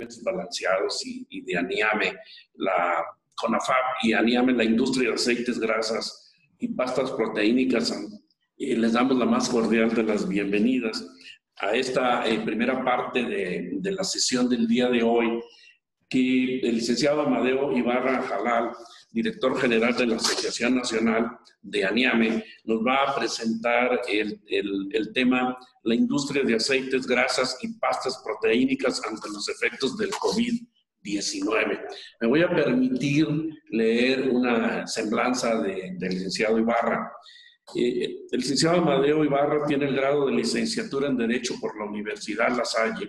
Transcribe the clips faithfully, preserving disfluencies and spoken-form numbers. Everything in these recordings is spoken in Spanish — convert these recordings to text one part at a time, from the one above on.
balanceados y, y de ANIAME, la CONAFAP y ANIAME, la industria de aceites, grasas y pastas proteínicas. Y les damos la más cordial de las bienvenidas a esta eh, primera parte de, de la sesión del día de hoy, que el licenciado Amadeo Ibarra Jalal, director general de la Asociación Nacional de ANIAME, nos va a presentar el, el, el tema la industria de aceites, grasas y pastas proteínicas ante los efectos del COVID diecinueve. Me voy a permitir leer una semblanza de, del licenciado Ibarra. Eh, el licenciado Amadeo Ibarra tiene el grado de licenciatura en Derecho por la Universidad La Salle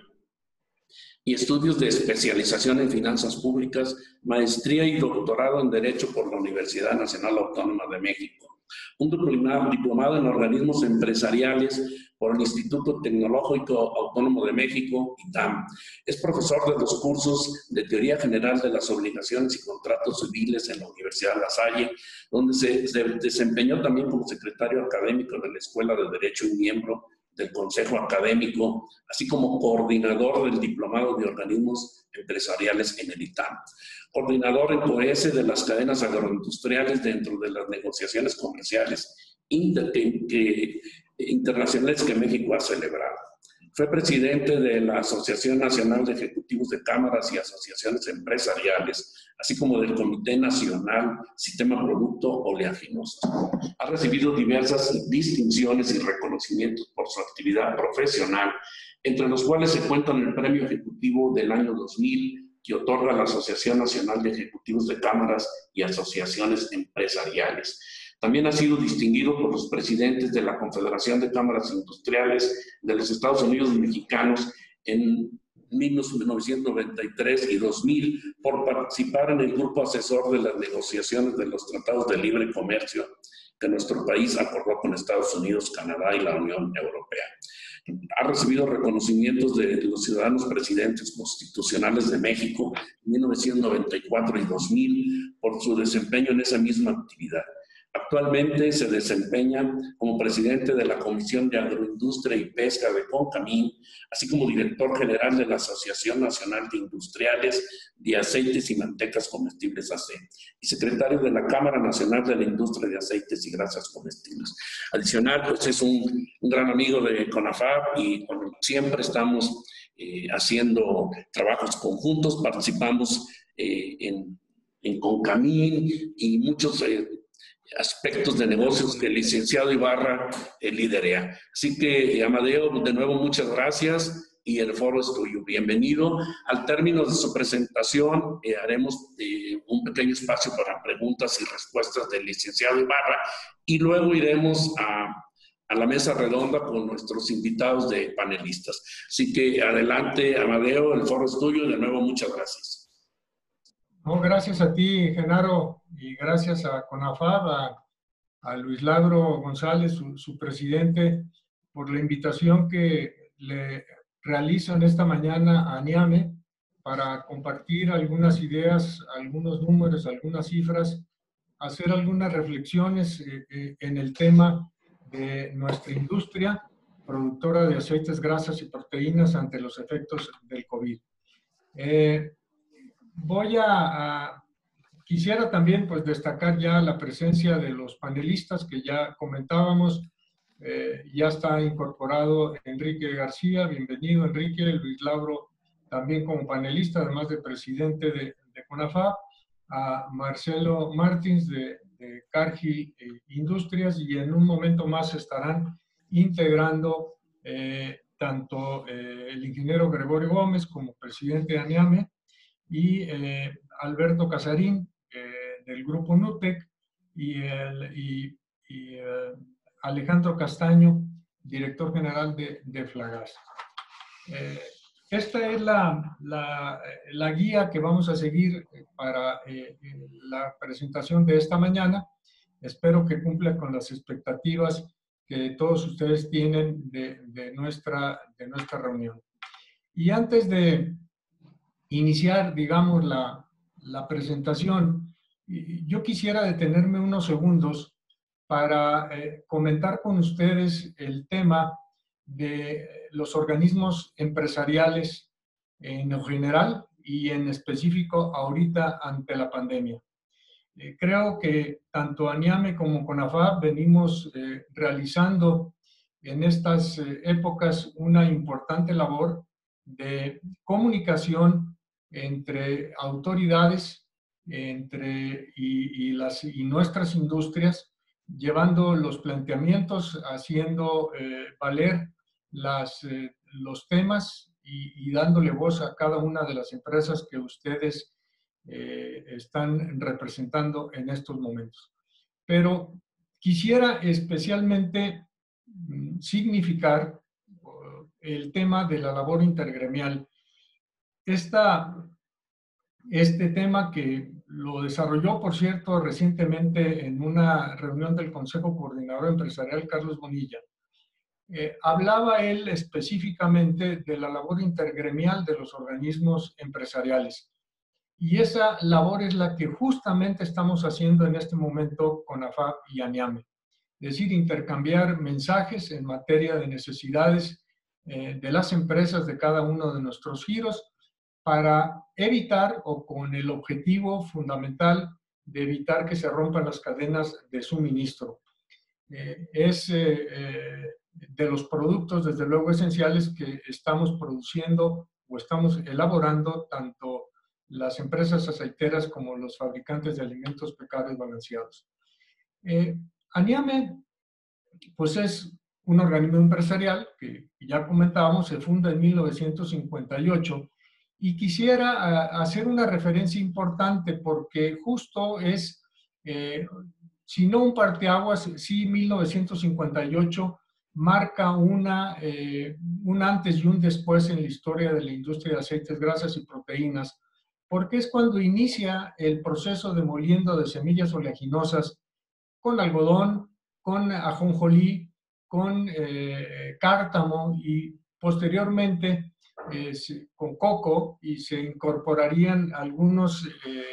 y estudios de especialización en finanzas públicas, maestría y doctorado en Derecho por la Universidad Nacional Autónoma de México. Un diplomado, diplomado en organismos empresariales por el Instituto Tecnológico Autónomo de México, I T A M. Es profesor de los cursos de Teoría General de las Obligaciones y Contratos Civiles en la Universidad La Salle, donde se, se desempeñó también como secretario académico de la Escuela de Derecho y miembro del Consejo Académico, así como coordinador del Diplomado de Organismos Empresariales en el I T A M. Coordinador en COESE de las cadenas agroindustriales dentro de las negociaciones comerciales inter que, que, internacionales que México ha celebrado. Fue presidente de la Asociación Nacional de Ejecutivos de Cámaras y Asociaciones Empresariales, así como del Comité Nacional Sistema Producto Oleaginoso. Ha recibido diversas distinciones y reconocimientos por su actividad profesional, entre los cuales se cuentan el Premio Ejecutivo del año dos mil, que otorga la Asociación Nacional de Ejecutivos de Cámaras y Asociaciones Empresariales. También ha sido distinguido por los presidentes de la Confederación de Cámaras Industriales de los Estados Unidos Mexicanos en mil novecientos noventa y tres y dos mil por participar en el grupo asesor de las negociaciones de los tratados de libre comercio que nuestro país acordó con Estados Unidos, Canadá y la Unión Europea. Ha recibido reconocimientos de los ciudadanos presidentes constitucionales de México en mil novecientos noventa y cuatro y dos mil por su desempeño en esa misma actividad. Actualmente se desempeña como presidente de la Comisión de Agroindustria y Pesca de CONCAMIN, así como director general de la Asociación Nacional de Industriales de Aceites y Mantecas Comestibles A C y secretario de la Cámara Nacional de la Industria de Aceites y Grasas Comestibles. Adicional, pues es un, un gran amigo de CONAFAP y bueno, siempre estamos eh, haciendo trabajos conjuntos, participamos eh, en, en CONCAMIN y muchos eh, aspectos de negocios que el licenciado Ibarra eh, lidera. Así que, Amadeo, de nuevo, muchas gracias y el foro es tuyo. Bienvenido. Al término de su presentación, eh, haremos eh, un pequeño espacio para preguntas y respuestas del licenciado Ibarra y luego iremos a, a la mesa redonda con nuestros invitados de panelistas. Así que, adelante, Amadeo, el foro es tuyo y de nuevo, muchas gracias. No, gracias a ti, Genaro, y gracias a CONAFAP, a, a Luis Lagro González, su, su presidente, por la invitación que le realizan esta mañana a ANIAME para compartir algunas ideas, algunos números, algunas cifras, hacer algunas reflexiones eh, eh, en el tema de nuestra industria productora de aceites, grasas y proteínas ante los efectos del COVID. Eh, Voy a, a, quisiera también pues destacar ya la presencia de los panelistas que ya comentábamos. Eh, ya está incorporado Enrique García, bienvenido Enrique, Luis Lauro también como panelista, además de presidente de, de CONAFAP, a Marcelo Martins de, de Cargill eh, Industrias, y en un momento más estarán integrando eh, tanto eh, el ingeniero Gregorio Gómez como presidente de ANIAME, y eh, Alberto Casarín eh, del grupo NUTEC y, el, y, y eh, Alejandro Castaño, director general de, de Flagas. Eh, esta es la, la, la guía que vamos a seguir para eh, la presentación de esta mañana. Espero que cumpla con las expectativas que todos ustedes tienen de, de, nuestra, de nuestra reunión. Y antes de iniciar, digamos, la, la presentación, yo quisiera detenerme unos segundos para eh, comentar con ustedes el tema de los organismos empresariales en general y en específico ahorita ante la pandemia. Eh, creo que tanto ANIAME como CONAFAP venimos eh, realizando en estas eh, épocas una importante labor de comunicación entre autoridades entre, y, y, las, y nuestras industrias, llevando los planteamientos, haciendo eh, valer las, eh, los temas y, y dándole voz a cada una de las empresas que ustedes eh, están representando en estos momentos. Pero quisiera especialmente mm, significar uh, el tema de la labor intergremial. Esta, este tema que lo desarrolló, por cierto, recientemente en una reunión del Consejo Coordinador Empresarial, Carlos Bonilla, eh, hablaba él específicamente de la labor intergremial de los organismos empresariales. Y esa labor es la que justamente estamos haciendo en este momento con AFAP y ANIAME. Es decir, intercambiar mensajes en materia de necesidades eh, de las empresas de cada uno de nuestros giros para evitar o con el objetivo fundamental de evitar que se rompan las cadenas de suministro. Eh, es eh, eh, de los productos, desde luego, esenciales que estamos produciendo o estamos elaborando tanto las empresas aceiteras como los fabricantes de alimentos precarios balanceados. Eh, ANIAME, pues es un organismo empresarial que ya comentábamos, se funda en mil novecientos cincuenta y ocho y quisiera a, hacer una referencia importante porque justo es, eh, si no un parteaguas, sí mil novecientos cincuenta y ocho marca una, eh, un antes y un después en la historia de la industria de aceites, grasas y proteínas, porque es cuando inicia el proceso de moliendo de semillas oleaginosas con algodón, con ajonjolí, con eh, cártamo y posteriormente eh, con coco, y se incorporarían algunos,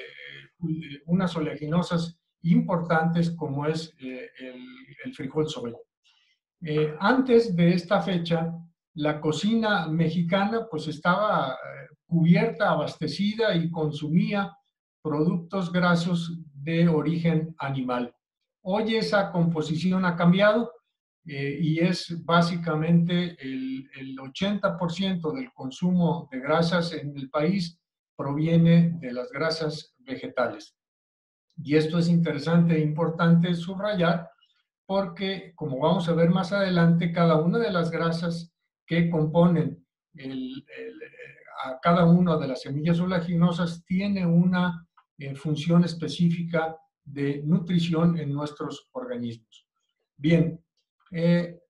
eh, unas oleaginosas importantes como es eh, el, el frijol soya. Eh, antes de esta fecha, la cocina mexicana pues estaba cubierta, abastecida y consumía productos grasos de origen animal. Hoy esa composición ha cambiado eh, y es básicamente el, el ochenta por ciento del consumo de grasas en el país proviene de las grasas vegetales. Y esto es interesante e importante subrayar porque, como vamos a ver más adelante, cada una de las grasas que componen el, el, a cada una de las semillas oleaginosas tiene una eh, función específica de nutrición en nuestros organismos. Bien, eh,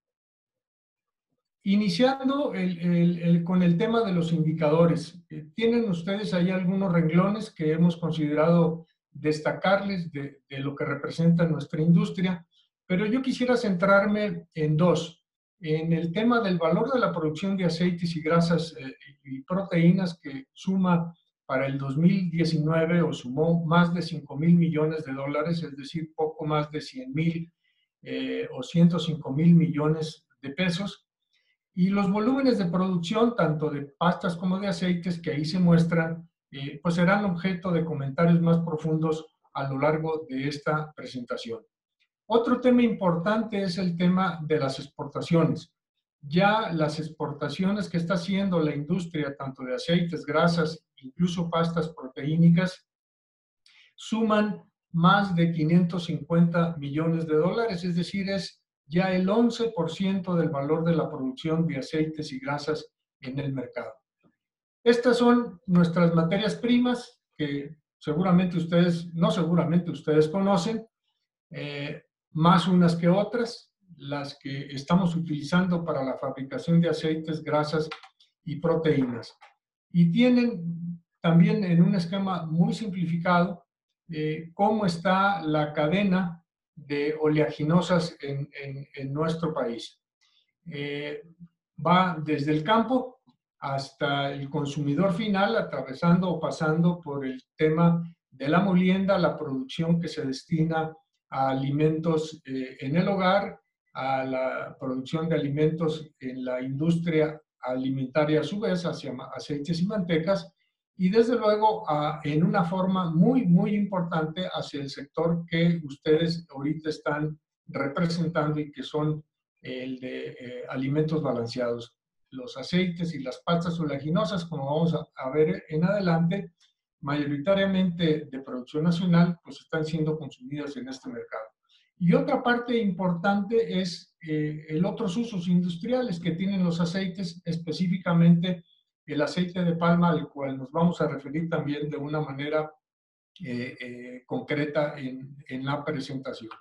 iniciando el, el, el, con el tema de los indicadores, eh, tienen ustedes ahí algunos renglones que hemos considerado destacarles de, de lo que representa nuestra industria, pero yo quisiera centrarme en dos. En el tema del valor de la producción de aceites y grasas eh, y proteínas, que suma para el dos mil diecinueve o sumó más de cinco mil millones de dólares, es decir, poco más de cien mil eh, o ciento cinco mil millones de pesos. Y los volúmenes de producción, tanto de pastas como de aceites, que ahí se muestran, eh, pues serán objeto de comentarios más profundos a lo largo de esta presentación. Otro tema importante es el tema de las exportaciones. Ya las exportaciones que está haciendo la industria, tanto de aceites, grasas, incluso pastas proteínicas, suman más de quinientos cincuenta millones de dólares, es decir, es ya el once por ciento del valor de la producción de aceites y grasas en el mercado. Estas son nuestras materias primas que seguramente ustedes, no seguramente ustedes conocen, eh, más unas que otras, las que estamos utilizando para la fabricación de aceites, grasas y proteínas. Y tienen también en un esquema muy simplificado eh, cómo está la cadena de oleaginosas en, en, en nuestro país. Eh, va desde el campo hasta el consumidor final, atravesando o pasando por el tema de la molienda, la producción que se destina a alimentos eh, en el hogar, a la producción de alimentos en la industria alimentaria a su vez hacia aceites y mantecas, y desde luego a, en una forma muy, muy importante hacia el sector que ustedes ahorita están representando y que son el de eh, alimentos balanceados. Los aceites y las pastas oleaginosas, como vamos a, a ver en adelante, mayoritariamente de producción nacional, pues están siendo consumidas en este mercado. Y otra parte importante es eh, el otros usos industriales que tienen los aceites, específicamente el aceite de palma, al cual nos vamos a referir también de una manera eh, eh, concreta en, en la presentación.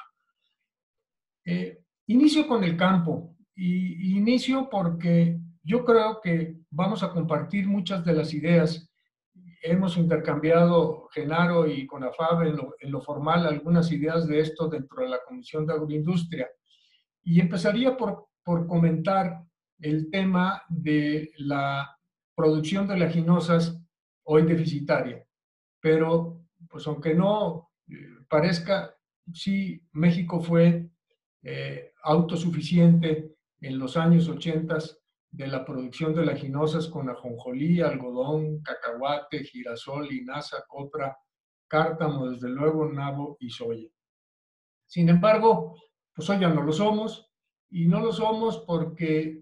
Eh, inicio con el campo, y, y inicio porque yo creo que vamos a compartir muchas de las ideas. Hemos intercambiado, Genaro y CONAFAB, en lo, en lo formal, algunas ideas de esto dentro de la Comisión de Agroindustria. Y empezaría por, por comentar el tema de la producción de oleaginosas hoy deficitaria. Pero, pues aunque no eh, parezca, sí, México fue eh, autosuficiente en los años ochenta de la producción de oleaginosas con ajonjolí, algodón, cacahuate, girasol, linaza, copra, cártamo, desde luego, nabo y soya. Sin embargo, pues hoy ya no lo somos, y no lo somos porque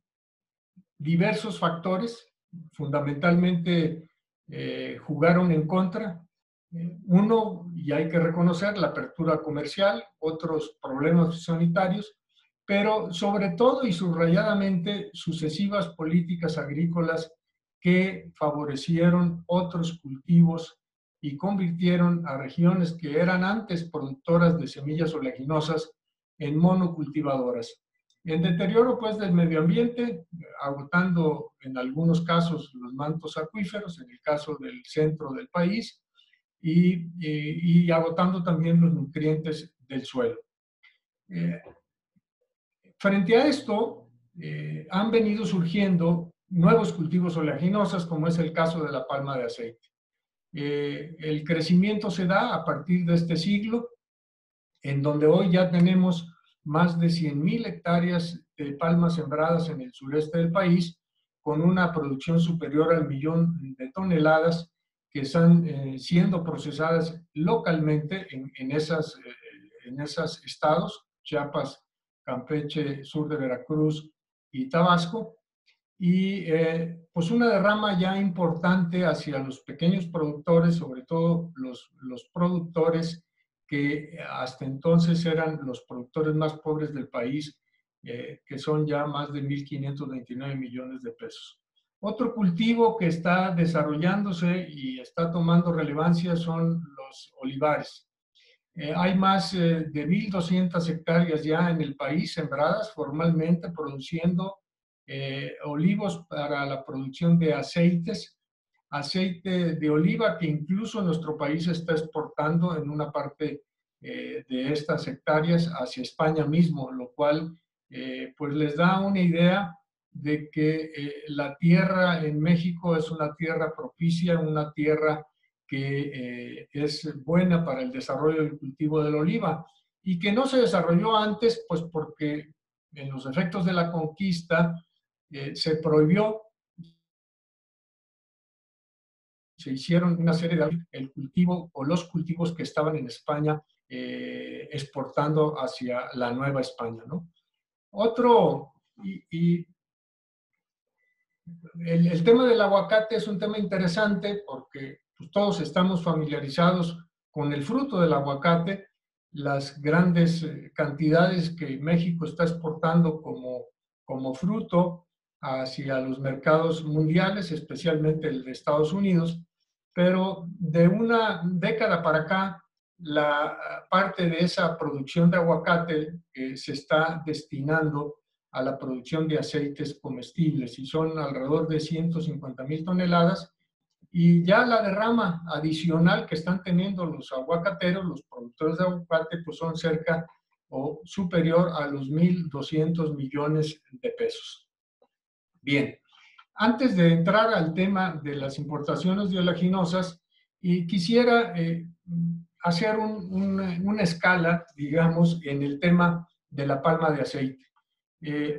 diversos factores, fundamentalmente, eh, jugaron en contra. Uno, y hay que reconocer, la apertura comercial, otros problemas sanitarios, pero sobre todo y subrayadamente sucesivas políticas agrícolas que favorecieron otros cultivos y convirtieron a regiones que eran antes productoras de semillas oleaginosas en monocultivadoras. En deterioro, pues, del medio ambiente, agotando en algunos casos los mantos acuíferos, en el caso del centro del país, y, y, y agotando también los nutrientes del suelo. Eh, frente a esto, eh, han venido surgiendo nuevos cultivos oleaginosas, como es el caso de la palma de aceite. Eh, el crecimiento se da a partir de este siglo, en donde hoy ya tenemos más de cien mil hectáreas de palmas sembradas en el sureste del país, con una producción superior al millón de toneladas que están eh, siendo procesadas localmente en, en, esas, eh, en esos estados, Chiapas, Campeche, sur de Veracruz y Tabasco, y eh, pues una derrama ya importante hacia los pequeños productores, sobre todo los, los productores que hasta entonces eran los productores más pobres del país, eh, que son ya más de mil quinientos veintinueve millones de pesos. Otro cultivo que está desarrollándose y está tomando relevancia son los olivares. Eh, hay más eh, de mil doscientas hectáreas ya en el país sembradas formalmente, produciendo eh, olivos para la producción de aceites, aceite de oliva que incluso nuestro país está exportando en una parte eh, de estas hectáreas hacia España mismo, lo cual eh, pues les da una idea de que eh, la tierra en México es una tierra propicia, una tierra que eh, es buena para el desarrollo del cultivo de la oliva y que no se desarrolló antes, pues porque en los efectos de la conquista eh, se prohibió, se hicieron una serie de el cultivo o los cultivos que estaban en España eh, exportando hacia la Nueva España, ¿no? Otro, y, y el, el tema del aguacate es un tema interesante porque pues, todos estamos familiarizados con el fruto del aguacate, las grandes cantidades que México está exportando como, como fruto hacia los mercados mundiales, especialmente el de Estados Unidos, pero de una década para acá, la parte de esa producción de aguacate eh, se está destinando a la producción de aceites comestibles y son alrededor de ciento cincuenta mil toneladas, y ya la derrama adicional que están teniendo los aguacateros, los productores de aguacate, pues son cerca o superior a los mil doscientos millones de pesos. Bien, antes de entrar al tema de las importaciones de oleaginosas, y quisiera eh, hacer un, un, una escala, digamos, en el tema de la palma de aceite. Eh,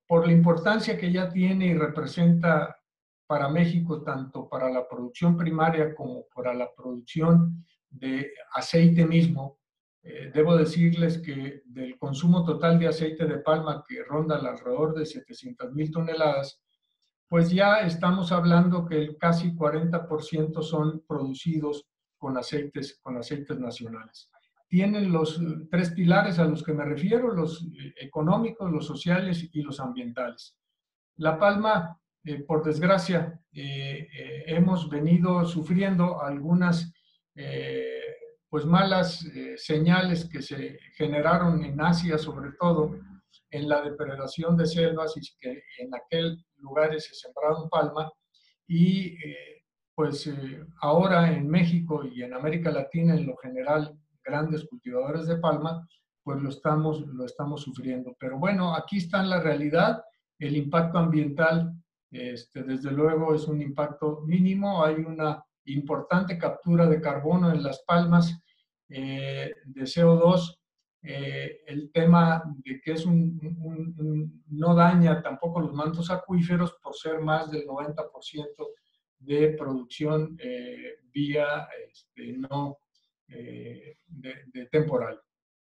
por la importancia que ya tiene y representa para México, tanto para la producción primaria como para la producción de aceite mismo, eh, debo decirles que del consumo total de aceite de palma, que ronda alrededor de setecientas mil toneladas, pues ya estamos hablando que el casi cuarenta por ciento son producidos con aceites, con aceites nacionales. Tienen los tres pilares a los que me refiero, los económicos, los sociales y los ambientales. La palma, eh, por desgracia, eh, eh, hemos venido sufriendo algunas eh, pues malas eh, señales que se generaron en Asia, sobre todo, en la depredación de selvas, y que en aquel lugares se sembraron palma, y eh, pues eh, ahora en México y en América Latina en lo general, grandes cultivadores de palma, pues lo estamos, lo estamos sufriendo. Pero bueno, aquí está la realidad. El impacto ambiental, este, desde luego, es un impacto mínimo. Hay una importante captura de carbono en las palmas, eh, de C O dos. Eh, el tema de que es un, un, un, no daña tampoco los mantos acuíferos por ser más del noventa por ciento de producción eh, vía este, no eh, de, de temporal.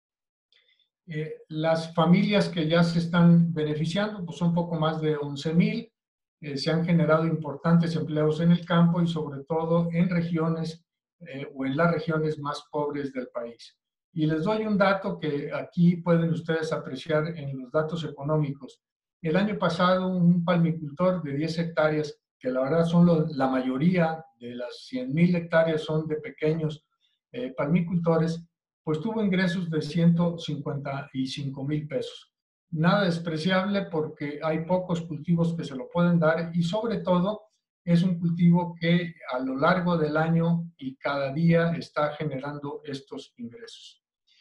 Eh, las familias que ya se están beneficiando, pues son poco más de once mil, eh, se han generado importantes empleos en el campo y sobre todo en regiones eh, o en las regiones más pobres del país. Y les doy un dato que aquí pueden ustedes apreciar en los datos económicos. El año pasado un palmicultor de diez hectáreas, que la verdad son lo, la mayoría de las cien mil hectáreas son de pequeños eh, palmicultores, pues tuvo ingresos de ciento cincuenta y cinco mil pesos. Nada despreciable porque hay pocos cultivos que se lo pueden dar y sobre todo es un cultivo que a lo largo del año y cada día está generando estos ingresos.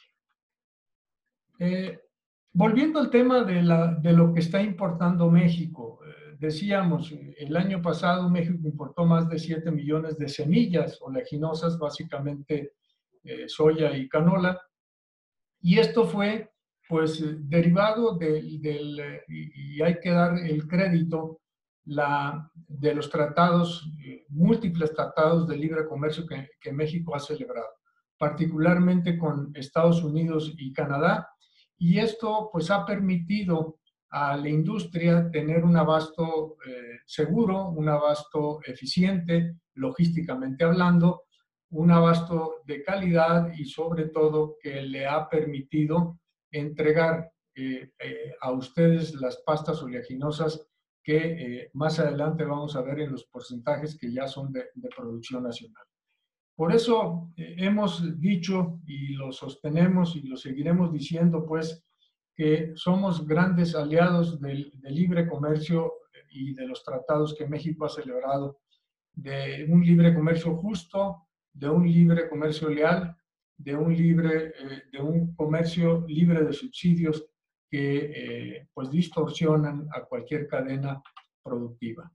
Eh, volviendo al tema de, la, de lo que está importando México, eh, decíamos, el año pasado México importó más de siete millones de semillas oleaginosas, básicamente eh, soya y canola, y esto fue pues derivado del, del y hay que dar el crédito la, de los tratados, múltiples tratados de libre comercio que, que México ha celebrado, particularmente con Estados Unidos y Canadá, y esto pues ha permitido a la industria tener un abasto eh, seguro, un abasto eficiente, logísticamente hablando, un abasto de calidad y sobre todo que le ha permitido entregar eh, eh, a ustedes las pastas oleaginosas que eh, más adelante vamos a ver en los porcentajes que ya son de, de producción nacional. Por eso eh, hemos dicho y lo sostenemos y lo seguiremos diciendo, pues, que somos grandes aliados del, del libre comercio y de los tratados que México ha celebrado, de un libre comercio justo, de un libre comercio leal, de un, libre, eh, de un comercio libre de subsidios que eh, pues distorsionan a cualquier cadena productiva.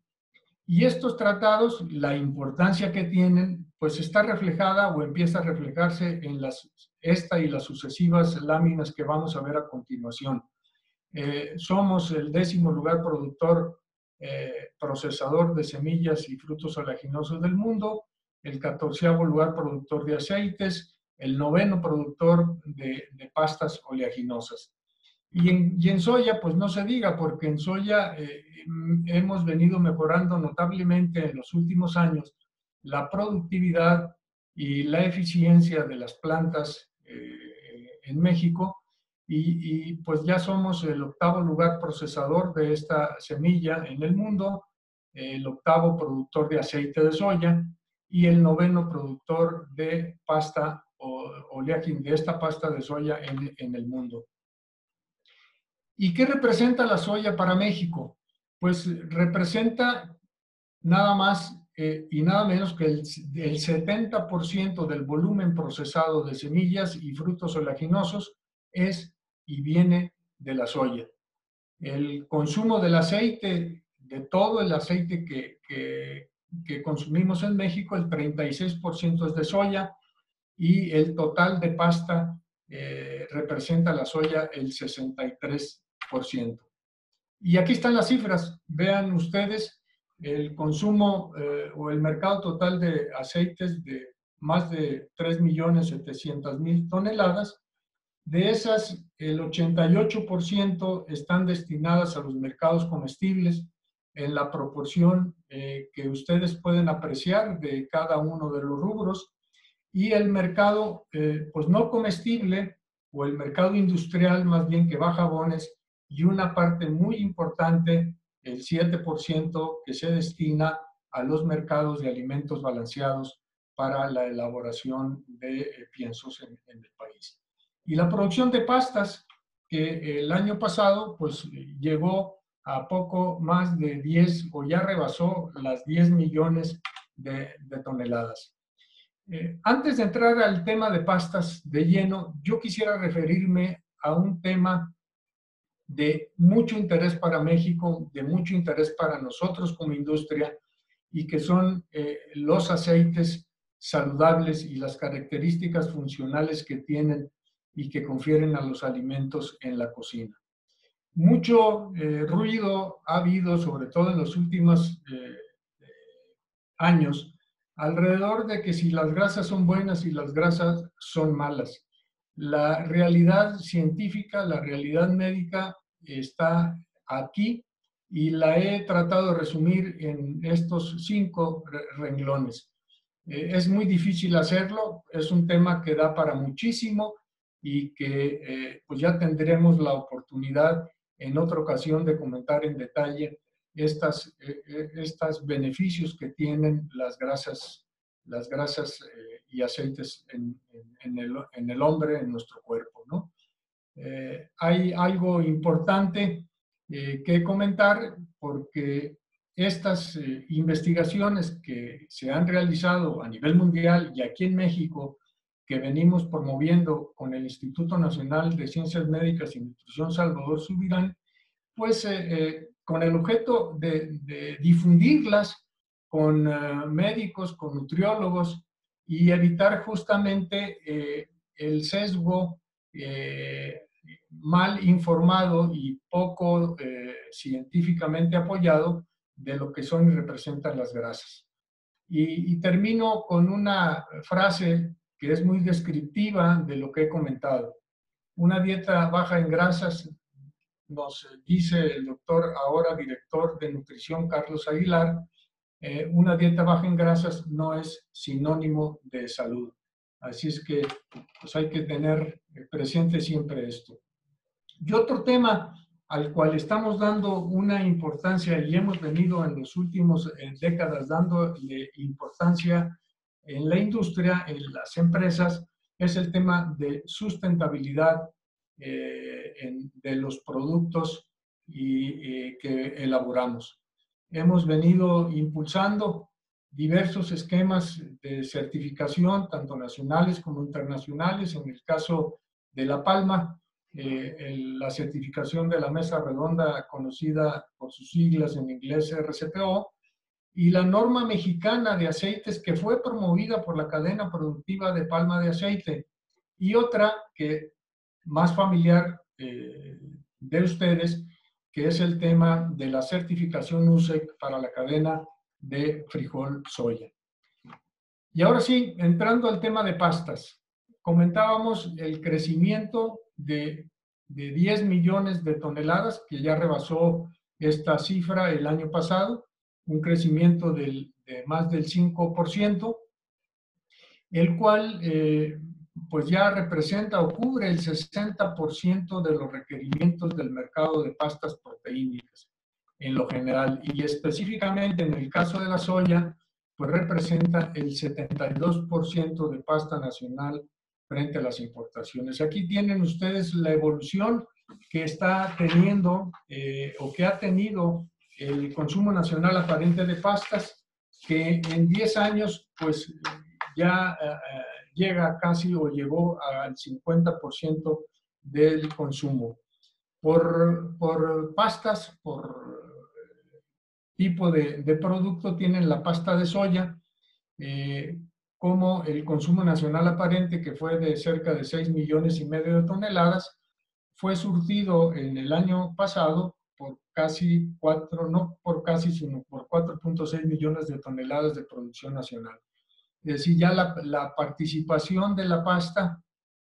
Y estos tratados, la importancia que tienen, pues está reflejada o empieza a reflejarse en las, esta y las sucesivas láminas que vamos a ver a continuación. Eh, somos el décimo lugar productor eh, procesador de semillas y frutos oleaginosos del mundo, el catorceavo lugar productor de aceites, el noveno productor de, de pastas oleaginosas. Y en, y en soya, pues no se diga, porque en soya eh, hemos venido mejorando notablemente en los últimos años la productividad y la eficiencia de las plantas eh, en México, y, y pues ya somos el octavo lugar procesador de esta semilla en el mundo, el octavo productor de aceite de soya y el noveno productor de pasta o oleaginosa, de esta pasta de soya en, en el mundo. ¿Y qué representa la soya para México? Pues representa nada más eh, y nada menos que el, el setenta por ciento del volumen procesado de semillas y frutos oleaginosos es y viene de la soya. El consumo del aceite, de todo el aceite que, que, que consumimos en México, el treinta y seis por ciento es de soya, y el total de pasta eh, representa la soya el sesenta y tres por ciento. Y aquí están las cifras. Vean ustedes el consumo eh, o el mercado total de aceites de más de tres millones setecientas mil toneladas. De esas, el ochenta y ocho por ciento están destinadas a los mercados comestibles en la proporción eh, que ustedes pueden apreciar de cada uno de los rubros. Y el mercado, eh, pues no comestible, o el mercado industrial más bien, que va a jabones, y una parte muy importante, el siete por ciento, que se destina a los mercados de alimentos balanceados para la elaboración de eh, piensos en, en el país. Y la producción de pastas, que el año pasado pues llegó a poco más de diez, o ya rebasó las diez millones de, de toneladas. Eh, antes de entrar al tema de pastas de lleno, yo quisiera referirme a un tema de mucho interés para México, de mucho interés para nosotros como industria, y que son eh, los aceites saludables y las características funcionales que tienen y que confieren a los alimentos en la cocina. Mucho eh, ruido ha habido, sobre todo en los últimos eh, años, alrededor de que si las grasas son buenas y las grasas son malas. La realidad científica, la realidad médica está aquí y la he tratado de resumir en estos cinco renglones. Eh, es muy difícil hacerlo, es un tema que da para muchísimo y que eh, pues ya tendremos la oportunidad en otra ocasión de comentar en detalle estas, eh, estos beneficios que tienen las grasas, las grasas eh, y aceites en, en, en, el, en el hombre, en nuestro cuerpo, ¿no? Eh, hay algo importante eh, que comentar, porque estas eh, investigaciones que se han realizado a nivel mundial y aquí en México, que venimos promoviendo con el Instituto Nacional de Ciencias Médicas y Nutrición Salvador Subirán, pues eh, eh, con el objeto de, de difundirlas con uh, médicos, con nutriólogos, y evitar justamente eh, el sesgo eh, mal informado y poco eh, científicamente apoyado de lo que son y representan las grasas. Y, y termino con una frase que es muy descriptiva de lo que he comentado. Una dieta baja en grasas, nos dice el doctor, ahora director de nutrición, Carlos Aguilar, eh, una dieta baja en grasas no es sinónimo de salud. Así es que pues hay que tener presente siempre esto. Y otro tema al cual estamos dando una importancia y hemos venido en las últimas eh, décadas dándole importancia en la industria, en las empresas, es el tema de sustentabilidad eh, en, de los productos y, eh, que elaboramos. Hemos venido impulsando diversos esquemas de certificación, tanto nacionales como internacionales. En el caso de La Palma, eh, el, la certificación de la mesa redonda, conocida por sus siglas en inglés R C P O, y la norma mexicana de aceites, que fue promovida por la cadena productiva de palma de aceite, y otra que más familiar eh, de ustedes, que es el tema de la certificación U S E C para la cadena de frijol soya. Y ahora sí, entrando al tema de pastas, comentábamos el crecimiento de, de diez millones de toneladas, que ya rebasó esta cifra el año pasado, un crecimiento del, de más del cinco por ciento, el cual eh, pues ya representa o cubre el sesenta por ciento de los requerimientos del mercado de pastas proteínicas en lo general, y específicamente en el caso de la soya, pues representa el setenta y dos por ciento de pasta nacional frente a las importaciones. Aquí tienen ustedes la evolución que está teniendo eh, o que ha tenido el consumo nacional aparente de pastas, que en diez años pues ya eh, llega casi o llegó al cincuenta por ciento del consumo. Por, por pastas, por tipo de, de producto, tienen la pasta de soya, eh, como el consumo nacional aparente, que fue de cerca de seis millones y medio de toneladas, fue surtido en el año pasado por casi cuatro, no por casi, sino por cuatro punto seis millones de toneladas de producción nacional. Es decir, ya la, la participación de la pasta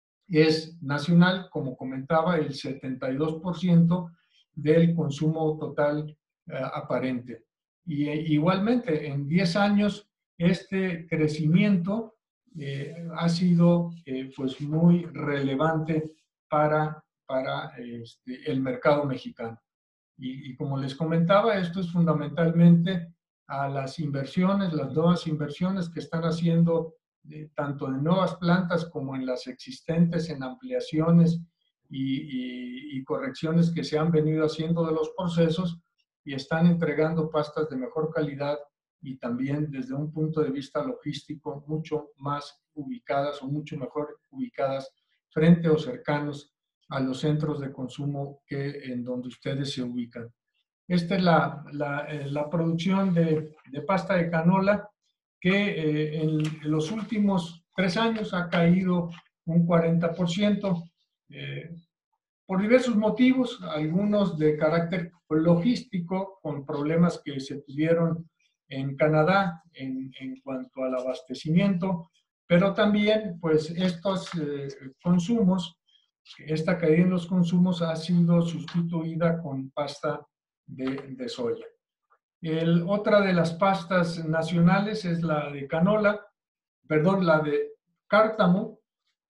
es nacional, como comentaba, el setenta y dos por ciento del consumo total eh, aparente. Y eh, igualmente, en diez años, este crecimiento eh, ha sido eh, pues muy relevante para, para este, el mercado mexicano. Y, y como les comentaba, esto es fundamentalmente a las inversiones, las nuevas inversiones que están haciendo eh, tanto en nuevas plantas como en las existentes, en ampliaciones y, y, y correcciones que se han venido haciendo de los procesos y están entregando pastas de mejor calidad y también desde un punto de vista logístico mucho más ubicadas o mucho mejor ubicadas frente o cercanos a los centros de consumo que en donde ustedes se ubican. Esta es la, la, eh, la producción de, de pasta de canola que eh, en los últimos tres años ha caído un cuarenta por ciento eh, por diversos motivos, algunos de carácter logístico, con problemas que se tuvieron en Canadá en, en cuanto al abastecimiento, pero también pues estos eh, consumos, esta caída en los consumos ha sido sustituida con pasta de, de soya. El, otra de las pastas nacionales es la de canola, perdón, la de cártamo,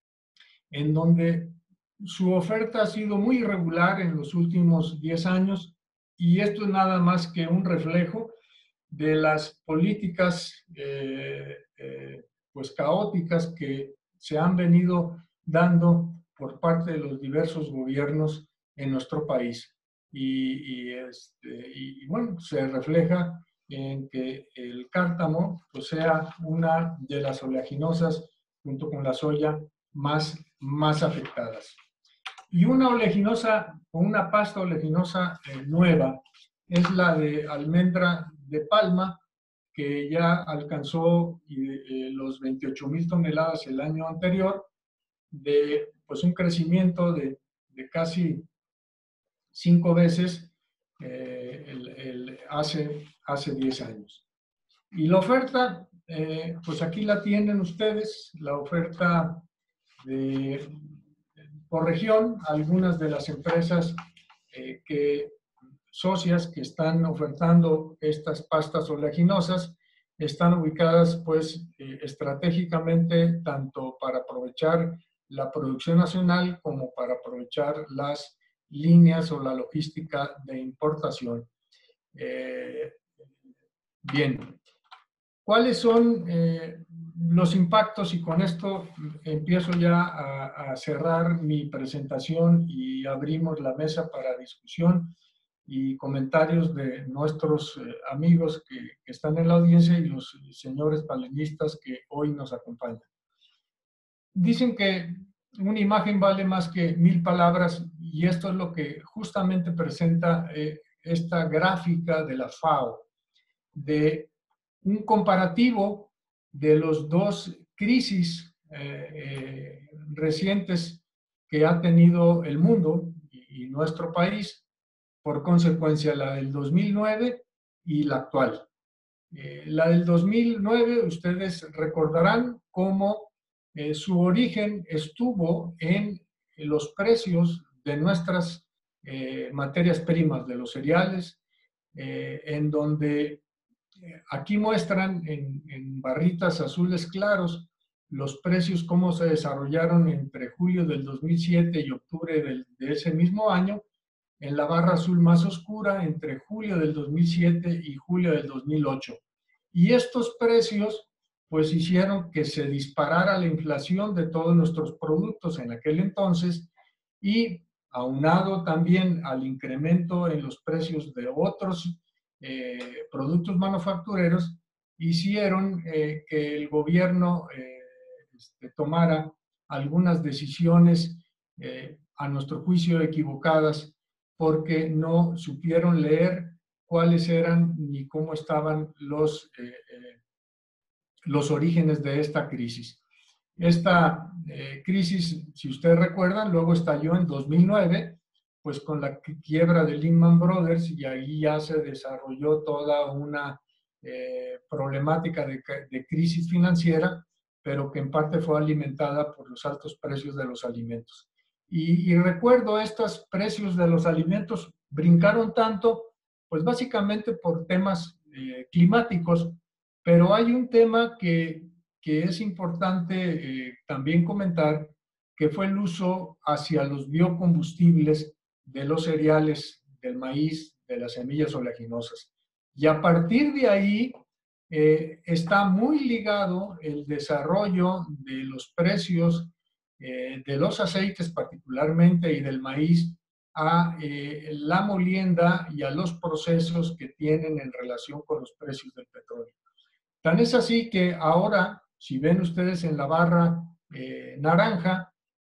en donde su oferta ha sido muy irregular en los últimos diez años y esto es nada más que un reflejo de las políticas eh, eh, pues caóticas que se han venido dando por parte de los diversos gobiernos en nuestro país. Y, y, este, y bueno, se refleja en que el cártamo pues, sea una de las oleaginosas, junto con la soya, más, más afectadas. Y una oleaginosa o una pasta oleaginosa eh, nueva es la de almendra de palma, que ya alcanzó eh, los veintiocho mil toneladas el año anterior, de pues, un crecimiento de, de casi cinco veces eh, el, el, hace, hace diez años. Y la oferta, eh, pues aquí la tienen ustedes, la oferta de, por región, algunas de las empresas eh, que, socias que están ofertando estas pastas oleaginosas están ubicadas pues eh, estratégicamente tanto para aprovechar la producción nacional como para aprovechar las líneas o la logística de importación. Eh, bien, ¿cuáles son eh, los impactos? Y con esto empiezo ya a, a cerrar mi presentación y abrimos la mesa para discusión y comentarios de nuestros eh, amigos que, que están en la audiencia y los señores panelistas que hoy nos acompañan. Dicen que una imagen vale más que mil palabras y esto es lo que justamente presenta eh, esta gráfica de la FAO, de un comparativo de los dos crisis eh, eh, recientes que ha tenido el mundo y, y nuestro país, por consecuencia la del dos mil nueve y la actual. Eh, la del dos mil nueve, ustedes recordarán cómo eh, su origen estuvo en los precios de nuestras eh, materias primas, de los cereales, eh, en donde eh, aquí muestran en, en barritas azules claros los precios, cómo se desarrollaron entre julio del dos mil siete y octubre del, de ese mismo año, en la barra azul más oscura entre julio del dos mil siete y julio del dos mil ocho. Y estos precios pues hicieron que se disparara la inflación de todos nuestros productos en aquel entonces y aunado también al incremento en los precios de otros eh, productos manufactureros, hicieron eh, que el gobierno eh, este, tomara algunas decisiones eh, a nuestro juicio equivocadas porque no supieron leer cuáles eran ni cómo estaban los, eh, eh, los orígenes de esta crisis. Esta eh, crisis, si ustedes recuerdan, luego estalló en dos mil nueve pues con la quiebra de Lehman Brothers, y ahí ya se desarrolló toda una eh, problemática de, de crisis financiera, pero que en parte fue alimentada por los altos precios de los alimentos. Y, y recuerdo, estos precios de los alimentos brincaron tanto, pues básicamente por temas eh, climáticos, pero hay un tema que, que es importante eh, también comentar, que fue el uso hacia los biocombustibles de los cereales, del maíz, de las semillas oleaginosas. Y a partir de ahí eh, está muy ligado el desarrollo de los precios eh, de los aceites particularmente y del maíz a eh, la molienda y a los procesos que tienen en relación con los precios del petróleo. Tan es así que ahora, si ven ustedes en la barra eh, naranja,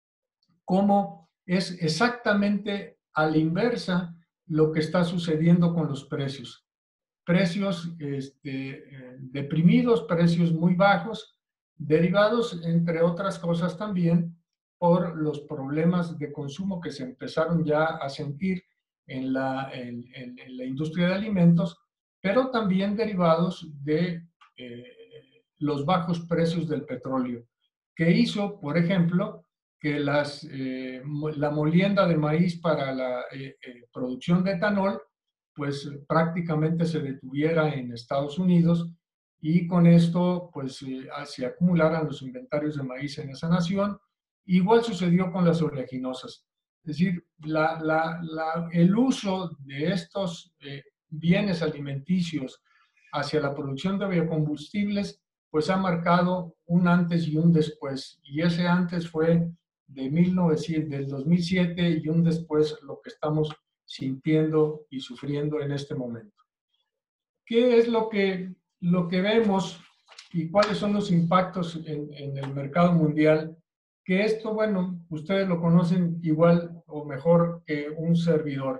cómo es exactamente a la inversa lo que está sucediendo con los precios. Precios este, deprimidos, precios muy bajos, derivados, entre otras cosas también, por los problemas de consumo que se empezaron ya a sentir en la, en, en, en la industria de alimentos, pero también derivados de eh, los bajos precios del petróleo, que hizo, por ejemplo, que las, eh, la molienda de maíz para la eh, eh, producción de etanol pues prácticamente se detuviera en Estados Unidos, y con esto pues eh, se acumularan los inventarios de maíz en esa nación. Igual sucedió con las oleaginosas. Es decir, la, la, la, el uso de estos eh, bienes alimenticios hacia la producción de biocombustibles pues ha marcado un antes y un después. Y ese antes fue de mil novecientos, del dos mil siete, y un después lo que estamos sintiendo y sufriendo en este momento. ¿Qué es lo que, lo que vemos y cuáles son los impactos en, en el mercado mundial? Que esto, bueno, ustedes lo conocen igual o mejor que un servidor.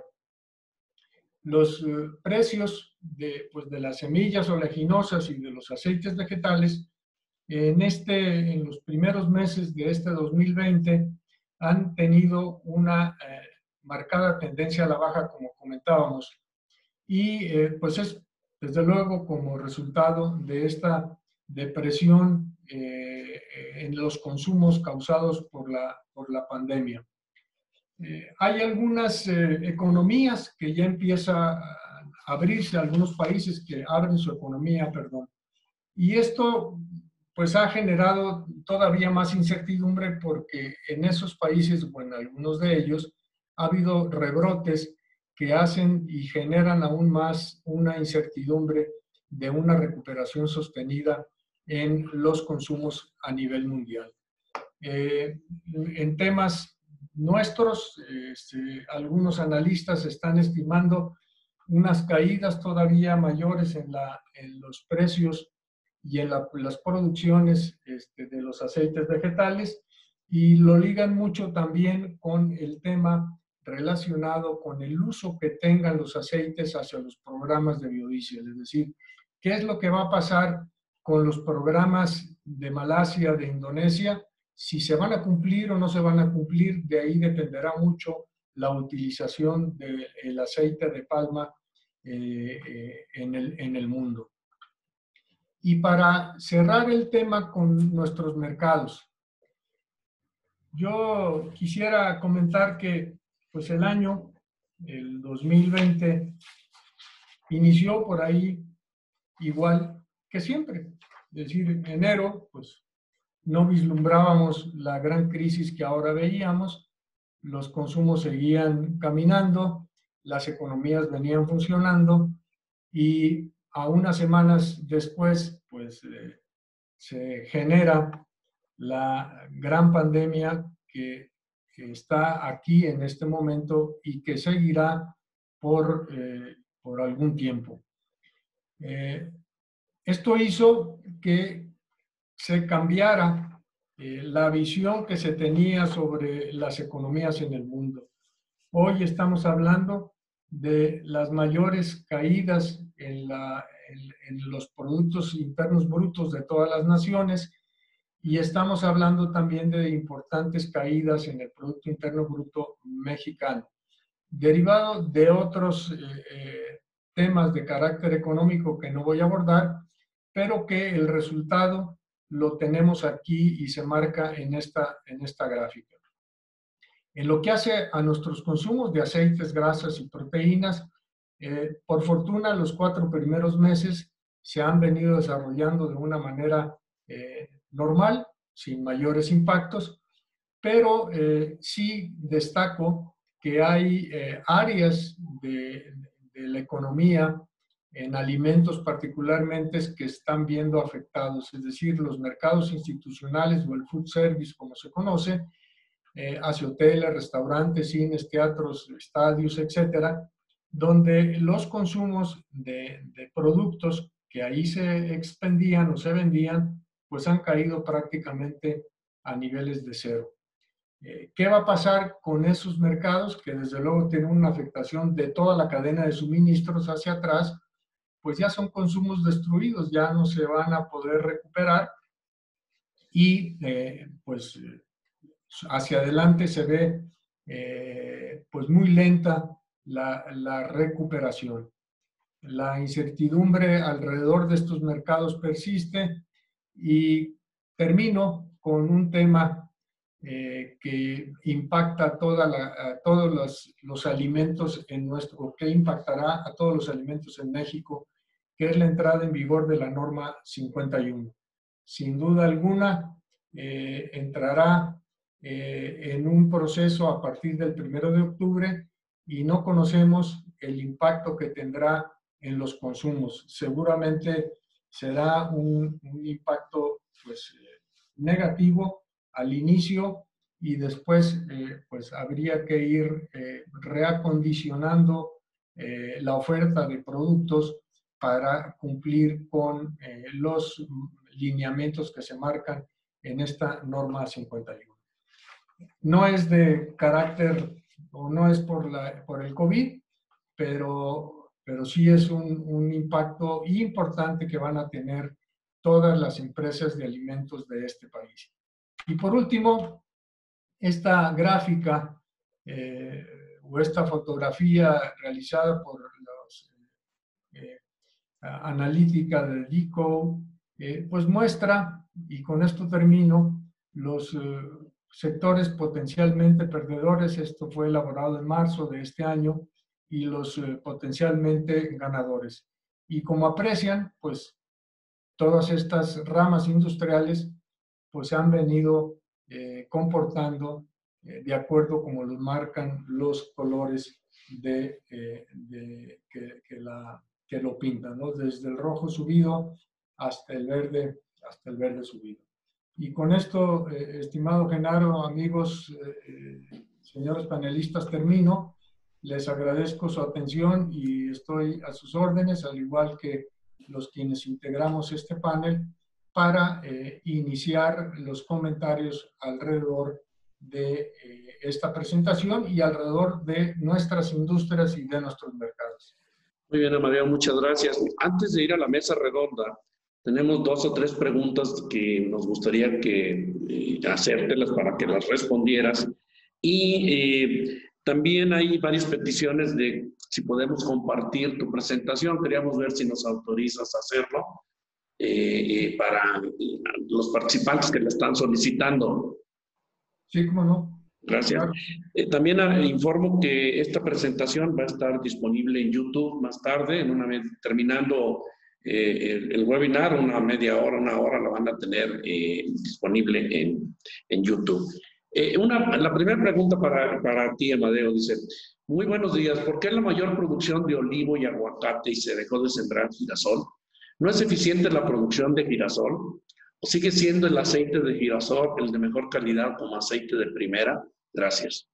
Los eh, precios de, pues, de las semillas oleaginosas y de los aceites vegetales en, este, en los primeros meses de este dos mil veinte han tenido una eh, marcada tendencia a la baja, como comentábamos, y eh, pues es desde luego como resultado de esta depresión eh, en los consumos causados por la, por la pandemia. Eh, hay algunas eh, economías que ya empieza a abrirse, algunos países que abren su economía, perdón, y esto pues ha generado todavía más incertidumbre, porque en esos países, o en algunos de ellos, ha habido rebrotes que hacen y generan aún más una incertidumbre de una recuperación sostenida en los consumos a nivel mundial. Eh, en temas nuestros, este, algunos analistas están estimando unas caídas todavía mayores en, la, en los precios y en la, las producciones este, de los aceites vegetales, y lo ligan mucho también con el tema relacionado con el uso que tengan los aceites hacia los programas de biodiesel. Es decir, ¿qué es lo que va a pasar con los programas de Malasia, de Indonesia? Si se van a cumplir o no se van a cumplir, de ahí dependerá mucho la utilización del aceite de palma eh, eh, en, el, en el mundo. Y para cerrar el tema con nuestros mercados, yo quisiera comentar que pues el año, el dos mil veinte, inició por ahí igual que siempre. Es decir, en enero, pues no vislumbrábamos la gran crisis que ahora veíamos, los consumos seguían caminando, las economías venían funcionando, y a unas semanas después, pues eh, se genera la gran pandemia que, que está aquí en este momento y que seguirá por, eh, por algún tiempo. Eh, esto hizo que se cambiara eh, la visión que se tenía sobre las economías en el mundo. Hoy estamos hablando de las mayores caídas en, la, en, en los productos internos brutos de todas las naciones, y estamos hablando también de importantes caídas en el Producto Interno Bruto mexicano. derivado de otros eh, eh, temas de carácter económico que no voy a abordar, pero que el resultado lo tenemos aquí y se marca en esta, en esta gráfica. En lo que hace a nuestros consumos de aceites, grasas y proteínas, eh, por fortuna los cuatro primeros meses se han venido desarrollando de una manera eh, normal, sin mayores impactos, pero eh, sí destaco que hay eh, áreas de, de la economía en alimentos particularmente que están viendo afectados, es decir, los mercados institucionales o el food service, como se conoce, eh, hacia hoteles, restaurantes, cines, teatros, estadios, etcétera, donde los consumos de, de productos que ahí se expendían o se vendían, pues han caído prácticamente a niveles de cero. Eh, ¿Qué va a pasar con esos mercados que desde luego tienen una afectación de toda la cadena de suministros hacia atrás? Pues ya son consumos destruidos, ya no se van a poder recuperar y eh, pues hacia adelante se ve eh, pues muy lenta la, la recuperación. La incertidumbre alrededor de estos mercados persiste y termino con un tema eh, que impacta toda la, a todos los, los alimentos en nuestro, o que impactará a todos los alimentos en México, que es la entrada en vigor de la norma cincuenta y uno. Sin duda alguna, eh, entrará eh, en un proceso a partir del primero de octubre y no conocemos el impacto que tendrá en los consumos. Seguramente será un, un impacto pues, eh, negativo al inicio y después eh, pues habría que ir eh, reacondicionando eh, la oferta de productos para cumplir con eh, los lineamientos que se marcan en esta norma cincuenta y uno. No es de carácter o no es por, la, por el COVID, pero, pero sí es un, un impacto importante que van a tener todas las empresas de alimentos de este país. Y por último, esta gráfica eh, o esta fotografía realizada por los eh, analítica de Decode, eh, pues muestra, y con esto termino, los eh, sectores potencialmente perdedores. Esto fue elaborado en marzo de este año, y los eh, potencialmente ganadores. Y como aprecian, pues todas estas ramas industriales pues se han venido eh, comportando eh, de acuerdo como los marcan los colores de, eh, de que, que, la, que lo pintan, ¿no? Desde el rojo subido hasta el verde, hasta el verde subido. Y con esto, eh, estimado Genaro, amigos, eh, señores panelistas, termino. Les agradezco su atención y estoy a sus órdenes, al igual que los quienes integramos este panel, para eh, iniciar los comentarios alrededor de eh, esta presentación y alrededor de nuestras industrias y de nuestros mercados. Muy bien, Amadeo, muchas gracias. Antes de ir a la mesa redonda, tenemos dos o tres preguntas que nos gustaría que eh, hacértelas para que las respondieras. Y eh, también hay varias peticiones de si podemos compartir tu presentación. Queríamos ver si nos autorizas a hacerlo eh, eh, para los participantes que la están solicitando. Sí, cómo no. Gracias. Claro. Eh, también eh, informo que esta presentación va a estar disponible en YouTube más tarde, en una vez terminando eh, el, el webinar, una media hora, una hora la van a tener eh, disponible en, en YouTube. Eh, una, la primera pregunta para, para ti, Amadeo, dice, muy buenos días, ¿por qué la mayor producción de olivo y aguacate y se dejó de sembrar girasol? ¿No es eficiente la producción de girasol? ¿O sigue siendo el aceite de girasol el de mejor calidad como aceite de primera? Gracias.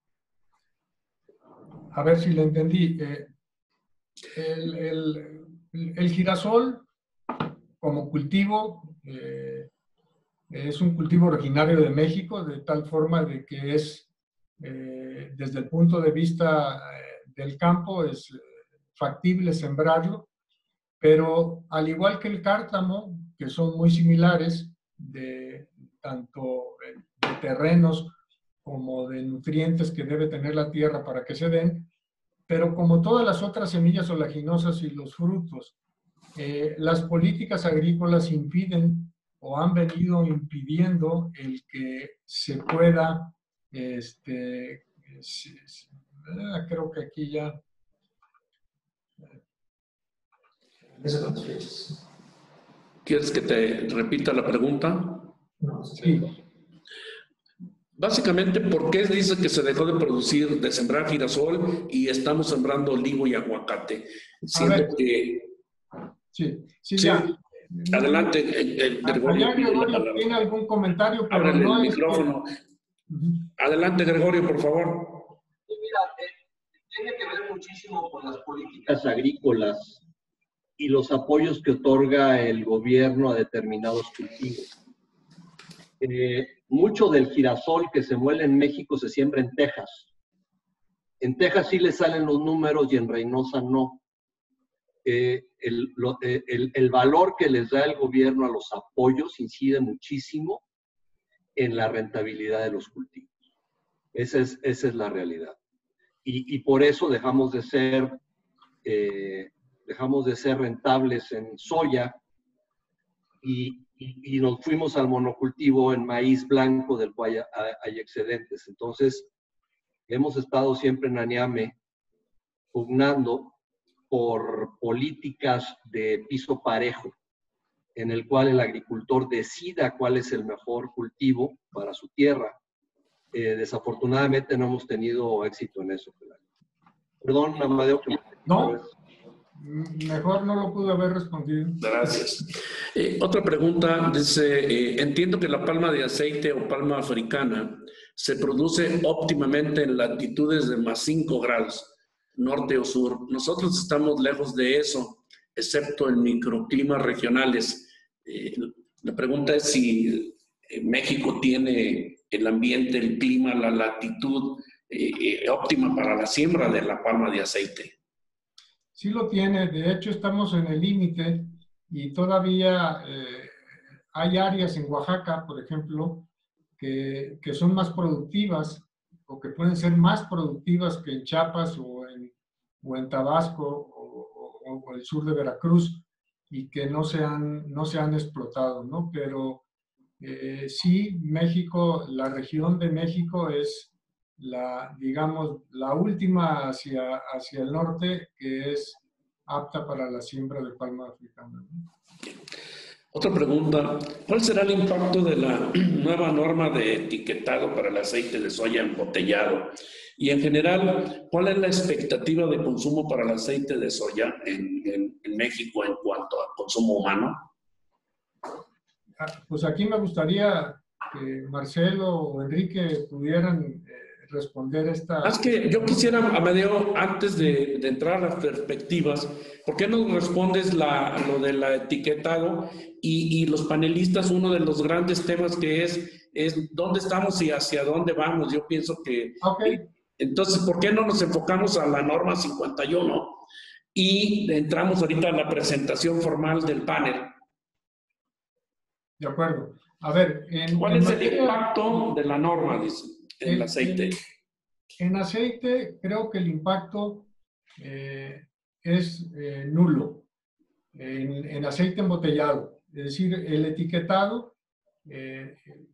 A ver si le entendí. Eh, el, el, el girasol como cultivo eh, es un cultivo originario de México, de tal forma de que es, eh, desde el punto de vista eh, del campo, es factible sembrarlo, pero al igual que el cártamo, que son muy similares, de tanto de terrenos como de nutrientes que debe tener la tierra para que se den, pero como todas las otras semillas oleaginosas y los frutos, eh, las políticas agrícolas impiden o han venido impidiendo el que se pueda, este, se, se, ah, creo que aquí ya... ¿Quieres que te repita la pregunta? Sí. Básicamente, ¿por qué dice que se dejó de producir, de sembrar girasol y estamos sembrando olivo y aguacate? Siento que... Sí, sí, sí. ya. Adelante, el, el Gregorio. Allá Gregorio tiene algún comentario, pero ábrele no el es micrófono. que... Adelante, Gregorio, por favor. Sí, mira, eh, tiene que ver muchísimo con las políticas agrícolas y los apoyos que otorga el gobierno a determinados cultivos. Eh, mucho del girasol que se muele en México se siembra en Texas. En Texas sí le salen los números y en Reynosa no. Eh, el, lo, eh, el, el valor que les da el gobierno a los apoyos incide muchísimo en la rentabilidad de los cultivos. Esa es, esa es la realidad. Y, y por eso dejamos de ser, eh, dejamos de ser rentables en soya y, y, y nos fuimos al monocultivo en maíz blanco, del cual hay, hay excedentes. Entonces, hemos estado siempre en ANIAME pugnando por políticas de piso parejo, en el cual el agricultor decida cuál es el mejor cultivo para su tierra. Eh, desafortunadamente no hemos tenido éxito en eso. Perdón, Amadeo. Que no, mejor no lo pude haber respondido. Gracias. Eh, otra pregunta, dice, eh, entiendo que la palma de aceite o palma africana se produce óptimamente en latitudes de más cinco grados, norte o sur. Nosotros estamos lejos de eso, excepto en microclimas regionales. Eh, la pregunta es si México tiene el ambiente, el clima, la latitud eh, eh, óptima para la siembra de la palma de aceite. Sí lo tiene, de hecho estamos en el límite y todavía eh, hay áreas en Oaxaca, por ejemplo, que, que son más productivas o que pueden ser más productivas que en Chiapas o en, o en Tabasco o, o, o el sur de Veracruz y que no se han, no se han explotado, ¿no? Pero eh, sí, México, la región de México es la, digamos, la última hacia, hacia el norte que es apta para la siembra de palma africana. Otra pregunta, ¿cuál será el impacto de la nueva norma de etiquetado para el aceite de soya embotellado? Y en general, ¿cuál es la expectativa de consumo para el aceite de soya en, en, en México en cuanto a consumo humano? Pues aquí me gustaría que Marcelo o Enrique pudieran eh, responder esta... Es que yo quisiera, Amadeo, antes de, de entrar a las perspectivas, ¿por qué no respondes la, lo del etiquetado? Y, y los panelistas, uno de los grandes temas que es, es dónde estamos y hacia dónde vamos. Yo pienso que... Okay. Entonces, ¿por qué no nos enfocamos a la norma cincuenta y uno? Y entramos ahorita a la presentación formal del panel. De acuerdo. A ver, en, ¿cuál en es materia, el impacto de la norma, dice, en el aceite? En, en aceite, creo que el impacto eh, es eh, nulo. En, en aceite embotellado. Es decir, el etiquetado eh,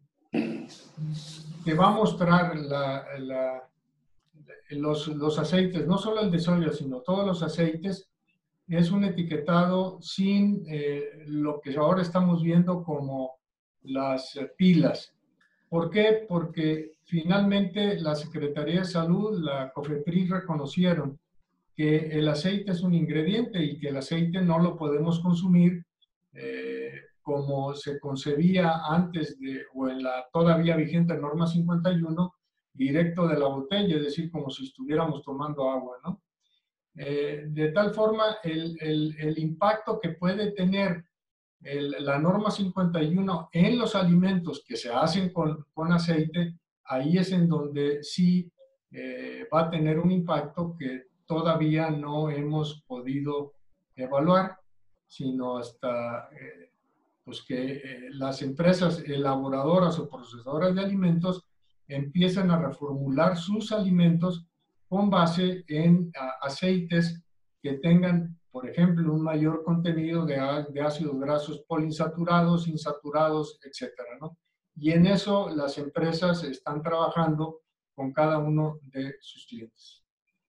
te va a mostrar la, la, los, los aceites, no solo el de soya, sino todos los aceites. Es un etiquetado sin eh, lo que ahora estamos viendo como las eh, pilas. ¿Por qué? Porque finalmente la Secretaría de Salud, la COFEPRIS, reconocieron que el aceite es un ingrediente y que el aceite no lo podemos consumir eh, como se concebía antes de, o en la todavía vigente norma cincuenta y uno, directo de la botella, es decir, como si estuviéramos tomando agua, ¿no? Eh, de tal forma, el, el, el impacto que puede tener el, la norma cincuenta y uno en los alimentos que se hacen con, con aceite, ahí es en donde sí eh, va a tener un impacto que todavía no hemos podido evaluar, sino hasta eh, pues que eh, las empresas elaboradoras o procesadoras de alimentos empiezan a reformular sus alimentos con base en a, aceites que tengan, por ejemplo, un mayor contenido de, de ácidos grasos poliinsaturados, insaturados, etcétera, ¿no? Y en eso las empresas están trabajando con cada uno de sus clientes.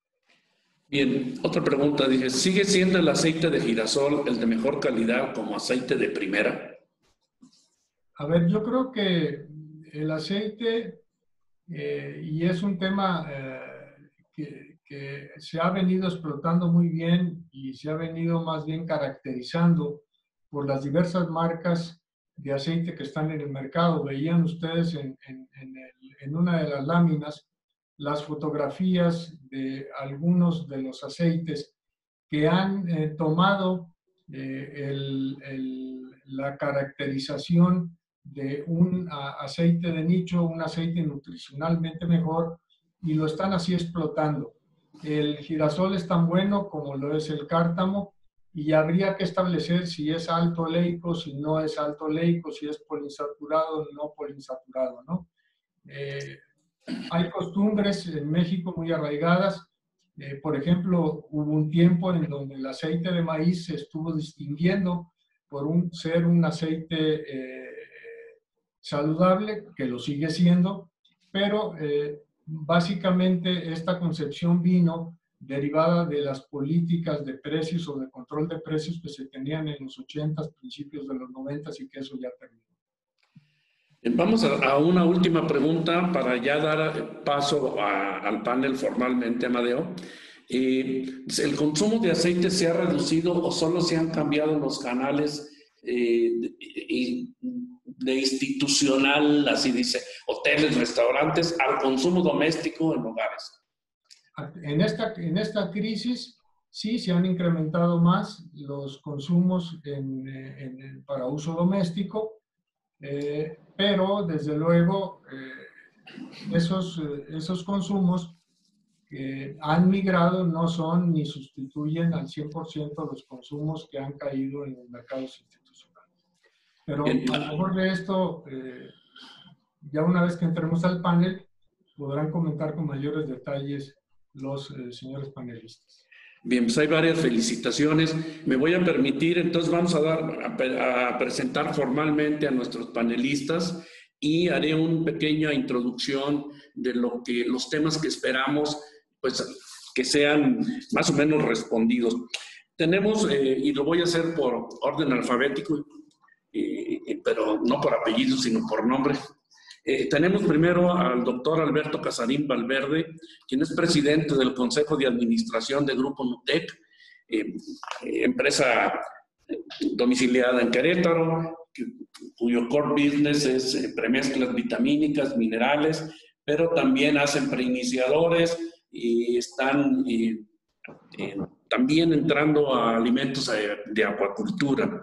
Bien, otra pregunta, dije, ¿sigue siendo el aceite de girasol el de mejor calidad como aceite de primera? A ver, yo creo que el aceite, eh, y es un tema eh, que, que se ha venido explotando muy bien y se ha venido más bien caracterizando por las diversas marcas de aceite que están en el mercado. Veían ustedes en, en, en, el, en una de las láminas las fotografías de algunos de los aceites que han eh, tomado eh, el, el, la caracterización de un a, aceite de nicho, un aceite nutricionalmente mejor, y lo están así explotando. El girasol es tan bueno como lo es el cártamo, y habría que establecer si es alto oleico, si no es alto oleico, si es poliinsaturado o no poliinsaturado, ¿no? Eh, hay costumbres en México muy arraigadas. Eh, por ejemplo, hubo un tiempo en donde el aceite de maíz se estuvo distinguiendo por un, ser un aceite eh, saludable, que lo sigue siendo, pero eh, básicamente esta concepción vino derivada de las políticas de precios o de control de precios que se tenían en los ochentas, principios de los noventas, y que eso ya terminó. Vamos a, a una última pregunta para ya dar paso a, al panel formalmente, Amadeo. Eh, ¿El consumo de aceite se ha reducido o solo se han cambiado los canales eh, de, de institucional, así dice, hoteles, restaurantes, al consumo doméstico en hogares? En esta, en esta crisis sí se han incrementado más los consumos en, en, para uso doméstico, eh, pero desde luego eh, esos, esos consumos que han migrado no son ni sustituyen al cien por ciento los consumos que han caído en los mercados institucionales. Pero a lo mejor de esto, eh, ya una vez que entremos al panel, podrán comentar con mayores detalles los eh, señores panelistas. Bien, pues hay varias felicitaciones. Me voy a permitir, entonces vamos a dar a, a presentar formalmente a nuestros panelistas y haré una pequeña introducción de lo que, los temas que esperamos, pues, que sean más o menos respondidos. Tenemos, eh, y lo voy a hacer por orden alfabético, eh, pero no por apellido, sino por nombre. Eh, tenemos primero al doctor Alberto Casarín Valverde, quien es presidente del Consejo de Administración de Grupo Nutec, eh, eh, empresa domiciliada en Querétaro, que, cuyo core business es eh, premezclas vitamínicas, minerales, pero también hacen preiniciadores y están eh, eh, también entrando a alimentos de, de acuacultura.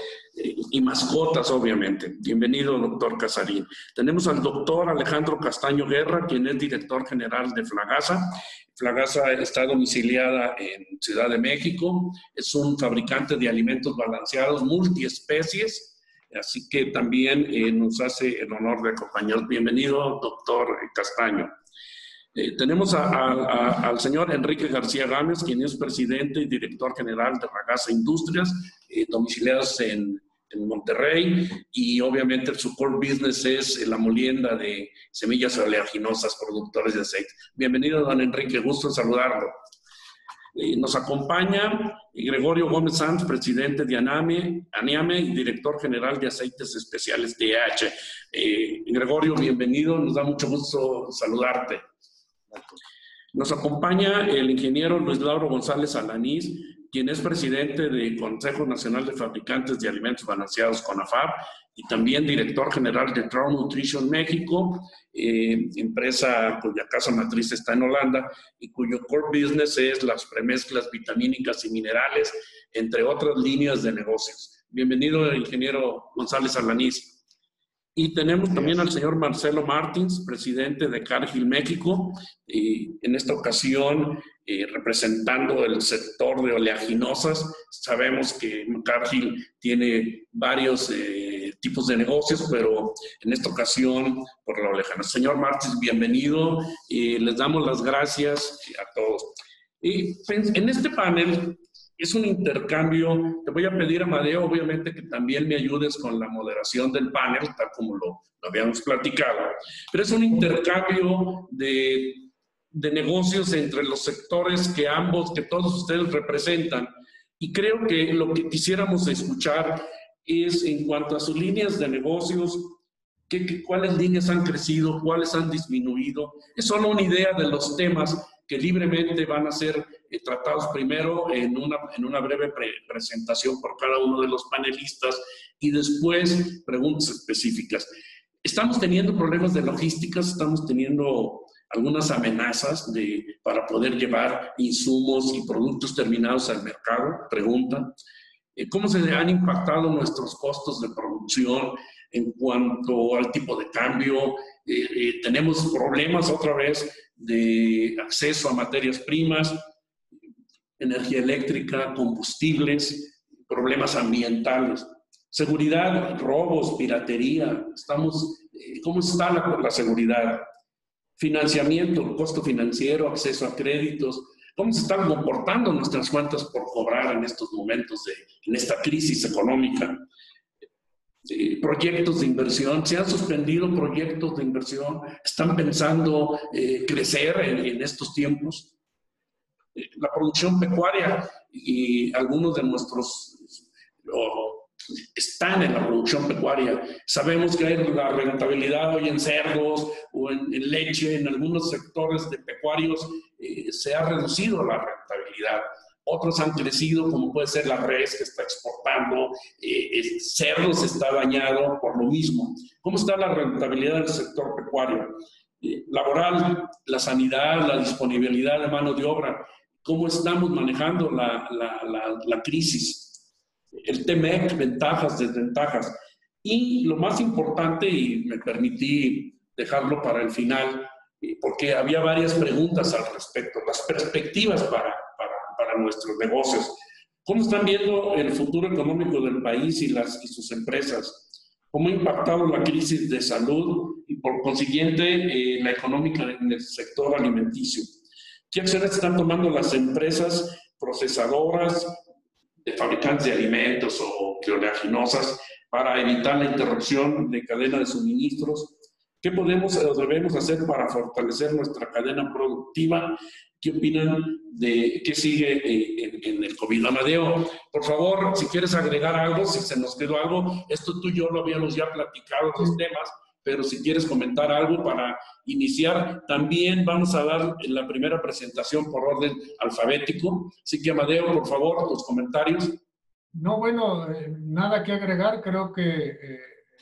Y mascotas, obviamente. Bienvenido, doctor Casarín. Tenemos al doctor Alejandro Castaño Guerra, quien es director general de Flagasa. Flagasa está domiciliada en Ciudad de México. Es un fabricante de alimentos balanceados, multiespecies, así que también eh, nos hace el honor de acompañarnos. Bienvenido, doctor Castaño. Eh, tenemos a, a, a, al señor Enrique García Gámez, quien es presidente y director general de Flagasa Industrias, eh, domiciliados en, en Monterrey, y obviamente su core business es la molienda de semillas oleaginosas, productores de aceite. Bienvenido, don Enrique, gusto en saludarlo. Eh, nos acompaña Gregorio Gómez Sanz, presidente de ANAME, ANIAME y director general de Aceites Especiales D H. Eh, Gregorio, bienvenido, nos da mucho gusto saludarte. Nos acompaña el ingeniero Luis Lauro González Alanís, quien es presidente del Consejo Nacional de Fabricantes de Alimentos Balanceados, CONAFAB, y también director general de Trouw Nutrition México, eh, empresa cuya casa matriz está en Holanda y cuyo core business es las premezclas vitamínicas y minerales, entre otras líneas de negocios. Bienvenido, ingeniero González Alanís. Y tenemos también al señor Marcelo Martins, presidente de Cargill México, y en esta ocasión eh, representando el sector de oleaginosas. Sabemos que Cargill tiene varios eh, tipos de negocios, pero en esta ocasión por lo lejano. Señor Martins, bienvenido y les damos las gracias a todos. Y en este panel es un intercambio. Te voy a pedir, Amadeo, obviamente, que también me ayudes con la moderación del panel, tal como lo, lo habíamos platicado. Pero es un intercambio de, de negocios entre los sectores que ambos, que todos ustedes representan. Y creo que lo que quisiéramos escuchar es, en cuanto a sus líneas de negocios, ¿qué, qué, cuáles líneas han crecido, cuáles han disminuido? Es solo una idea de los temas que libremente van a ser eh, tratados primero en una, en una breve pre presentación por cada uno de los panelistas y después preguntas específicas. Estamos teniendo problemas de logística, estamos teniendo algunas amenazas de, para poder llevar insumos y productos terminados al mercado. Pregunta, eh, ¿cómo se han impactado nuestros costos de producción en cuanto al tipo de cambio? Eh, eh, tenemos problemas otra vez de acceso a materias primas, energía eléctrica, combustibles, problemas ambientales, seguridad, robos, piratería. Estamos, eh, ¿cómo está la, la seguridad? Financiamiento, costo financiero, acceso a créditos. ¿Cómo se están comportando nuestras cuentas por cobrar en estos momentos, de, en esta crisis económica? Eh, proyectos de inversión, se han suspendido proyectos de inversión, están pensando eh, crecer en, en estos tiempos. Eh, la producción pecuaria, y algunos de nuestros oh, están en la producción pecuaria. Sabemos que hay la rentabilidad hoy en cerdos o en, en leche, en algunos sectores de pecuarios eh, se ha reducido la rentabilidad. Otros han crecido, como puede ser la res, que está exportando, eh, el cerdo se está dañado por lo mismo. ¿Cómo está la rentabilidad del sector pecuario? Eh, laboral, la sanidad, la disponibilidad de mano de obra. ¿Cómo estamos manejando la, la, la, la crisis? El T M E C, ventajas, desventajas. Y lo más importante, y me permití dejarlo para el final, eh, porque había varias preguntas al respecto, las perspectivas para para nuestros negocios. ¿Cómo están viendo el futuro económico del país y, las, y sus empresas? ¿Cómo ha impactado la crisis de salud y por consiguiente eh, la económica en el sector alimenticio? ¿Qué acciones están tomando las empresas procesadoras, de fabricantes de alimentos o oleaginosas para evitar la interrupción de cadena de suministros? ¿Qué podemos o debemos hacer para fortalecer nuestra cadena productiva? ¿Qué opinan de qué sigue eh, en, en el COVID? Amadeo, por favor, si quieres agregar algo, si se nos quedó algo, esto tú y yo lo habíamos ya platicado, los temas, pero si quieres comentar algo para iniciar, también vamos a dar la primera presentación por orden alfabético. Así que, Amadeo, por favor, tus comentarios. No, bueno, eh, nada que agregar, creo que eh,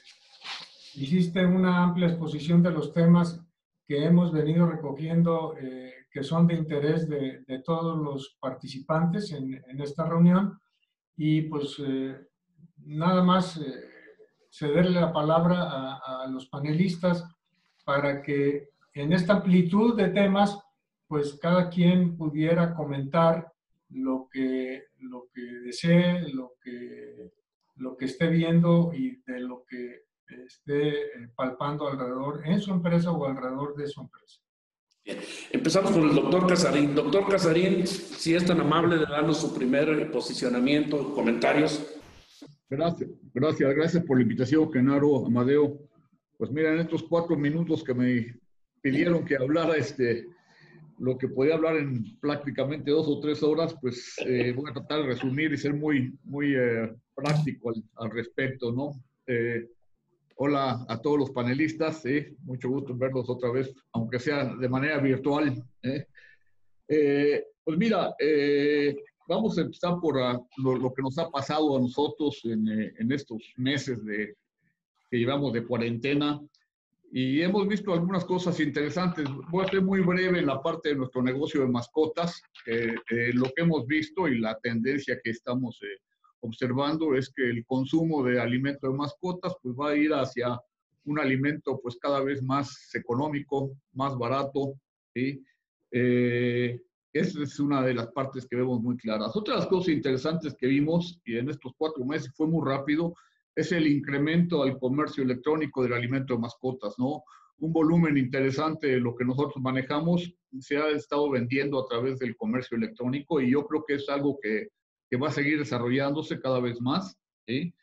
hiciste una amplia exposición de los temas que hemos venido recogiendo, eh, que son de interés de, de todos los participantes en, en esta reunión. Y pues eh, nada más eh, cederle la palabra a, a los panelistas para que en esta amplitud de temas, pues cada quien pudiera comentar lo que, lo que desee, lo que, lo que esté viendo y de lo que esté palpando alrededor en su empresa o alrededor de su empresa. Bien. Empezamos con el doctor Casarín. Doctor Casarín, si es tan amable de darnos su primer posicionamiento, comentarios. Gracias, gracias, gracias por la invitación, Genaro, Amadeo. Pues mira, en estos cuatro minutos que me pidieron que hablara este, lo que podía hablar en prácticamente dos o tres horas, pues eh, voy a tratar de resumir y ser muy, muy eh, práctico al, al respecto, ¿no? Eh, Hola a todos los panelistas, ¿eh? Mucho gusto en verlos otra vez, aunque sea de manera virtual. ¿eh? Eh, pues mira, eh, vamos a empezar por a, lo, lo que nos ha pasado a nosotros en, eh, en estos meses de, que llevamos de cuarentena y hemos visto algunas cosas interesantes. Voy a ser muy breve en la parte de nuestro negocio de mascotas. Eh, eh, lo que hemos visto y la tendencia que estamos eh, observando es que el consumo de alimento de mascotas pues va a ir hacia un alimento pues cada vez más económico, más barato, ¿sí? Eh, esa es una de las partes que vemos muy claras. Otra de las cosas interesantes que vimos, y en estos cuatro meses fue muy rápido, es el incremento al comercio electrónico del alimento de mascotas, ¿no? Un volumen interesante de lo que nosotros manejamos se ha estado vendiendo a través del comercio electrónico y yo creo que es algo que, que va a seguir desarrollándose cada vez más, ¿sí?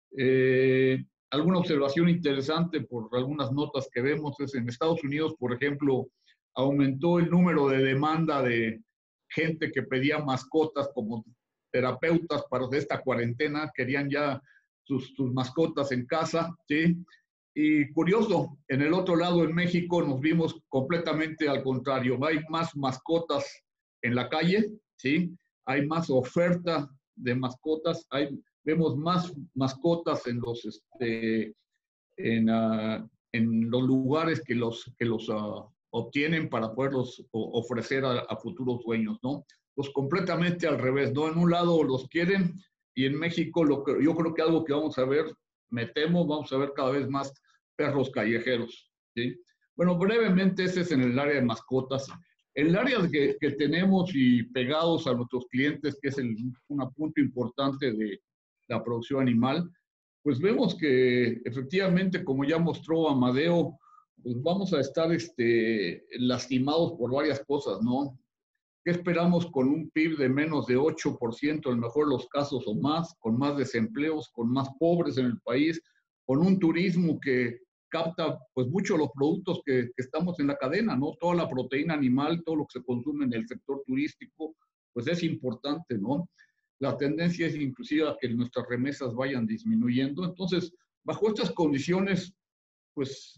Eh, alguna observación interesante por algunas notas que vemos es en Estados Unidos, por ejemplo, aumentó el número de demanda de gente que pedía mascotas como terapeutas para esta cuarentena, querían ya sus, sus mascotas en casa, ¿sí? Y curioso, en el otro lado, en México, nos vimos completamente al contrario. Hay más mascotas en la calle, ¿sí? Hay más oferta de mascotas, hay, vemos más mascotas en los, este, en, uh, en los lugares que los, que los uh, obtienen para poderlos ofrecer a, a futuros dueños, ¿no? Pues completamente al revés, ¿no? En un lado los quieren y en México lo que, yo creo que algo que vamos a ver, me temo, vamos a ver cada vez más perros callejeros, ¿sí? Bueno, brevemente ese es en el área de mascotas. El área que, que tenemos y pegados a nuestros clientes, que es el, un punto importante de la producción animal, pues vemos que efectivamente, como ya mostró Amadeo, pues vamos a estar este, lastimados por varias cosas, ¿no? ¿Qué esperamos con un P I B de menos de ocho por ciento, en el mejor de los casos o más, con más desempleos, con más pobres en el país, con un turismo que capta pues mucho los productos que, que estamos en la cadena, ¿no? Toda la proteína animal, todo lo que se consume en el sector turístico, pues es importante, ¿no? La tendencia es inclusive a que nuestras remesas vayan disminuyendo. Entonces, bajo estas condiciones, pues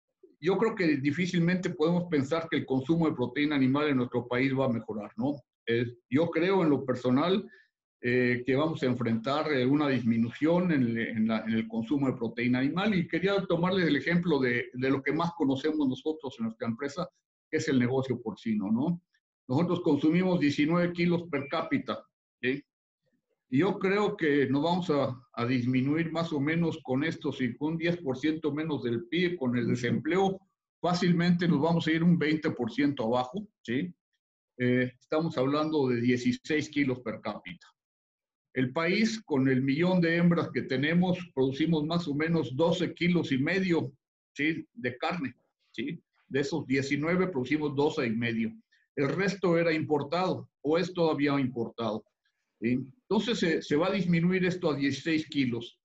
yo creo que difícilmente podemos pensar que el consumo de proteína animal en nuestro país va a mejorar, ¿no? Eh, yo creo en lo personal eh, que vamos a enfrentar eh, una disminución en, el, en, la, en el consumo de proteína animal y quería tomarles el ejemplo de, de lo que más conocemos nosotros en nuestra empresa, que es el negocio porcino, ¿no? Nosotros consumimos diecinueve kilos per cápita, ¿sí? Y yo creo que nos vamos a, a disminuir más o menos con esto, si con un diez por ciento menos del P I B, con el desempleo, fácilmente nos vamos a ir un veinte por ciento abajo, ¿sí? Eh, estamos hablando de dieciséis kilos per cápita. El país, con el millón de hembras que tenemos, producimos más o menos doce kilos y medio, ¿sí? De carne, ¿sí? De esos diecinueve producimos doce y medio. El resto era importado o es todavía importado, ¿sí? Entonces se, se va a disminuir esto a dieciséis kilos.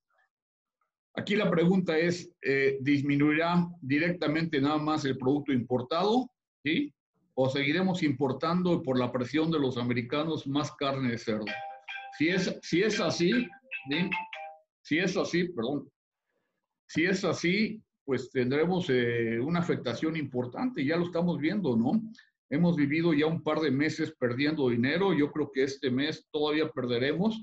Aquí la pregunta es, eh, ¿disminuirá directamente nada más el producto importado? ¿Sí? ¿O seguiremos importando por la presión de los americanos más carne de cerdo? Si es, si es así, ¿sí? Si es así, perdón, si es así, pues tendremos eh, una afectación importante, ya lo estamos viendo, ¿no? Hemos vivido ya un par de meses perdiendo dinero, yo creo que este mes todavía perderemos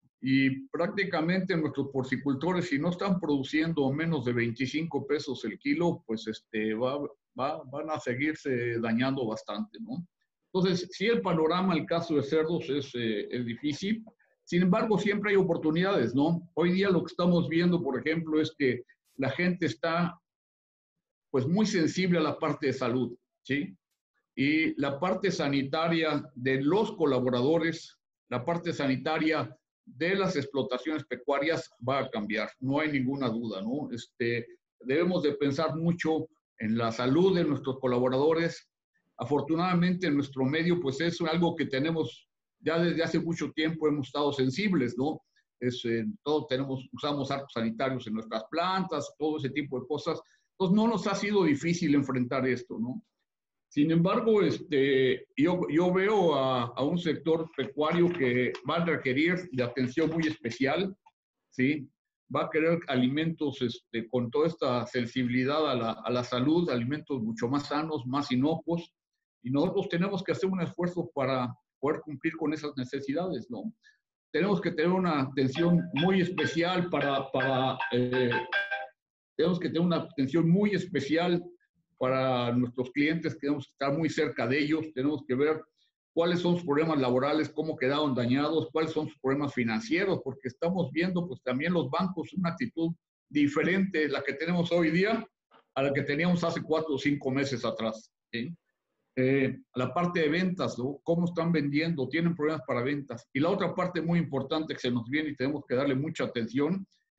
y prácticamente nuestros porcicultores, si no están produciendo menos de veinticinco pesos el kilo, pues este, va, va, van a seguirse dañando bastante, ¿no? Entonces, sí, el panorama, el caso de cerdos es, eh, es difícil, sin embargo, siempre hay oportunidades, ¿no? Hoy día lo que estamos viendo, por ejemplo, es que la gente está pues muy sensible a la parte de salud, ¿sí? Y la parte sanitaria de los colaboradores, la parte sanitaria de las explotaciones pecuarias va a cambiar, no hay ninguna duda, ¿no? Este, debemos de pensar mucho en la salud de nuestros colaboradores. Afortunadamente en nuestro medio, pues es algo que tenemos ya desde hace mucho tiempo, hemos estado sensibles, ¿no? Es, eh, todos tenemos, usamos arcos sanitarios en nuestras plantas, todo ese tipo de cosas. Entonces no nos ha sido difícil enfrentar esto, ¿no? Sin embargo, este, yo, yo veo a, a un sector pecuario que va a requerir de atención muy especial, ¿sí? Va a querer alimentos este, con toda esta sensibilidad a la, a la salud, alimentos mucho más sanos, más inocuos, y nosotros tenemos que hacer un esfuerzo para poder cumplir con esas necesidades, ¿no? Tenemos que tener una atención muy especial para, para eh, tenemos que tener una atención muy especial para nuestros clientes, tenemos que estar muy cerca de ellos, tenemos que ver cuáles son sus problemas laborales, cómo quedaron dañados, cuáles son sus problemas financieros, porque estamos viendo pues también los bancos una actitud diferente de la que tenemos hoy día a la que teníamos hace cuatro o cinco meses atrás, ¿sí? Eh, la parte de ventas, ¿no? Cómo están vendiendo, tienen problemas para ventas. Y la otra parte muy importante que se nos viene y tenemos que darle mucha atención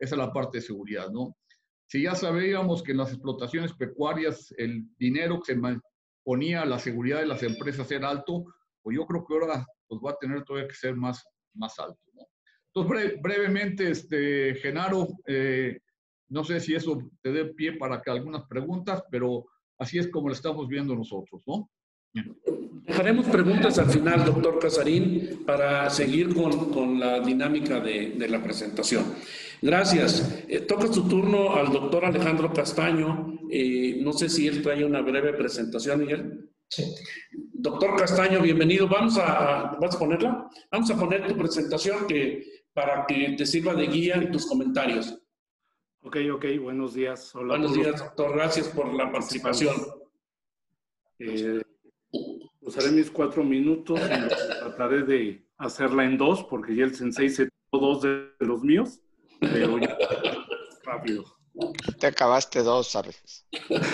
Esa es la parte de seguridad, ¿no? Si ya sabíamos que en las explotaciones pecuarias el dinero que se ponía a la seguridad de las empresas era alto, pues yo creo que ahora pues, va a tener todavía que ser más, más alto, ¿no? Entonces, bre brevemente, este, Genaro, eh, no sé si eso te dé pie para que algunas preguntas, pero así es como lo estamos viendo nosotros, ¿no? Bien. Dejaremos preguntas al final, doctor Casarín, para seguir con, con la dinámica de, de la presentación. Gracias. Eh, toca su turno al doctor Alejandro Castaño. Eh, no sé si él trae una breve presentación, Miguel. Sí. Doctor Castaño, bienvenido. Vamos a, ¿vas a ponerla? Vamos a poner tu presentación que, para que te sirva de guía en tus comentarios. Ok, ok. Buenos días. Hola. Buenos días, doctor. Gracias por la participación. Eh, usaré mis cuatro minutos y trataré de hacerla en dos, porque ya el sensei se tomó dos de los míos, pero ya rápido. Te acabaste dos, ¿sabes?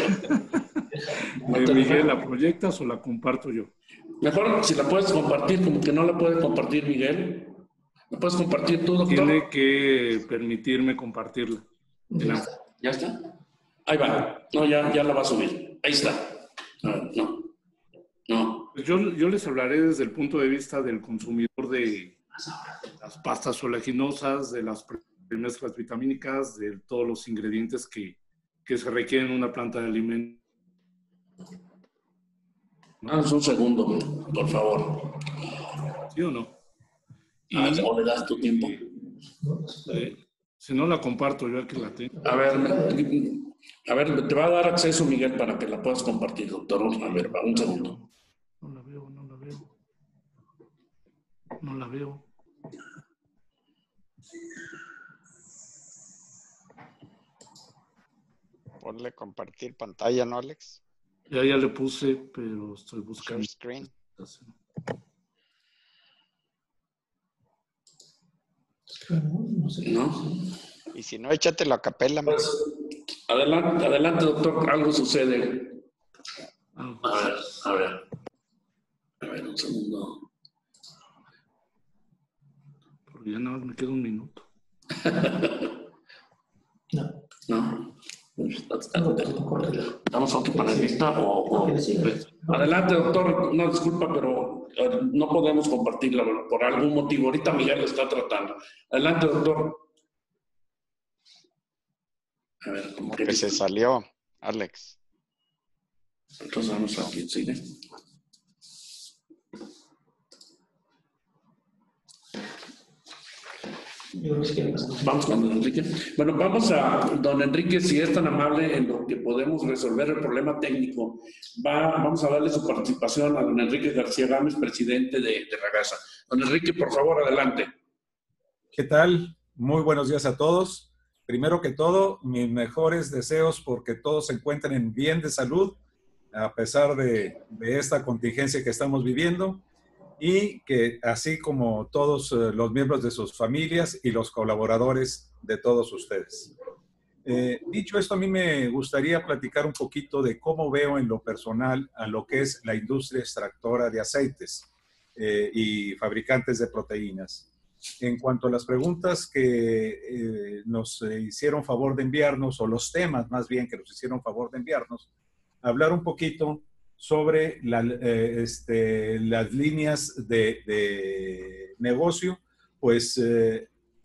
Eh, Miguel, ¿la proyectas o la comparto yo? Mejor si la puedes compartir, como que no la puede compartir Miguel. ¿La puedes compartir tú, doctor? Tiene que permitirme compartirla. ¿Ya está? ¿Ya está? Ahí va. No, ya, ya la va a subir. Ahí está. No, no. no. Pues yo, yo les hablaré desde el punto de vista del consumidor de las pastas oleaginosas, de las premezclas vitamínicas, de todos los ingredientes que, que se requieren en una planta de alimentos. Danos un segundo, por favor. ¿Sí o no? Y, Ah, ¿o le das tu tiempo? Eh, si no, la comparto yo aquí la tengo. A ver, a ver, te va a dar acceso, Miguel, para que la puedas compartir, doctor. A ver, va, un segundo. No la veo, no la veo. No la veo. Ponle compartir pantalla, ¿no, Alex? Ya, ya le puse, pero estoy buscando. Share screen. ¿No? Y si no, échatelo a capela. Pues, adelante, adelante, doctor. Algo sucede. Ah, A ver, a ver. A ver, un segundo. porque ya nada más me queda un minuto. No. No. No, no, correcto. ¿Damos otro panelista o...? o Ok, sí. pues, adelante, doctor. No, disculpa, pero eh, no podemos compartirla por algún motivo. Ahorita Miguel lo está tratando. Adelante, doctor. A ver, Como que se salió, Alex. Entonces vamos a quién sigue. Yo creo que Vamos con don Enrique. Bueno, vamos a don Enrique, si es tan amable en lo que podemos resolver el problema técnico. Va, vamos a darle su participación a don Enrique García Gámez, presidente de, de Ragasa. Don Enrique, por favor, adelante. ¿Qué tal? Muy buenos días a todos. Primero que todo, mis mejores deseos porque todos se encuentren bien de salud, a pesar de, de esta contingencia que estamos viviendo, y que así como todos eh, los miembros de sus familias y los colaboradores de todos ustedes. Eh, dicho esto, a mí me gustaría platicar un poquito de cómo veo en lo personal a lo que es la industria extractora de aceites eh, y fabricantes de proteínas. En cuanto a las preguntas que eh, nos eh, hicieron favor de enviarnos, o los temas más bien que nos hicieron favor de enviarnos, hablar un poquito sobre la, eh, este, las líneas de, de negocio, pues eh,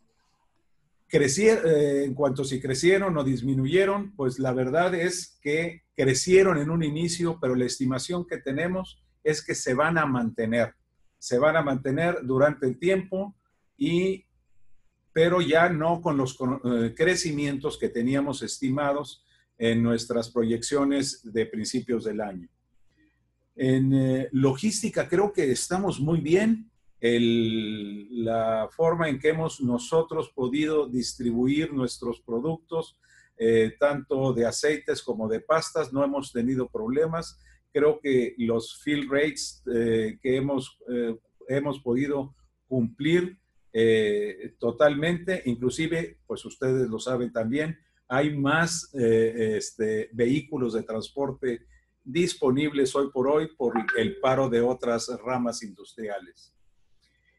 crecieron, eh, en cuanto a si crecieron o disminuyeron, pues la verdad es que crecieron en un inicio, pero la estimación que tenemos es que se van a mantener, se van a mantener durante el tiempo, y, pero ya no con los con, eh, crecimientos que teníamos estimados en nuestras proyecciones de principios del año. En eh, logística creo que estamos muy bien. El, la forma en que hemos nosotros podido distribuir nuestros productos, eh, tanto de aceites como de pastas, no hemos tenido problemas. Creo que los fill rates eh, que hemos, eh, hemos podido cumplir eh, totalmente, inclusive, pues ustedes lo saben también, hay más eh, este, vehículos de transporte disponibles hoy por hoy por el paro de otras ramas industriales.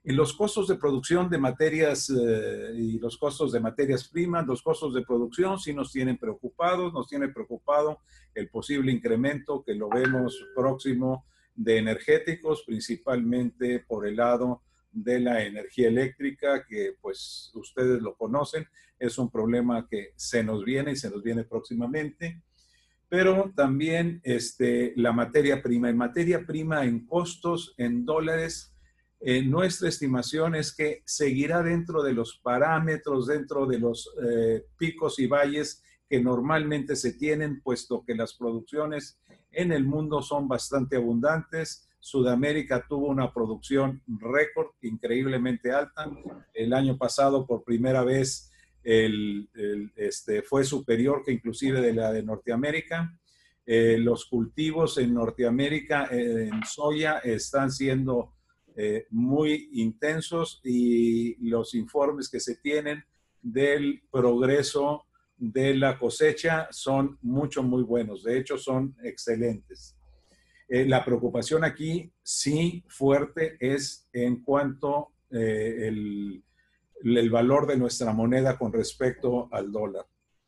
En los costos de producción de materias eh, y los costos de materias primas, los costos de producción sí nos tienen preocupados, nos tiene preocupado el posible incremento que lo vemos próximo de energéticos, principalmente por el lado de la energía eléctrica, que pues ustedes lo conocen, es un problema que se nos viene y se nos viene próximamente. Pero también este, la materia prima. En materia prima, en costos, en dólares, eh, nuestra estimación es que seguirá dentro de los parámetros, dentro de los eh, picos y valles que normalmente se tienen, puesto que las producciones en el mundo son bastante abundantes. Sudamérica tuvo una producción récord increíblemente alta. El año pasado, por primera vez, el, el, este, fue superior que inclusive de la de Norteamérica. Eh, los cultivos en Norteamérica eh, en soya están siendo eh, muy intensos y los informes que se tienen del progreso de la cosecha son mucho, muy buenos. De hecho, son excelentes. Eh, la preocupación aquí, sí, fuerte, es en cuanto eh, el, el valor de nuestra moneda con respecto al dólar.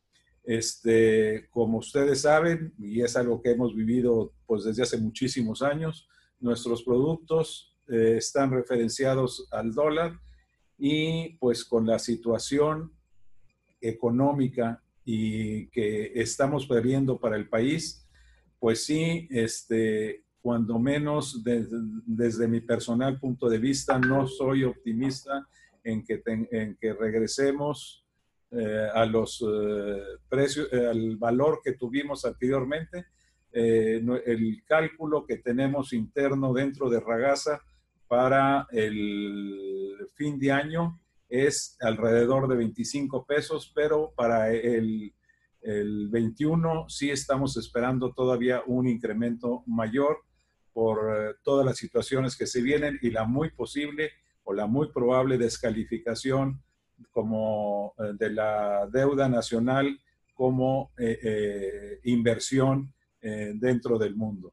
Este, como ustedes saben, y es algo que hemos vivido pues, desde hace muchísimos años, nuestros productos eh, están referenciados al dólar y pues con la situación económica y que estamos previendo para el país, pues sí, este, cuando menos de, desde mi personal punto de vista, no soy optimista en que, ten, en que regresemos eh, a los eh, precios, eh, al valor que tuvimos anteriormente. Eh, el cálculo que tenemos interno dentro de Ragasa para el fin de año es alrededor de veinticinco pesos, pero para el, el veintiuno sí estamos esperando todavía un incremento mayor por uh, todas las situaciones que se vienen y la muy posible o la muy probable descalificación como uh, de la deuda nacional como eh, eh, inversión eh, dentro del mundo.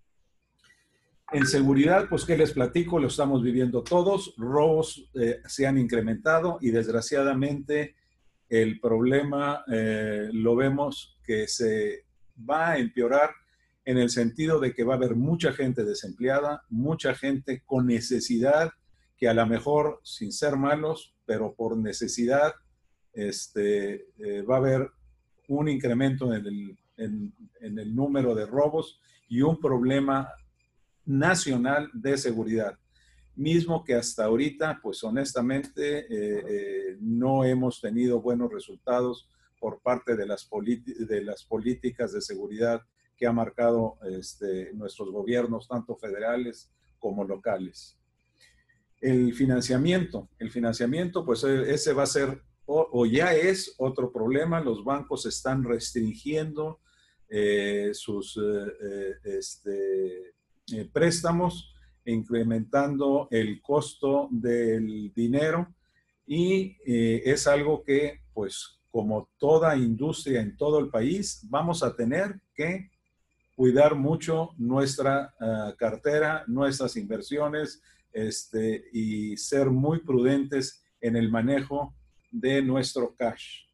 En seguridad, pues, ¿qué les platico? Lo estamos viviendo todos. Robos eh, se han incrementado y desgraciadamente el problema eh, lo vemos que se va a empeorar en el sentido de que va a haber mucha gente desempleada, mucha gente con necesidad, que a lo mejor, sin ser malos, pero por necesidad, este, eh, va a haber un incremento en el, en, en el número de robos y un problema nacional de seguridad, mismo que hasta ahorita, pues honestamente, eh, eh, no hemos tenido buenos resultados por parte de las, de las políticas de seguridad que ha marcado este, nuestros gobiernos, tanto federales como locales. El financiamiento, el financiamiento, pues ese va a ser, o, o ya es otro problema. Los bancos están restringiendo eh, sus eh, este, Eh, préstamos, incrementando el costo del dinero y eh, es algo que, pues, como toda industria en todo el país, vamos a tener que cuidar mucho nuestra uh, cartera, nuestras inversiones este, y ser muy prudentes en el manejo de nuestro cash.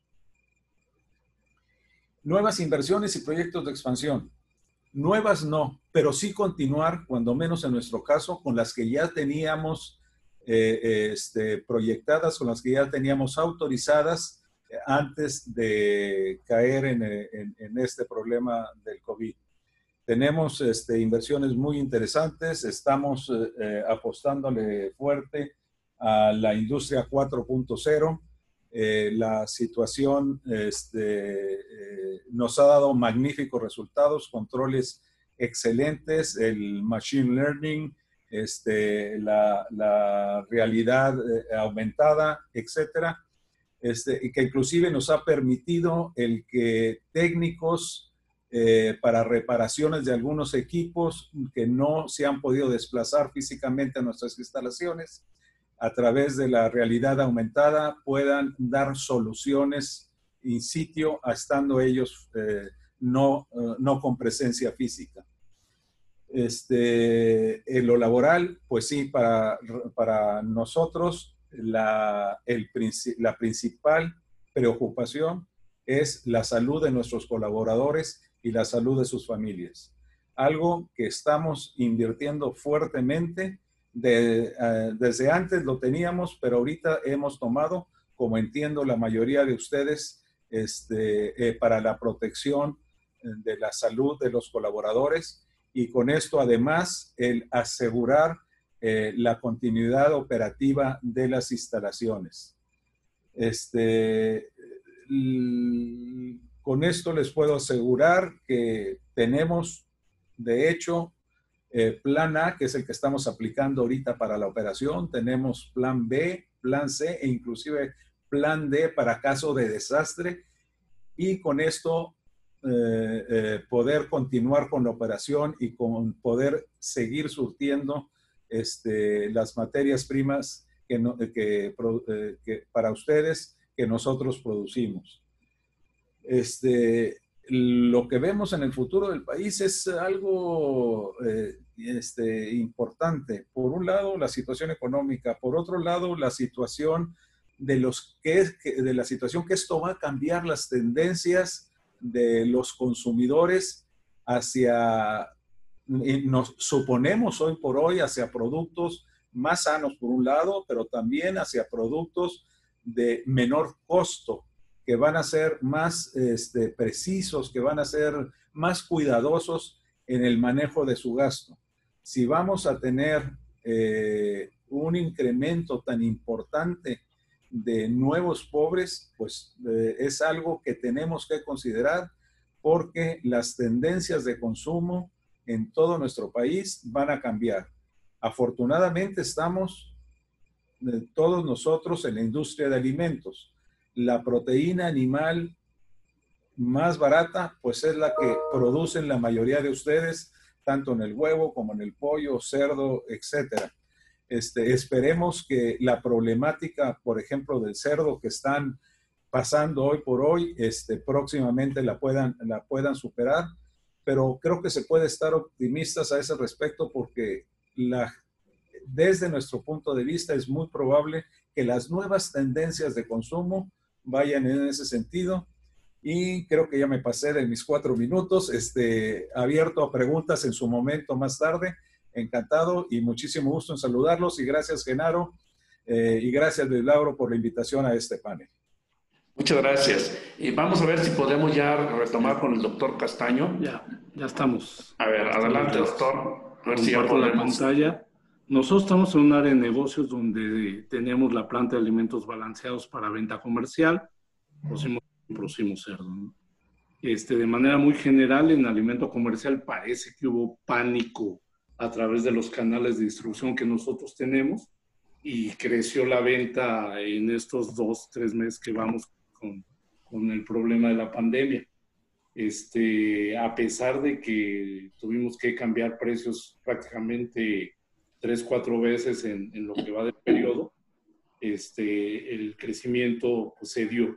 Nuevas inversiones y proyectos de expansión. Nuevas no, pero sí continuar, cuando menos en nuestro caso, con las que ya teníamos eh, este, proyectadas, con las que ya teníamos autorizadas eh, antes de caer en, en, en este problema del COVID. Tenemos este, inversiones muy interesantes, estamos eh, eh, apostándole fuerte a la industria cuatro punto cero. Eh, la situación este, eh, nos ha dado magníficos resultados, controles excelentes, el machine learning, este, la, la realidad eh, aumentada, etcétera, este, y que inclusive nos ha permitido el que técnicos eh, para reparaciones de algunos equipos que no se han podido desplazar físicamente a nuestras instalaciones, a través de la realidad aumentada puedan dar soluciones in situ, estando ellos eh, no, uh, no con presencia física. Este, en lo laboral, pues sí, para, para nosotros la, el, la principal preocupación es la salud de nuestros colaboradores y la salud de sus familias. Algo que estamos invirtiendo fuertemente, de, uh, desde antes lo teníamos, pero ahorita hemos tomado, como entiendo la mayoría de ustedes, este, eh, para la protección de la salud de los colaboradores, y con esto además el asegurar eh, la continuidad operativa de las instalaciones. Este, con esto les puedo asegurar que tenemos, de hecho, eh, plan A, que es el que estamos aplicando ahorita para la operación, tenemos plan B, plan C e inclusive plan D para caso de desastre, y con esto eh, eh, poder continuar con la operación y con poder seguir surtiendo este, las materias primas que, no, que, eh, que para ustedes que nosotros producimos. Este, lo que vemos en el futuro del país es algo eh, este, importante. Por un lado, la situación económica. Por otro lado, la situación de, los que, de la situación que esto va a cambiar las tendencias de los consumidores hacia, nos suponemos hoy por hoy, hacia productos más sanos por un lado, pero también hacia productos de menor costo, que van a ser más este, precisos, que van a ser más cuidadosos en el manejo de su gasto. Si vamos a tener eh, un incremento tan importante de nuevos pobres, pues eh, es algo que tenemos que considerar, porque las tendencias de consumo en todo nuestro país van a cambiar. Afortunadamente estamos eh, todos nosotros en la industria de alimentos. La proteína animal más barata, pues es la que producen la mayoría de ustedes, tanto en el huevo como en el pollo, cerdo, etcétera. Este, esperemos que la problemática, por ejemplo, del cerdo que están pasando hoy por hoy, este, próximamente la puedan, la puedan superar, pero creo que se puede estar optimistas a ese respecto, porque la, desde nuestro punto de vista es muy probable que las nuevas tendencias de consumo vayan en ese sentido. Y creo que ya me pasé de mis cuatro minutos, este, abierto a preguntas en su momento más tarde. Encantado y muchísimo gusto en saludarlos, y gracias, Genaro, eh, y gracias, Luis Lauro, por la invitación a este panel. Muchas gracias. Y vamos a ver si podemos ya retomar con el doctor Castaño. Ya, ya estamos. A ver, adelante, doctor. A ver si ya podemos. podemos. La pantalla. Nosotros estamos en un área de negocios donde tenemos la planta de alimentos balanceados para venta comercial. Producimos, producimos cerdo, ¿no? Este, de manera muy general, en alimento comercial parece que hubo pánico a través de los canales de distribución que nosotros tenemos, y creció la venta en estos dos, tres meses que vamos con, con el problema de la pandemia. Este, a pesar de que tuvimos que cambiar precios prácticamente tres, cuatro veces en, en lo que va del periodo, este, el crecimiento pues, se dio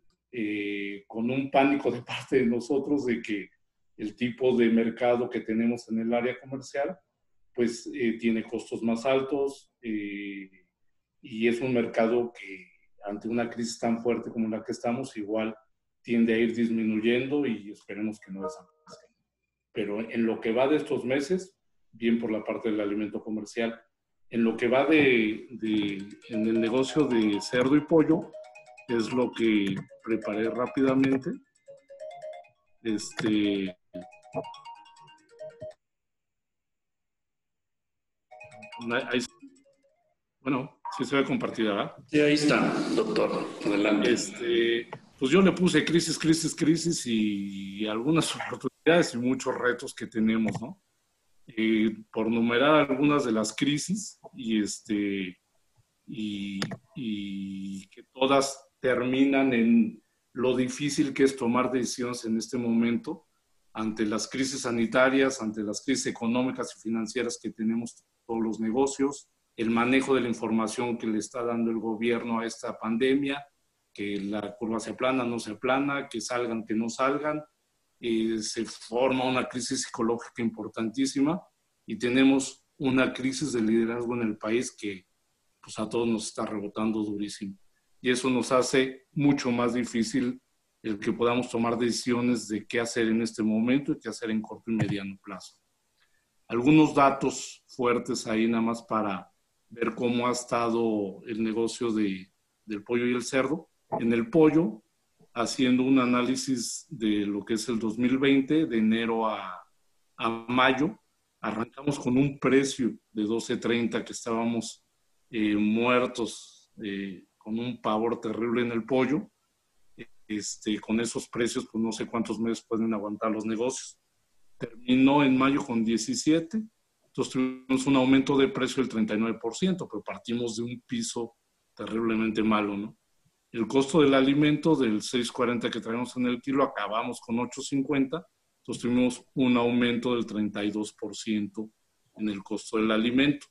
eh, con un pánico de parte de nosotros de que el tipo de mercado que tenemos en el área comercial pues eh, tiene costos más altos eh, y es un mercado que ante una crisis tan fuerte como la que estamos igual tiende a ir disminuyendo, y esperemos que no desaparezca. Pero en lo que va de estos meses, bien por la parte del alimento comercial, en lo que va de, de en el negocio de cerdo y pollo, es lo que preparé rápidamente. Este... Ahí, bueno, sí se ve compartida, ¿verdad? Sí, ahí está, doctor. Adelante. Este, pues yo le puse crisis, crisis, crisis y, y algunas oportunidades y muchos retos que tenemos, ¿no? Eh, por numerar algunas de las crisis y, este, y, y que todas terminan en lo difícil que es tomar decisiones en este momento ante las crisis sanitarias, ante las crisis económicas y financieras que tenemos todos los negocios, el manejo de la información que le está dando el gobierno a esta pandemia, que la curva se aplana, no se aplana, que salgan, que no salgan. Eh, se forma una crisis psicológica importantísima y tenemos una crisis de liderazgo en el país que pues a todos nos está rebotando durísimo. Y eso nos hace mucho más difícil el que podamos tomar decisiones de qué hacer en este momento y qué hacer en corto y mediano plazo. Algunos datos fuertes ahí nada más para ver cómo ha estado el negocio de, del pollo y el cerdo. En el pollo, haciendo un análisis de lo que es el dos mil veinte, de enero a, a mayo, arrancamos con un precio de doce treinta que estábamos eh, muertos, eh, con un pavor terrible en el pollo. Este, con esos precios, pues no sé cuántos meses pueden aguantar los negocios. Terminó en mayo con diecisiete, entonces tuvimos un aumento de precio del treinta y nueve por ciento, pero partimos de un piso terriblemente malo, ¿no? El costo del alimento del seis cuarenta que traemos en el kilo, acabamos con ocho cincuenta, entonces tuvimos un aumento del treinta y dos por ciento en el costo del alimento.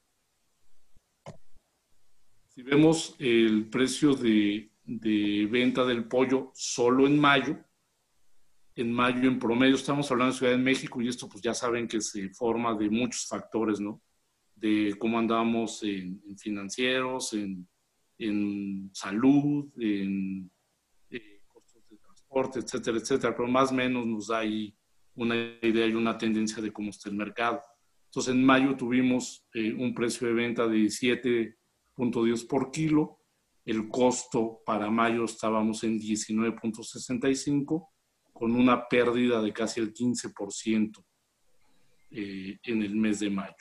Si vemos el precio de, de venta del pollo solo en mayo, en mayo en promedio, estamos hablando de Ciudad de México, y esto pues ya saben que se forma de muchos factores, ¿no? De cómo andamos en, en financieros, en, en salud, en eh, costos de transporte, etcétera, etcétera, pero más o menos nos da ahí una idea y una tendencia de cómo está el mercado. Entonces en mayo tuvimos eh, un precio de venta de diecisiete punto diez por kilo, el costo para mayo estábamos en diecinueve punto sesenta y cinco, con una pérdida de casi el quince por ciento eh, en el mes de mayo.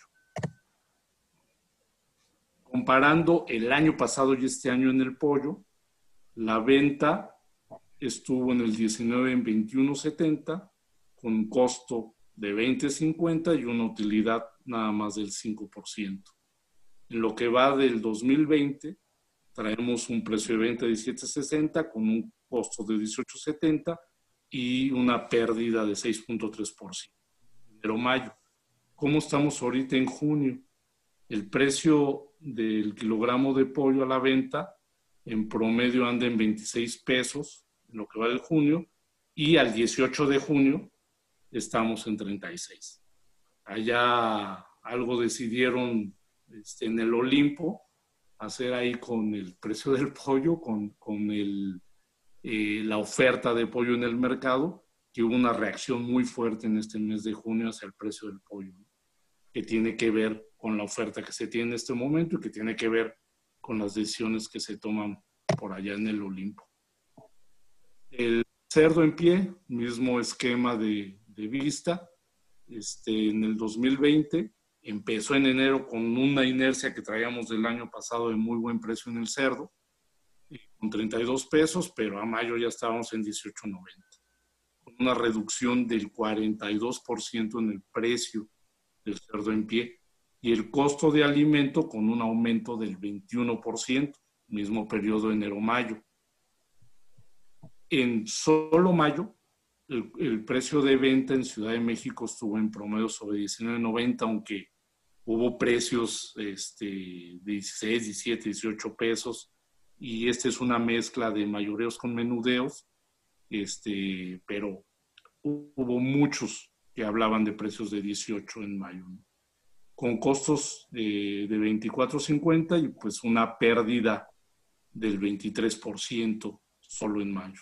Comparando el año pasado y este año en el pollo, la venta estuvo en el diecinueve en veintiuno setenta, con un costo de veinte cincuenta y una utilidad nada más del cinco por ciento. En lo que va del dos mil veinte, traemos un precio de venta de diecisiete sesenta con un costo de dieciocho setenta y una pérdida de seis punto tres por ciento. Enero-mayo. ¿Cómo estamos ahorita en junio? El precio del kilogramo de pollo a la venta en promedio anda en veintiséis pesos, en lo que va del junio, y al dieciocho de junio estamos en treinta y seis. Allá algo decidieron este, en el Olimpo hacer ahí con el precio del pollo, con, con el, eh, la oferta de pollo en el mercado, que hubo una reacción muy fuerte en este mes de junio hacia el precio del pollo, ¿no? Que tiene que ver con la oferta que se tiene en este momento y que tiene que ver con las decisiones que se toman por allá en el Olimpo. El cerdo en pie, mismo esquema de, de vista. Este, en el dos mil veinte empezó en enero con una inercia que traíamos del año pasado de muy buen precio en el cerdo, con treinta y dos pesos, pero a mayo ya estábamos en dieciocho noventa, con una reducción del cuarenta y dos por ciento en el precio del cerdo en pie, y el costo de alimento con un aumento del veintiuno por ciento, mismo periodo enero-mayo. En solo mayo, el, el precio de venta en Ciudad de México estuvo en promedio sobre diecinueve noventa, aunque hubo precios este, de dieciséis, diecisiete, dieciocho pesos, y esta es una mezcla de mayoreos con menudeos, este, pero hubo muchos que hablaban de precios de dieciocho en mayo, ¿no? Con costos eh, de veinticuatro cincuenta y pues una pérdida del veintitrés por ciento solo en mayo.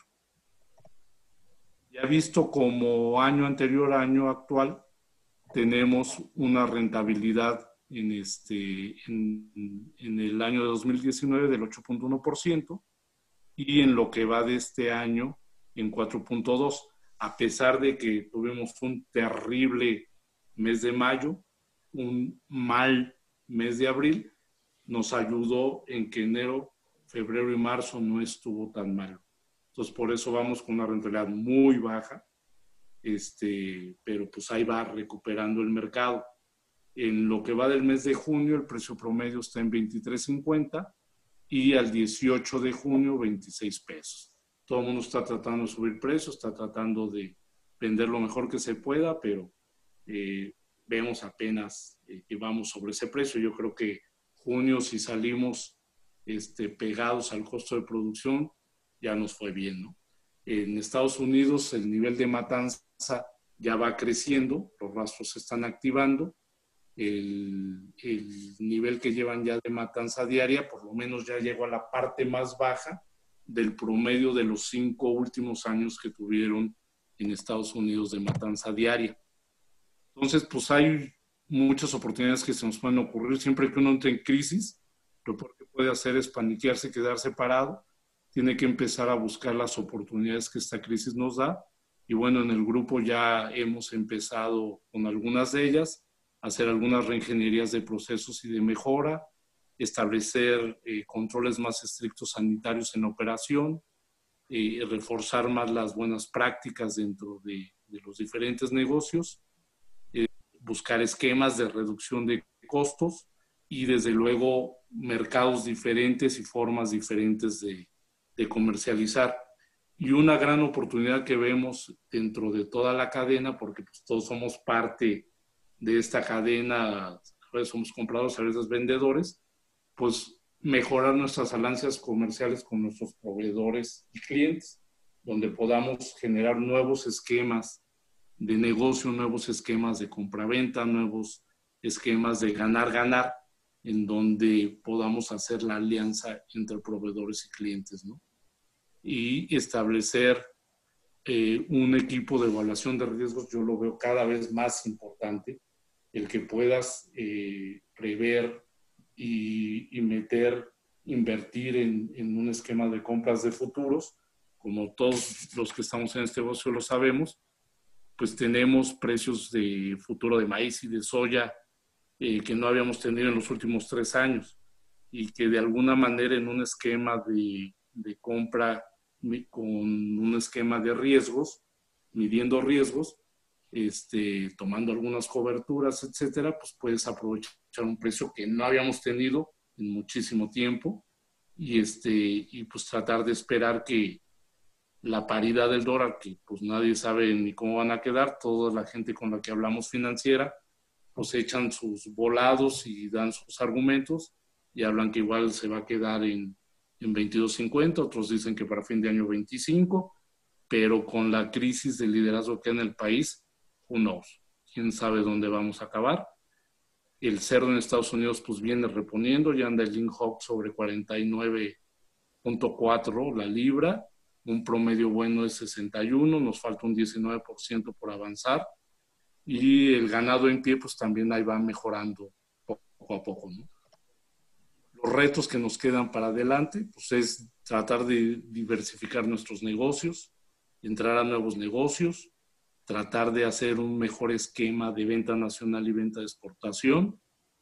Ya visto como año anterior a año actual, tenemos una rentabilidad en, este, en, en el año de dos mil diecinueve del ocho punto uno por ciento y en lo que va de este año en cuatro punto dos por ciento, a pesar de que tuvimos un terrible mes de mayo, un mal mes de abril, nos ayudó en que enero, febrero y marzo no estuvo tan mal. Entonces, por eso vamos con una rentabilidad muy baja, este, pero pues ahí va recuperando el mercado. En lo que va del mes de junio, el precio promedio está en veintitrés cincuenta y al dieciocho de junio, veintiséis pesos. Todo el mundo está tratando de subir precios, está tratando de vender lo mejor que se pueda, pero eh, vemos apenas eh, que vamos sobre ese precio. Yo creo que junio, si salimos este, pegados al costo de producción, ya nos fue bien, ¿no? En Estados Unidos el nivel de matanza ya va creciendo, los rastros se están activando el, el nivel que llevan ya de matanza diaria, por lo menos ya llegó a la parte más baja del promedio de los cinco últimos años que tuvieron en Estados Unidos de matanza diaria. Entonces, pues hay muchas oportunidades que se nos pueden ocurrir. Siempre que uno entre en crisis, lo peor que puede hacer es paniquearse, quedarse parado. Tiene que empezar a buscar las oportunidades que esta crisis nos da. Y bueno, en el grupo ya hemos empezado con algunas de ellas, a hacer algunas reingenierías de procesos y de mejora, establecer eh, controles más estrictos sanitarios en operación, eh, reforzar más las buenas prácticas dentro de, de los diferentes negocios, eh, buscar esquemas de reducción de costos y desde luego mercados diferentes y formas diferentes de, de comercializar. Y una gran oportunidad que vemos dentro de toda la cadena, porque pues, todos somos parte de esta cadena, a veces somos compradores, a veces vendedores, pues mejorar nuestras alianzas comerciales con nuestros proveedores y clientes, donde podamos generar nuevos esquemas de negocio, nuevos esquemas de compraventa, nuevos esquemas de ganar-ganar, en donde podamos hacer la alianza entre proveedores y clientes, ¿no? Y establecer eh, un equipo de evaluación de riesgos, yo lo veo cada vez más importante, el que puedas eh, prever y, y meter, invertir en, en un esquema de compras de futuros, como todos los que estamos en este negocio lo sabemos, pues tenemos precios de futuro de maíz y de soya eh, que no habíamos tenido en los últimos tres años y que de alguna manera en un esquema de, de compra con un esquema de riesgos, midiendo riesgos, este, tomando algunas coberturas, etcétera, pues puedes aprovechar un precio que no habíamos tenido en muchísimo tiempo y, este, y pues tratar de esperar que la paridad del dólar, que pues nadie sabe ni cómo van a quedar, toda la gente con la que hablamos financiera, pues echan sus volados y dan sus argumentos y hablan que igual se va a quedar en en veintidós cincuenta, otros dicen que para fin de año veinticinco, pero con la crisis de liderazgo que hay en el país, who knows, quién sabe dónde vamos a acabar. El cerdo en Estados Unidos pues viene reponiendo, ya anda el Link Hawk sobre cuarenta y nueve punto cuatro la libra, un promedio bueno es sesenta y uno, nos falta un diecinueve por ciento por avanzar, y el ganado en pie pues también ahí va mejorando poco a poco, ¿no? Los retos que nos quedan para adelante pues es tratar de diversificar nuestros negocios, entrar a nuevos negocios, tratar de hacer un mejor esquema de venta nacional y venta de exportación,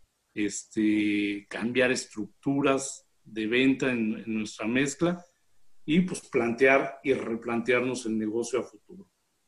este, cambiar estructuras de venta en, en nuestra mezcla y pues plantear y replantearnos el negocio a futuro.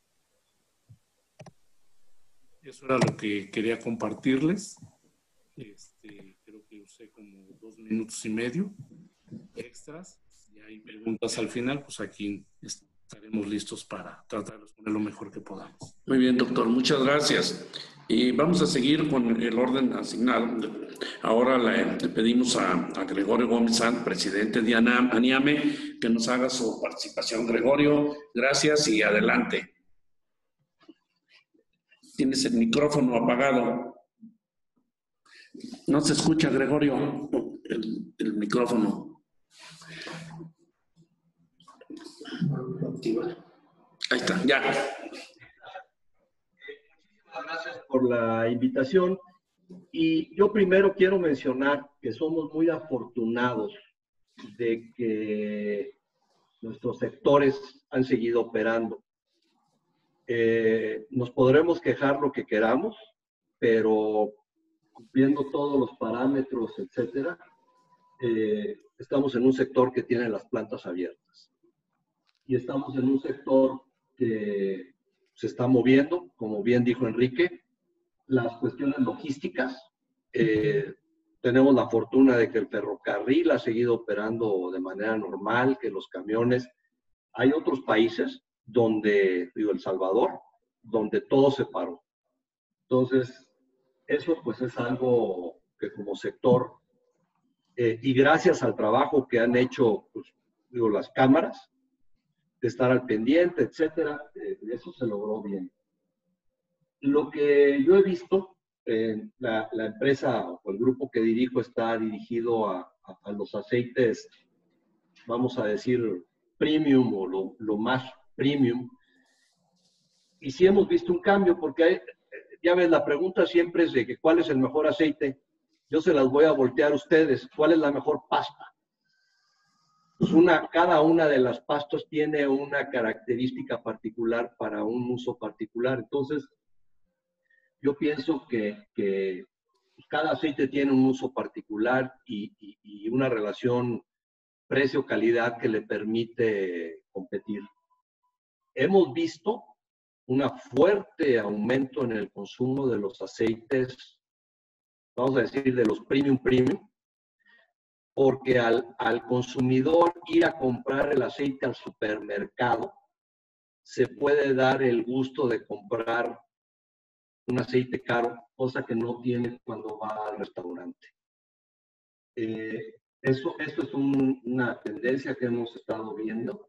Eso era lo que quería compartirles. Este, creo que usé como dos minutos y medio extras. Si hay preguntas al final, pues aquí estaremos listos para tratar de responder lo mejor que podamos. Muy bien, doctor. Muchas gracias. Y vamos a seguir con el orden asignado. Ahora le, le pedimos a, a Gregorio Gómez, presidente de ANIAME, que nos haga su participación. Gregorio, gracias y adelante. Tienes el micrófono apagado. No se escucha, Gregorio, el, el micrófono. Ahí está, ya. Muchísimas gracias por la invitación. Y yo primero quiero mencionar que somos muy afortunados de que nuestros sectores han seguido operando. Eh, nos podremos quejar lo que queramos, pero cumpliendo todos los parámetros, etcétera, eh, estamos en un sector que tiene las plantas abiertas. Y estamos en un sector que se está moviendo, como bien dijo Enrique, las cuestiones logísticas. Eh, tenemos la fortuna de que el ferrocarril ha seguido operando de manera normal, que los camiones. Hay otros países donde, digo, El Salvador, donde todo se paró. Entonces, eso pues es algo que como sector, eh, y gracias al trabajo que han hecho, pues, digo, las cámaras, de estar al pendiente, etcétera, eh, eso se logró bien. Lo que yo he visto eh, la, la empresa o el grupo que dirijo está dirigido a, a, a los aceites, vamos a decir, premium o lo, lo más premium. Y sí hemos visto un cambio porque hay, ya ves, la pregunta siempre es de que cuál es el mejor aceite. Yo se las voy a voltear a ustedes. ¿Cuál es la mejor pasta? Pues una, cada una de las pastas tiene una característica particular para un uso particular. Entonces, yo pienso que, que cada aceite tiene un uso particular y, y, y una relación precio-calidad que le permite competir. Hemos visto un fuerte aumento en el consumo de los aceites, vamos a decir, de los premium premium, porque al, al consumidor ir a comprar el aceite al supermercado, se puede dar el gusto de comprar un aceite caro, cosa que no tiene cuando va al restaurante. Eh, eso, eso es un, una tendencia que hemos estado viendo.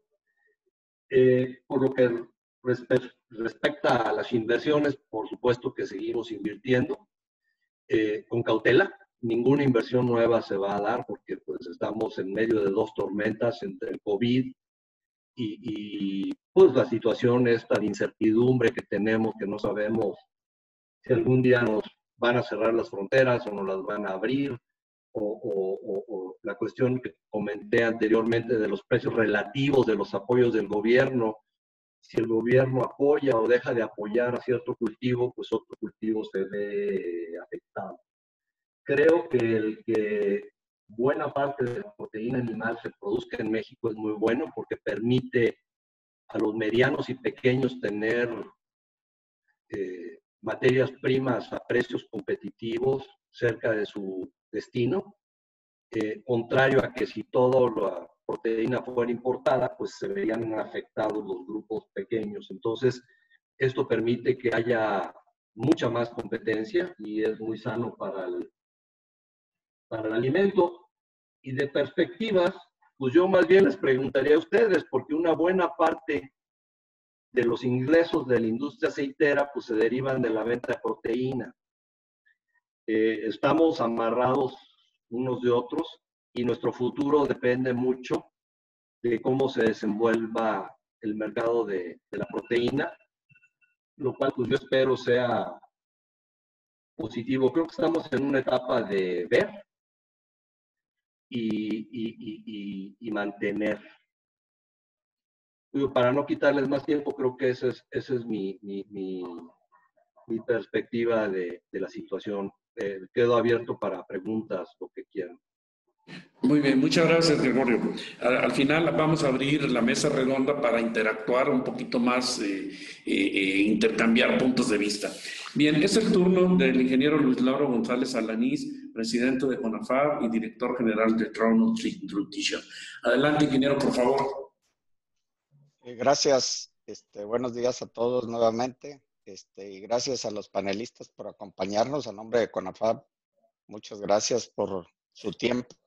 Eh, por lo que respe respecta a las inversiones, por supuesto que seguimos invirtiendo eh, con cautela. Ninguna inversión nueva se va a dar porque pues, estamos en medio de dos tormentas entre el COVID y, y pues, la situación esta de incertidumbre que tenemos, que no sabemos si algún día nos van a cerrar las fronteras o nos las van a abrir, o, o, o, o la cuestión que comenté anteriormente de los precios relativos de los apoyos del gobierno. Si el gobierno apoya o deja de apoyar a cierto cultivo, pues otro cultivo se ve afectado. Creo que el que buena parte de la proteína animal se produzca en México es muy bueno porque permite a los medianos y pequeños tener eh, materias primas a precios competitivos cerca de su destino, eh, contrario a que si toda la proteína fuera importada, pues se verían afectados los grupos pequeños. Entonces, esto permite que haya mucha más competencia y es muy sano para el, para el alimento. Y de perspectivas, pues yo más bien les preguntaría a ustedes, porque una buena parte de los ingresos de la industria aceitera pues se derivan de la venta de proteína. Eh, estamos amarrados unos de otros y nuestro futuro depende mucho de cómo se desenvuelva el mercado de, de la proteína, lo cual pues yo espero sea positivo. Creo que estamos en una etapa de ver y, y, y, y, y mantener. Para no quitarles más tiempo, creo que esa es, ese es mi, mi, mi, mi perspectiva de, de la situación. Eh, quedo abierto para preguntas, lo que quieran. Muy bien, muchas gracias, Gregorio. Al, al final vamos a abrir la mesa redonda para interactuar un poquito más, eh, eh, intercambiar puntos de vista. Bien, es el turno del ingeniero Luis Lauro González Alanís, presidente de CONAFAB y director general de Trout Nutrition. Adelante, ingeniero, por favor. Gracias. Este, buenos días a todos nuevamente. Este, y gracias a los panelistas por acompañarnos. A nombre de CONAFAB, muchas gracias por su tiempo.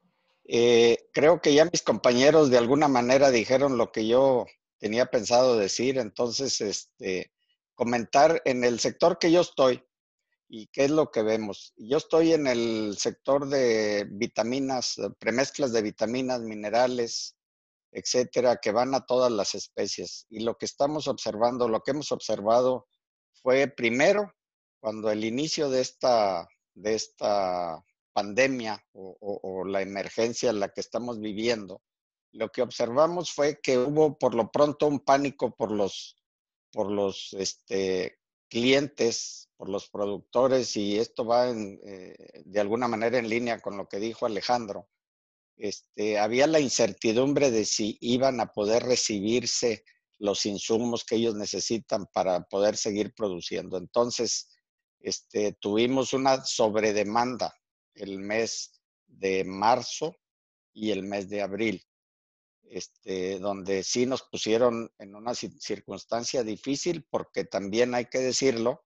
Eh, creo que ya mis compañeros de alguna manera dijeron lo que yo tenía pensado decir. Entonces, este, comentar en el sector que yo estoy y qué es lo que vemos. Yo estoy en el sector de vitaminas, premezclas de vitaminas, minerales, etcétera, que van a todas las especies. Y lo que estamos observando, lo que hemos observado fue primero, cuando el inicio de esta, de esta pandemia o, o, o la emergencia en la que estamos viviendo, lo que observamos fue que hubo por lo pronto un pánico por los, por los este, clientes, por los productores, y esto va en, eh, de alguna manera en línea con lo que dijo Alejandro. Este, había la incertidumbre de si iban a poder recibirse los insumos que ellos necesitan para poder seguir produciendo. Entonces, este, tuvimos una sobredemanda el mes de marzo y el mes de abril, este, donde sí nos pusieron en una circunstancia difícil, porque también hay que decirlo,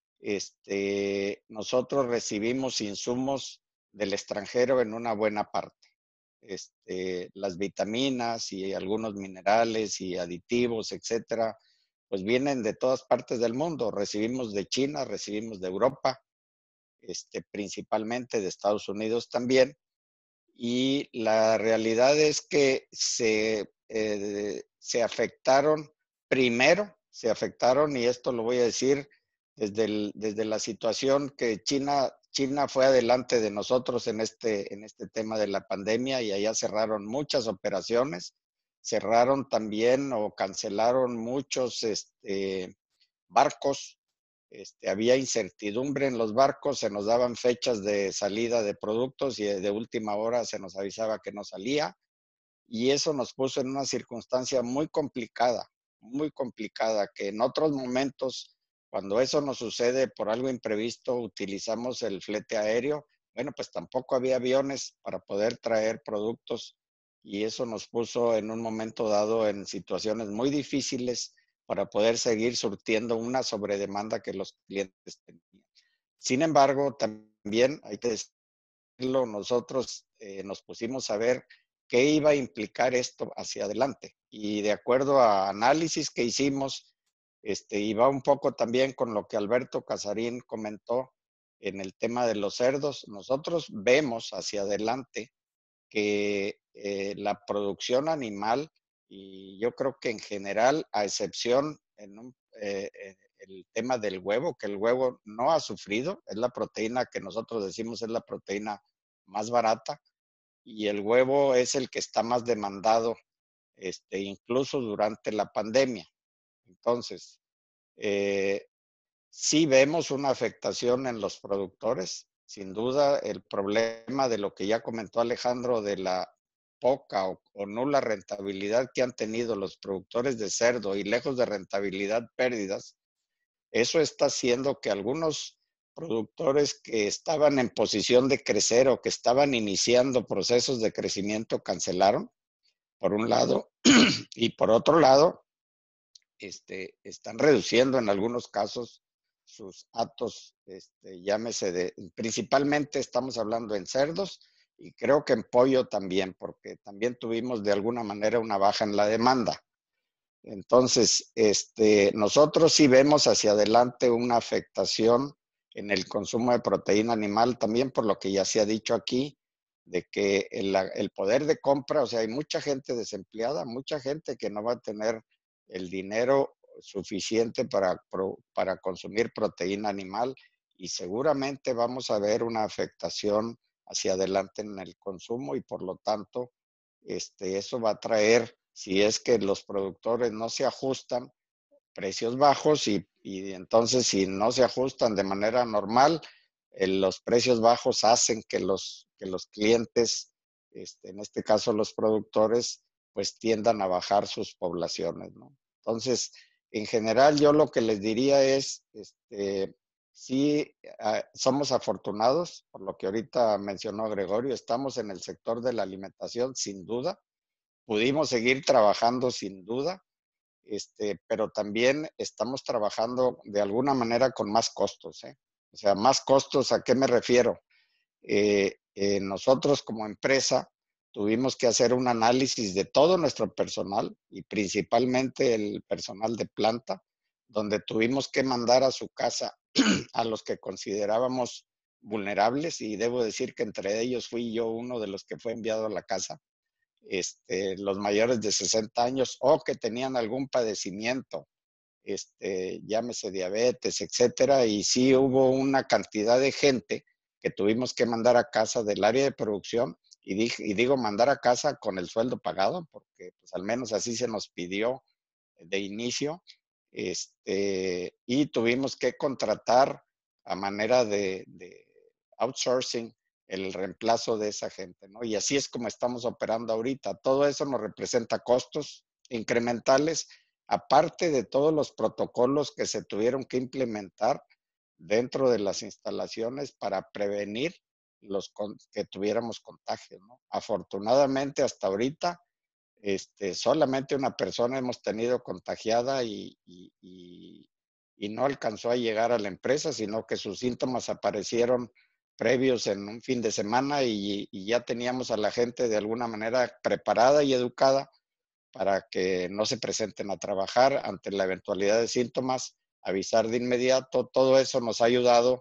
este, nosotros recibimos insumos del extranjero en una buena parte. Este, las vitaminas y algunos minerales y aditivos, etcétera, pues vienen de todas partes del mundo. Recibimos de China, recibimos de Europa, este, principalmente de Estados Unidos también. Y la realidad es que se, eh, se afectaron primero, se afectaron, y esto lo voy a decir desde, el, desde la situación que China, China fue adelante de nosotros en este, en este tema de la pandemia, y allá cerraron muchas operaciones, cerraron también o cancelaron muchos este, barcos. Este, había incertidumbre en los barcos, se nos daban fechas de salida de productos y de última hora se nos avisaba que no salía, y eso nos puso en una circunstancia muy complicada, muy complicada, que en otros momentos, cuando eso nos sucede por algo imprevisto, utilizamos el flete aéreo. Bueno, pues tampoco había aviones para poder traer productos, y eso nos puso en un momento dado en situaciones muy difíciles para poder seguir surtiendo una sobredemanda que los clientes tenían. Sin embargo, también hay que decirlo, nosotros eh, nos pusimos a ver qué iba a implicar esto hacia adelante. Y de acuerdo a análisis que hicimos, este, y va un poco también con lo que Alberto Casarín comentó en el tema de los cerdos, nosotros vemos hacia adelante que eh, la producción animal, y yo creo que en general, a excepción en un, eh, el tema del huevo, que el huevo no ha sufrido, es la proteína que nosotros decimos es la proteína más barata, y el huevo es el que está más demandado, este, incluso durante la pandemia. Entonces, eh, sí vemos una afectación en los productores. Sin duda, el problema de lo que ya comentó Alejandro, de la poca o, o nula rentabilidad que han tenido los productores de cerdo, y lejos de rentabilidad, pérdidas, eso está haciendo que algunos productores que estaban en posición de crecer o que estaban iniciando procesos de crecimiento cancelaron, por un lado, y por otro lado, este, están reduciendo en algunos casos sus hatos, este, llámese de, principalmente estamos hablando en cerdos, y creo que en pollo también, porque también tuvimos de alguna manera una baja en la demanda. Entonces, este, nosotros sí vemos hacia adelante una afectación en el consumo de proteína animal, también por lo que ya se ha dicho aquí, de que el, el poder de compra, o sea, hay mucha gente desempleada, mucha gente que no va a tener el dinero suficiente para, para consumir proteína animal, y seguramente vamos a ver una afectación hacia adelante en el consumo, y por lo tanto, este, eso va a traer, si es que los productores no se ajustan, precios bajos, y, y entonces si no se ajustan de manera normal, eh, los precios bajos hacen que los, que los clientes, este, en este caso los productores, pues tiendan a bajar sus poblaciones, ¿no? Entonces, en general yo lo que les diría es, este, sí, uh, somos afortunados, por lo que ahorita mencionó Gregorio, estamos en el sector de la alimentación sin duda, pudimos seguir trabajando sin duda, este, pero también estamos trabajando de alguna manera con más costos, ¿eh? O sea, más costos, ¿a qué me refiero? Eh, eh, nosotros como empresa tuvimos que hacer un análisis de todo nuestro personal, y principalmente el personal de planta, donde tuvimos que mandar a su casa a los que considerábamos vulnerables, y debo decir que entre ellos fui yo uno de los que fue enviado a la casa. Este, los mayores de sesenta años o que tenían algún padecimiento, este, llámese diabetes, etcétera, y sí hubo una cantidad de gente que tuvimos que mandar a casa del área de producción, y, dije, y digo mandar a casa con el sueldo pagado, porque pues al menos así se nos pidió de inicio, este, y tuvimos que contratar a manera de, de outsourcing el reemplazo de esa gente, ¿no? Y así es como estamos operando ahorita. Todo eso nos representa costos incrementales, aparte de todos los protocolos que se tuvieron que implementar dentro de las instalaciones para prevenir los con, que tuviéramos contagios, ¿no? Afortunadamente, hasta ahorita, este, solamente una persona hemos tenido contagiada, y, y, y, y no alcanzó a llegar a la empresa, sino que sus síntomas aparecieron previos en un fin de semana, y, y ya teníamos a la gente de alguna manera preparada y educada para que no se presenten a trabajar ante la eventualidad de síntomas, avisar de inmediato. Todo eso nos ha ayudado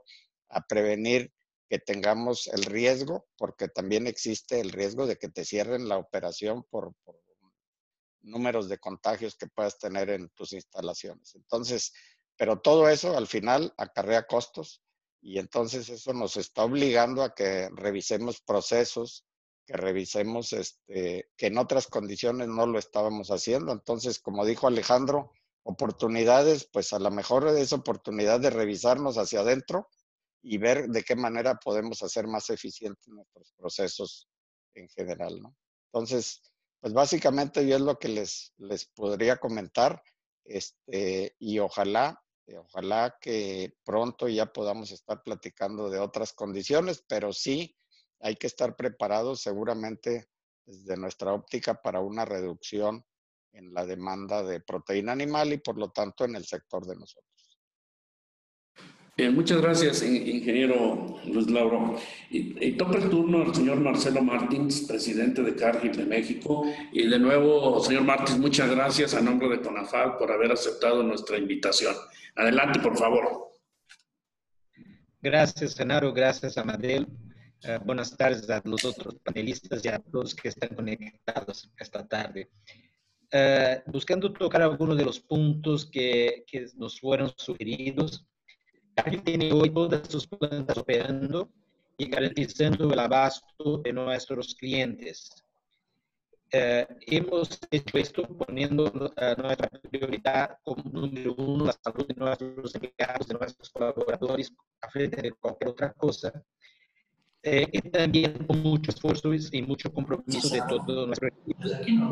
a prevenir que tengamos el riesgo, porque también existe el riesgo de que te cierren la operación por, por números de contagios que puedas tener en tus instalaciones. Entonces, pero todo eso al final acarrea costos y entonces eso nos está obligando a que revisemos procesos, que revisemos este, que en otras condiciones no lo estábamos haciendo. Entonces, como dijo Alejandro, oportunidades, pues a lo mejor es oportunidad de revisarnos hacia adentro y ver de qué manera podemos hacer más eficientes nuestros procesos en general, ¿no? Entonces, pues básicamente yo es lo que les, les podría comentar, este, y ojalá, ojalá que pronto ya podamos estar platicando de otras condiciones, pero sí hay que estar preparados seguramente desde nuestra óptica para una reducción en la demanda de proteína animal y por lo tanto en el sector de nosotros. Bien, muchas gracias, ingeniero Luis Lauro. Y, y toca el turno al señor Marcelo Martins, presidente de Cargill de México. Y de nuevo, señor Martins, muchas gracias a nombre de CONAFAP por haber aceptado nuestra invitación. Adelante, por favor. Gracias, Genaro. Gracias, Amadeo. Uh, buenas tardes a los otros panelistas y a todos que están conectados esta tarde. Uh, buscando tocar algunos de los puntos que, que nos fueron sugeridos, Cargill tiene hoy todas sus plantas operando y garantizando el abasto de nuestros clientes. Uh, hemos hecho esto poniendo uh, nuestra prioridad como número uno, la salud de nuestros empleados, de nuestros colaboradores, a frente de cualquier otra cosa. Eh, y también con mucho esfuerzo y mucho compromiso de todo nuestro equipo.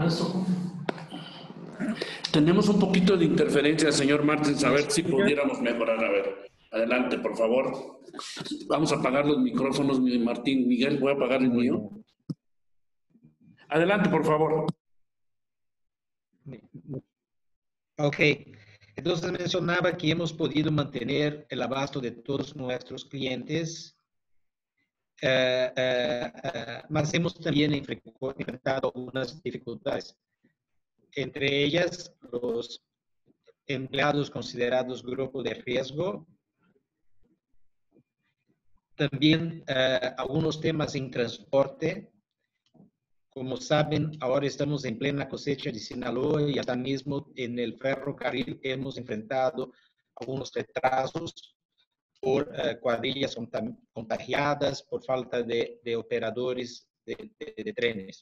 Tenemos un poquito de interferencia, señor Martins, a ver si pudiéramos mejorar. A ver, adelante, por favor. Vamos a apagar los micrófonos, Martín. Miguel, voy a apagar el mío. Adelante, por favor. Ok. Entonces mencionaba que hemos podido mantener el abasto de todos nuestros clientes. Uh, uh, uh, mas hemos también enfrentado unas dificultades, entre ellas los empleados considerados grupo de riesgo, también uh, algunos temas en transporte. Como saben, ahora estamos en plena cosecha de Sinaloa y hasta mismo en el ferrocarril hemos enfrentado algunos retrasos por uh, cuadrillas contagiadas, por falta de, de operadores de, de, de trenes.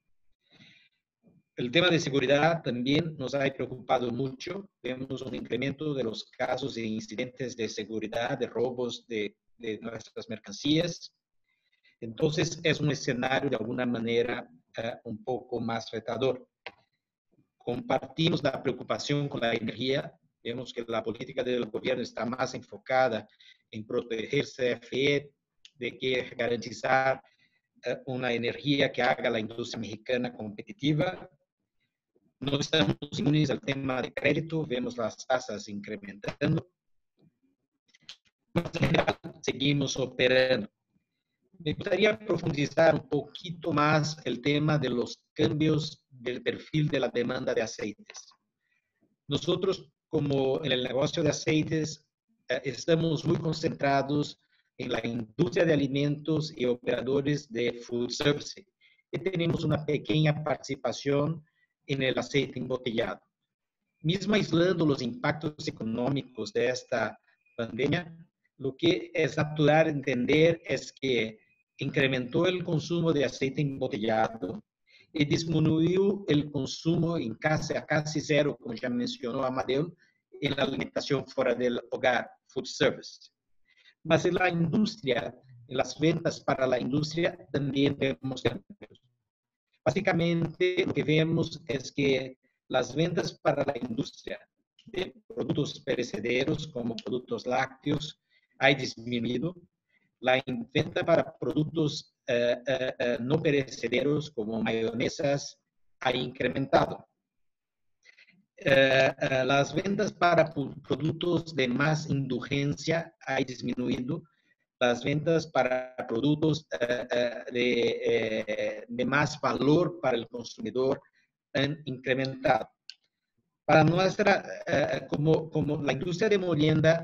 El tema de seguridad también nos ha preocupado mucho. Vemos un incremento de los casos de incidentes de seguridad, de robos de, de nuestras mercancías. Entonces, es un escenario de alguna manera uh, un poco más retador. Compartimos la preocupación con la energía. Vemos que la política del gobierno está más enfocada en proteger C F E, de que garantizar uh, una energía que haga la industria mexicana competitiva. No estamos inmunes al tema de crédito, vemos las tasas incrementando. En general, seguimos operando. Me gustaría profundizar un poquito más el tema de los cambios del perfil de la demanda de aceites. Nosotros, como en el negocio de aceites, eh, estamos muy concentrados en la industria de alimentos y operadores de food service. Y tenemos una pequeña participación en el aceite embotellado. Mismo aislando los impactos económicos de esta pandemia, lo que es natural entender es que incrementó el consumo de aceite embotellado y disminuyó el consumo en casi, a casi cero, como ya mencionó Amadeo, en la alimentación fuera del hogar, food service. Mas en la industria, en las ventas para la industria, también vemos cambios. Básicamente, lo que vemos es que las ventas para la industria de productos perecederos, como productos lácteos, ha disminuido. La venta para productos uh, uh, uh, no perecederos, como mayonesas, ha incrementado. Uh, uh, las ventas para productos de más indulgencia ha disminuido. Las ventas para productos uh, uh, de, uh, de más valor para el consumidor han incrementado. Para nuestra, uh, como, como la industria de molienda,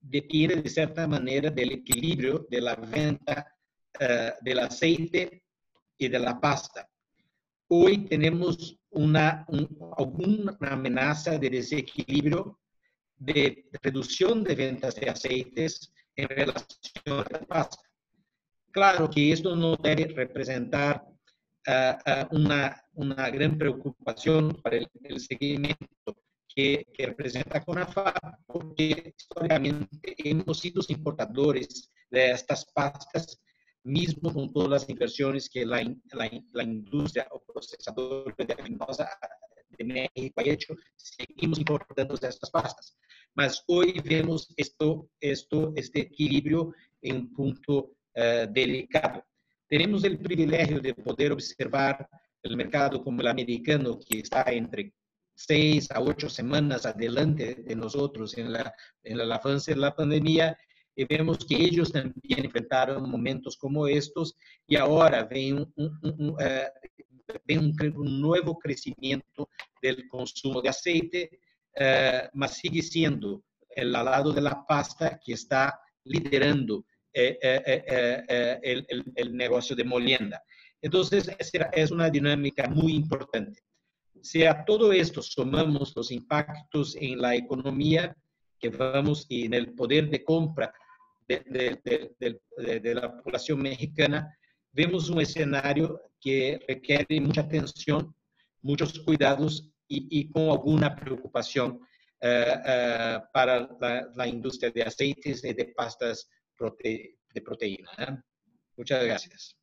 depende de cierta manera del equilibrio de la venta uh, del aceite y de la pasta. Hoy tenemos una, un, alguna amenaza de desequilibrio de reducción de ventas de aceites en relación a la pasta. Claro que esto no debe representar uh, uh, una, una gran preocupación para el, el seguimiento que, que representa CONAFAP, porque históricamente hemos sido importadores de estas pastas, mismo con todas las inversiones que la, la, la industria o procesador de leguminosa de México ha hecho, seguimos importando estas pastas. Mas hoy vemos esto, esto, este equilibrio en un punto uh, delicado. Tenemos el privilegio de poder observar el mercado como el americano, que está entre seis a ocho semanas adelante de nosotros en, la, en el avance de la pandemia, y vemos que ellos también enfrentaron momentos como estos, y ahora ven un, un, un, uh, ven un, un nuevo crecimiento del consumo de aceite, uh, mas sigue siendo el al lado de la pasta que está liderando eh, eh, eh, eh, el, el, el negocio de molienda. Entonces, es una dinámica muy importante. Si a todo esto sumamos los impactos en la economía que vamos y en el poder de compra de, de, de, de, de la población mexicana, vemos un escenario que requiere mucha atención, muchos cuidados y, y con alguna preocupación uh, uh, para la, la industria de aceites y de pastas prote, de proteína. ¿eh? Muchas gracias.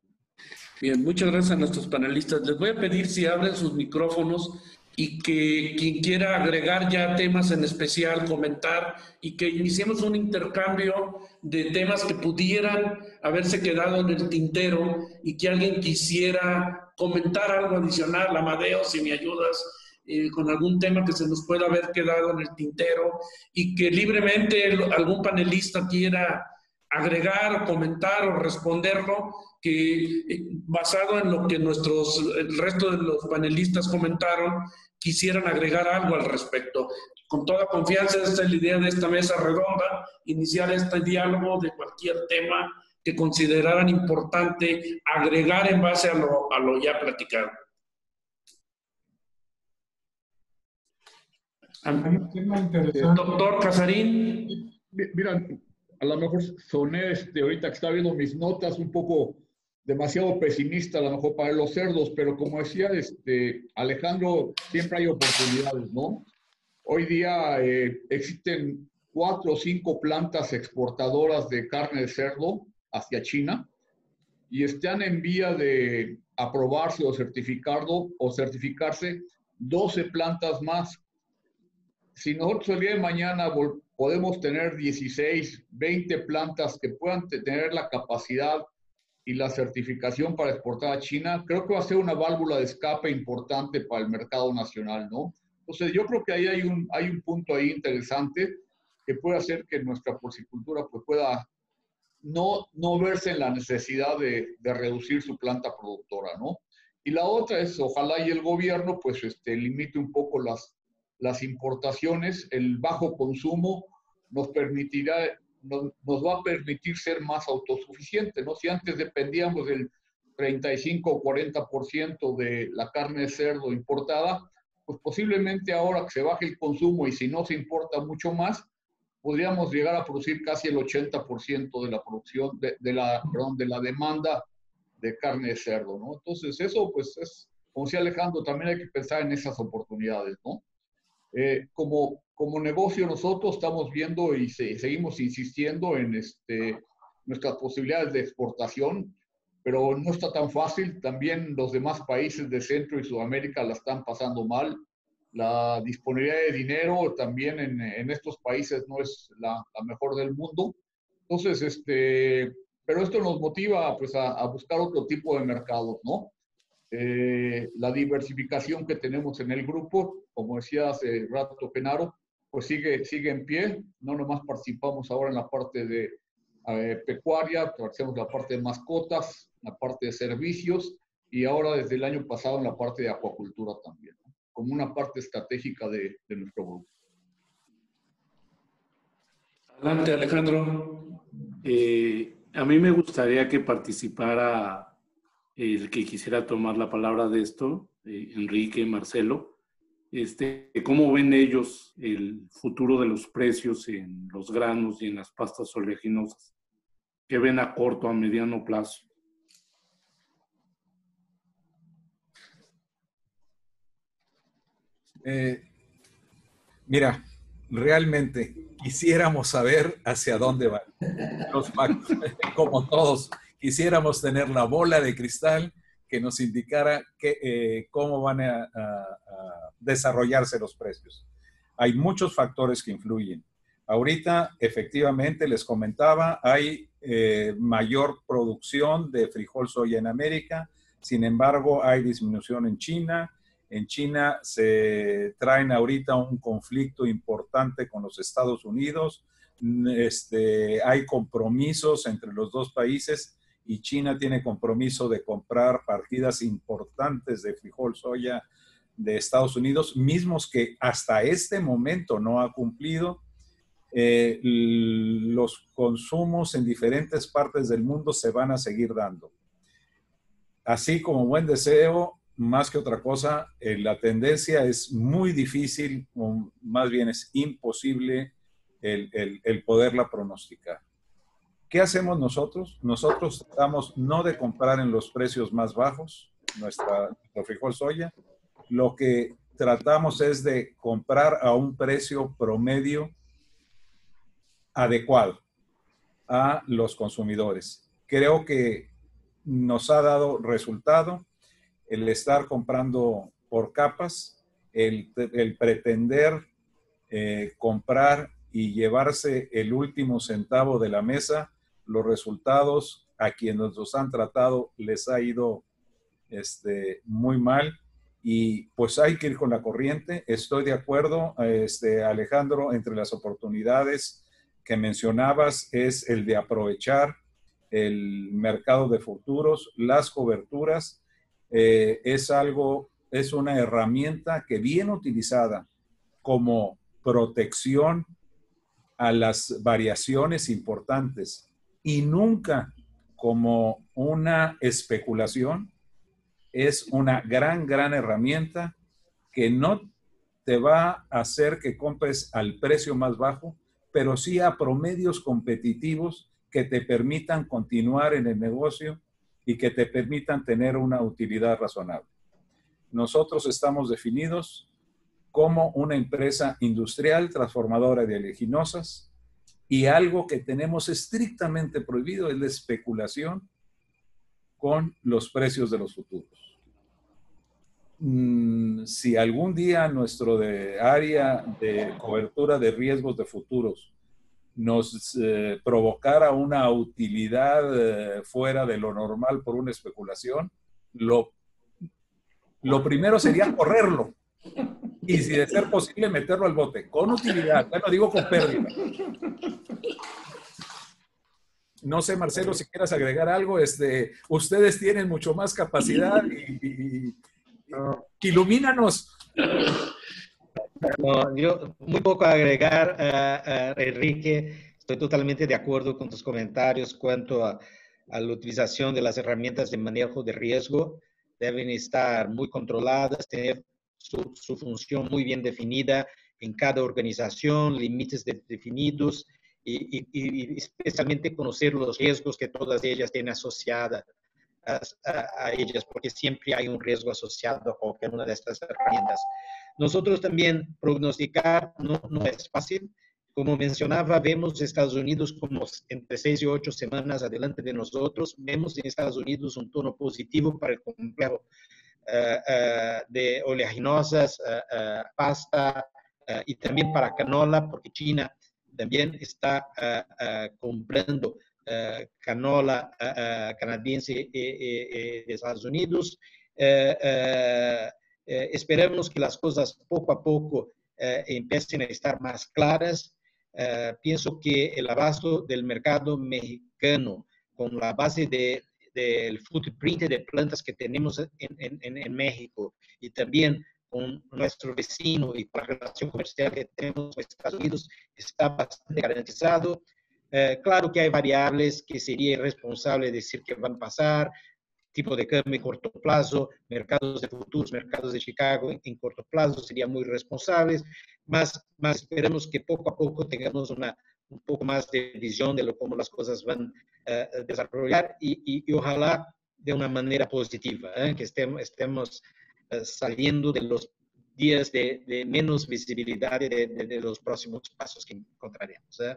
Bien, muchas gracias a nuestros panelistas. Les voy a pedir si abren sus micrófonos y que quien quiera agregar ya temas en especial, comentar, y que iniciemos un intercambio de temas que pudieran haberse quedado en el tintero y que alguien quisiera comentar algo adicional. Amadeo, si me ayudas eh, con algún tema que se nos pueda haber quedado en el tintero, y que libremente algún panelista quiera agregar, comentar o responderlo, que basado en lo que nuestros, el resto de los panelistas comentaron, quisieran agregar algo al respecto. Con toda confianza, esta es la idea de esta mesa redonda, iniciar este diálogo de cualquier tema que consideraran importante agregar en base a lo, a lo ya platicado. Un tema interesante. Doctor Casarín. Mira, a lo mejor soné este, ahorita que estaba viendo mis notas un poco demasiado pesimista, a lo mejor para los cerdos, pero como decía este, Alejandro, siempre hay oportunidades, ¿no? Hoy día eh, existen cuatro o cinco plantas exportadoras de carne de cerdo hacia China y están en vía de aprobarse o certificarlo o certificarse doce plantas más. Si nosotros el día de mañana podemos tener dieciséis, veinte plantas que puedan tener la capacidad y la certificación para exportar a China, creo que va a ser una válvula de escape importante para el mercado nacional, ¿no? Entonces, yo creo que ahí hay un, hay un punto ahí interesante que puede hacer que nuestra porcicultura pues, pueda no, no verse en la necesidad de, de reducir su planta productora, ¿no? Y la otra es, ojalá y el gobierno pues este, limite un poco las, las importaciones. El bajo consumo nos permitirá, nos, nos va a permitir ser más autosuficientes, ¿no? Si antes dependíamos del treinta y cinco o cuarenta por ciento de la carne de cerdo importada, pues posiblemente ahora que se baje el consumo y si no se importa mucho más, podríamos llegar a producir casi el ochenta por ciento de la producción, de, de, la, perdón, de la demanda de carne de cerdo, ¿no? Entonces eso, pues es, como decía Alejandro, también hay que pensar en esas oportunidades, ¿no? Eh, como, como negocio nosotros estamos viendo y se, seguimos insistiendo en este, nuestras posibilidades de exportación, pero no está tan fácil. También los demás países de Centro y Sudamérica la están pasando mal. La disponibilidad de dinero también en, en estos países no es la, la mejor del mundo. Entonces, este, pero esto nos motiva pues, a, a buscar otro tipo de mercados, ¿no? Eh, la diversificación que tenemos en el grupo, como decía hace rato Genaro, pues sigue, sigue en pie. No nomás participamos ahora en la parte de eh, pecuaria, hacemos la parte de mascotas, la parte de servicios y ahora desde el año pasado en la parte de acuacultura también, ¿no? Como una parte estratégica de, de nuestro grupo. Adelante, Alejandro. Eh, a mí me gustaría que participara el que quisiera tomar la palabra de esto, eh, Enrique, Marcelo. Este, ¿Cómo ven ellos el futuro de los precios en los granos y en las pastas oleaginosas? ¿Qué ven a corto, a mediano plazo? Eh, mira, realmente quisiéramos saber hacia dónde van los factos. Como todos, quisiéramos tener la bola de cristal que nos indicara que, eh, cómo van a, a, a desarrollarse los precios. Hay muchos factores que influyen. Ahorita, efectivamente, les comentaba, hay eh, mayor producción de frijol soya en América. Sin embargo, hay disminución en China. En China se traen ahorita un conflicto importante con los Estados Unidos. Este, hay compromisos entre los dos países y China tiene compromiso de comprar partidas importantes de frijol soya de Estados Unidos, mismos que hasta este momento no ha cumplido. Eh, los consumos en diferentes partes del mundo se van a seguir dando. Así como buen deseo, más que otra cosa, eh, la tendencia es muy difícil, o más bien es imposible el, el, el poderla pronosticar. ¿Qué hacemos nosotros? Nosotros tratamos no de comprar en los precios más bajos nuestra, nuestro frijol soya. Lo que tratamos es de comprar a un precio promedio adecuado a los consumidores. Creo que nos ha dado resultado el estar comprando por capas, el, el pretender eh, comprar y llevarse el último centavo de la mesa. Los resultados a quienes los han tratado les ha ido este, muy mal y pues hay que ir con la corriente. Estoy de acuerdo, este, Alejandro, entre las oportunidades que mencionabas es el de aprovechar el mercado de futuros, las coberturas. Eh, es algo, es una herramienta que bien utilizada como protección a las variaciones importantes y nunca como una especulación, es una gran, gran herramienta que no te va a hacer que compres al precio más bajo, pero sí a promedios competitivos que te permitan continuar en el negocio y que te permitan tener una utilidad razonable. Nosotros estamos definidos como una empresa industrial transformadora de oleaginosas y algo que tenemos estrictamente prohibido es la especulación con los precios de los futuros. Mm, si algún día nuestro de área de cobertura de riesgos de futuros nos eh, provocara una utilidad eh, fuera de lo normal por una especulación, lo, lo primero sería correrlo. Y si de ser posible, meterlo al bote, con utilidad, ya no digo con pérdida. No sé, Marcelo, si quieras agregar algo, este, ustedes tienen mucho más capacidad y, y, y ilumínanos. No, yo muy poco a agregar, uh, uh, Enrique. Estoy totalmente de acuerdo con tus comentarios cuanto a, a la utilización de las herramientas de manejo de riesgo. Deben estar muy controladas, tener su, su función muy bien definida en cada organización, límites de, definidos y, y, y especialmente conocer los riesgos que todas ellas tienen asociadas a, a, a ellas, porque siempre hay un riesgo asociado a cualquier una de estas herramientas. Nosotros también prognosticar no, no es fácil. Como mencionaba, vemos Estados Unidos como entre seis y ocho semanas adelante de nosotros. Vemos en Estados Unidos un tono positivo para el complejo uh, uh, de oleaginosas, uh, uh, pasta uh, y también para canola, porque China también está uh, uh, comprando uh, canola uh, uh, canadiense eh, eh, de Estados Unidos. Uh, uh, Eh, esperamos que las cosas poco a poco eh, empiecen a estar más claras. Eh, pienso que el abasto del mercado mexicano, con la base de, del footprint de plantas que tenemos en, en, en México y también con nuestro vecino y con la relación comercial que tenemos con Estados Unidos está bastante garantizado. Eh, claro que hay variables que sería irresponsable decir que van a pasar, tipo de cambio en corto plazo, mercados de futuros, mercados de Chicago en, en corto plazo serían muy responsables, más, más esperamos que poco a poco tengamos una, un poco más de visión de lo, cómo las cosas van a uh, desarrollar y, y, y ojalá de una manera positiva, ¿eh? que estemos, estemos uh, saliendo de los días de, de menos visibilidad de, de, de los próximos pasos que encontraremos. ¿eh?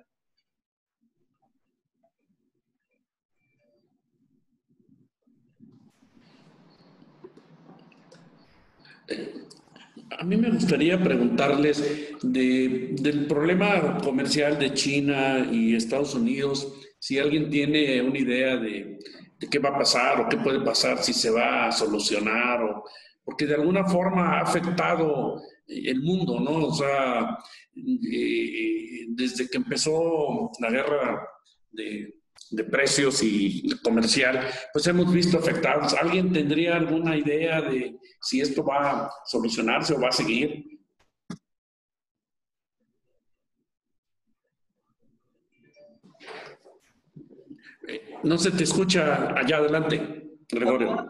A mí me gustaría preguntarles de, del problema comercial de China y Estados Unidos, si alguien tiene una idea de, de qué va a pasar o qué puede pasar, si se va a solucionar, o, porque de alguna forma ha afectado el mundo, ¿no? O sea, eh, desde que empezó la guerra de, de precios y comercial, pues hemos visto afectados. ¿Alguien tendría alguna idea de si esto va a solucionarse o va a seguir? No se te escucha allá adelante, Gregorio.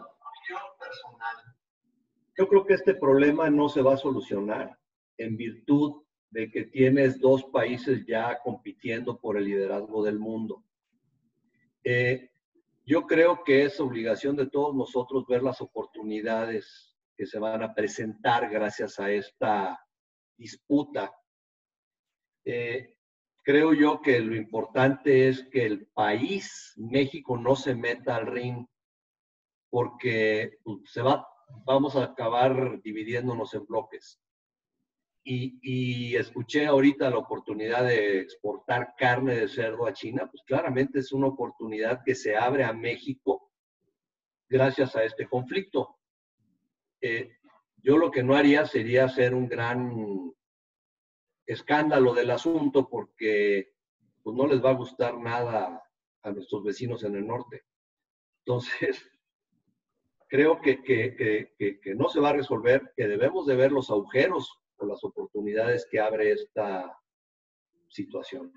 Yo creo que este problema no se va a solucionar en virtud de que tienes dos países ya compitiendo por el liderazgo del mundo. Eh, yo creo que es obligación de todos nosotros ver las oportunidades que se van a presentar gracias a esta disputa. Eh, creo yo que lo importante es que el país, México, no se meta al ring porque pues, se va, vamos a acabar dividiéndonos en bloques. Y, y escuché ahorita la oportunidad de exportar carne de cerdo a China, pues claramente es una oportunidad que se abre a México gracias a este conflicto. Eh, yo lo que no haría sería hacer un gran escándalo del asunto porque pues, no les va a gustar nada a nuestros vecinos en el norte. Entonces, creo que, que, que, que, que no se va a resolver, que debemos de ver los agujeros o las oportunidades que abre esta situación.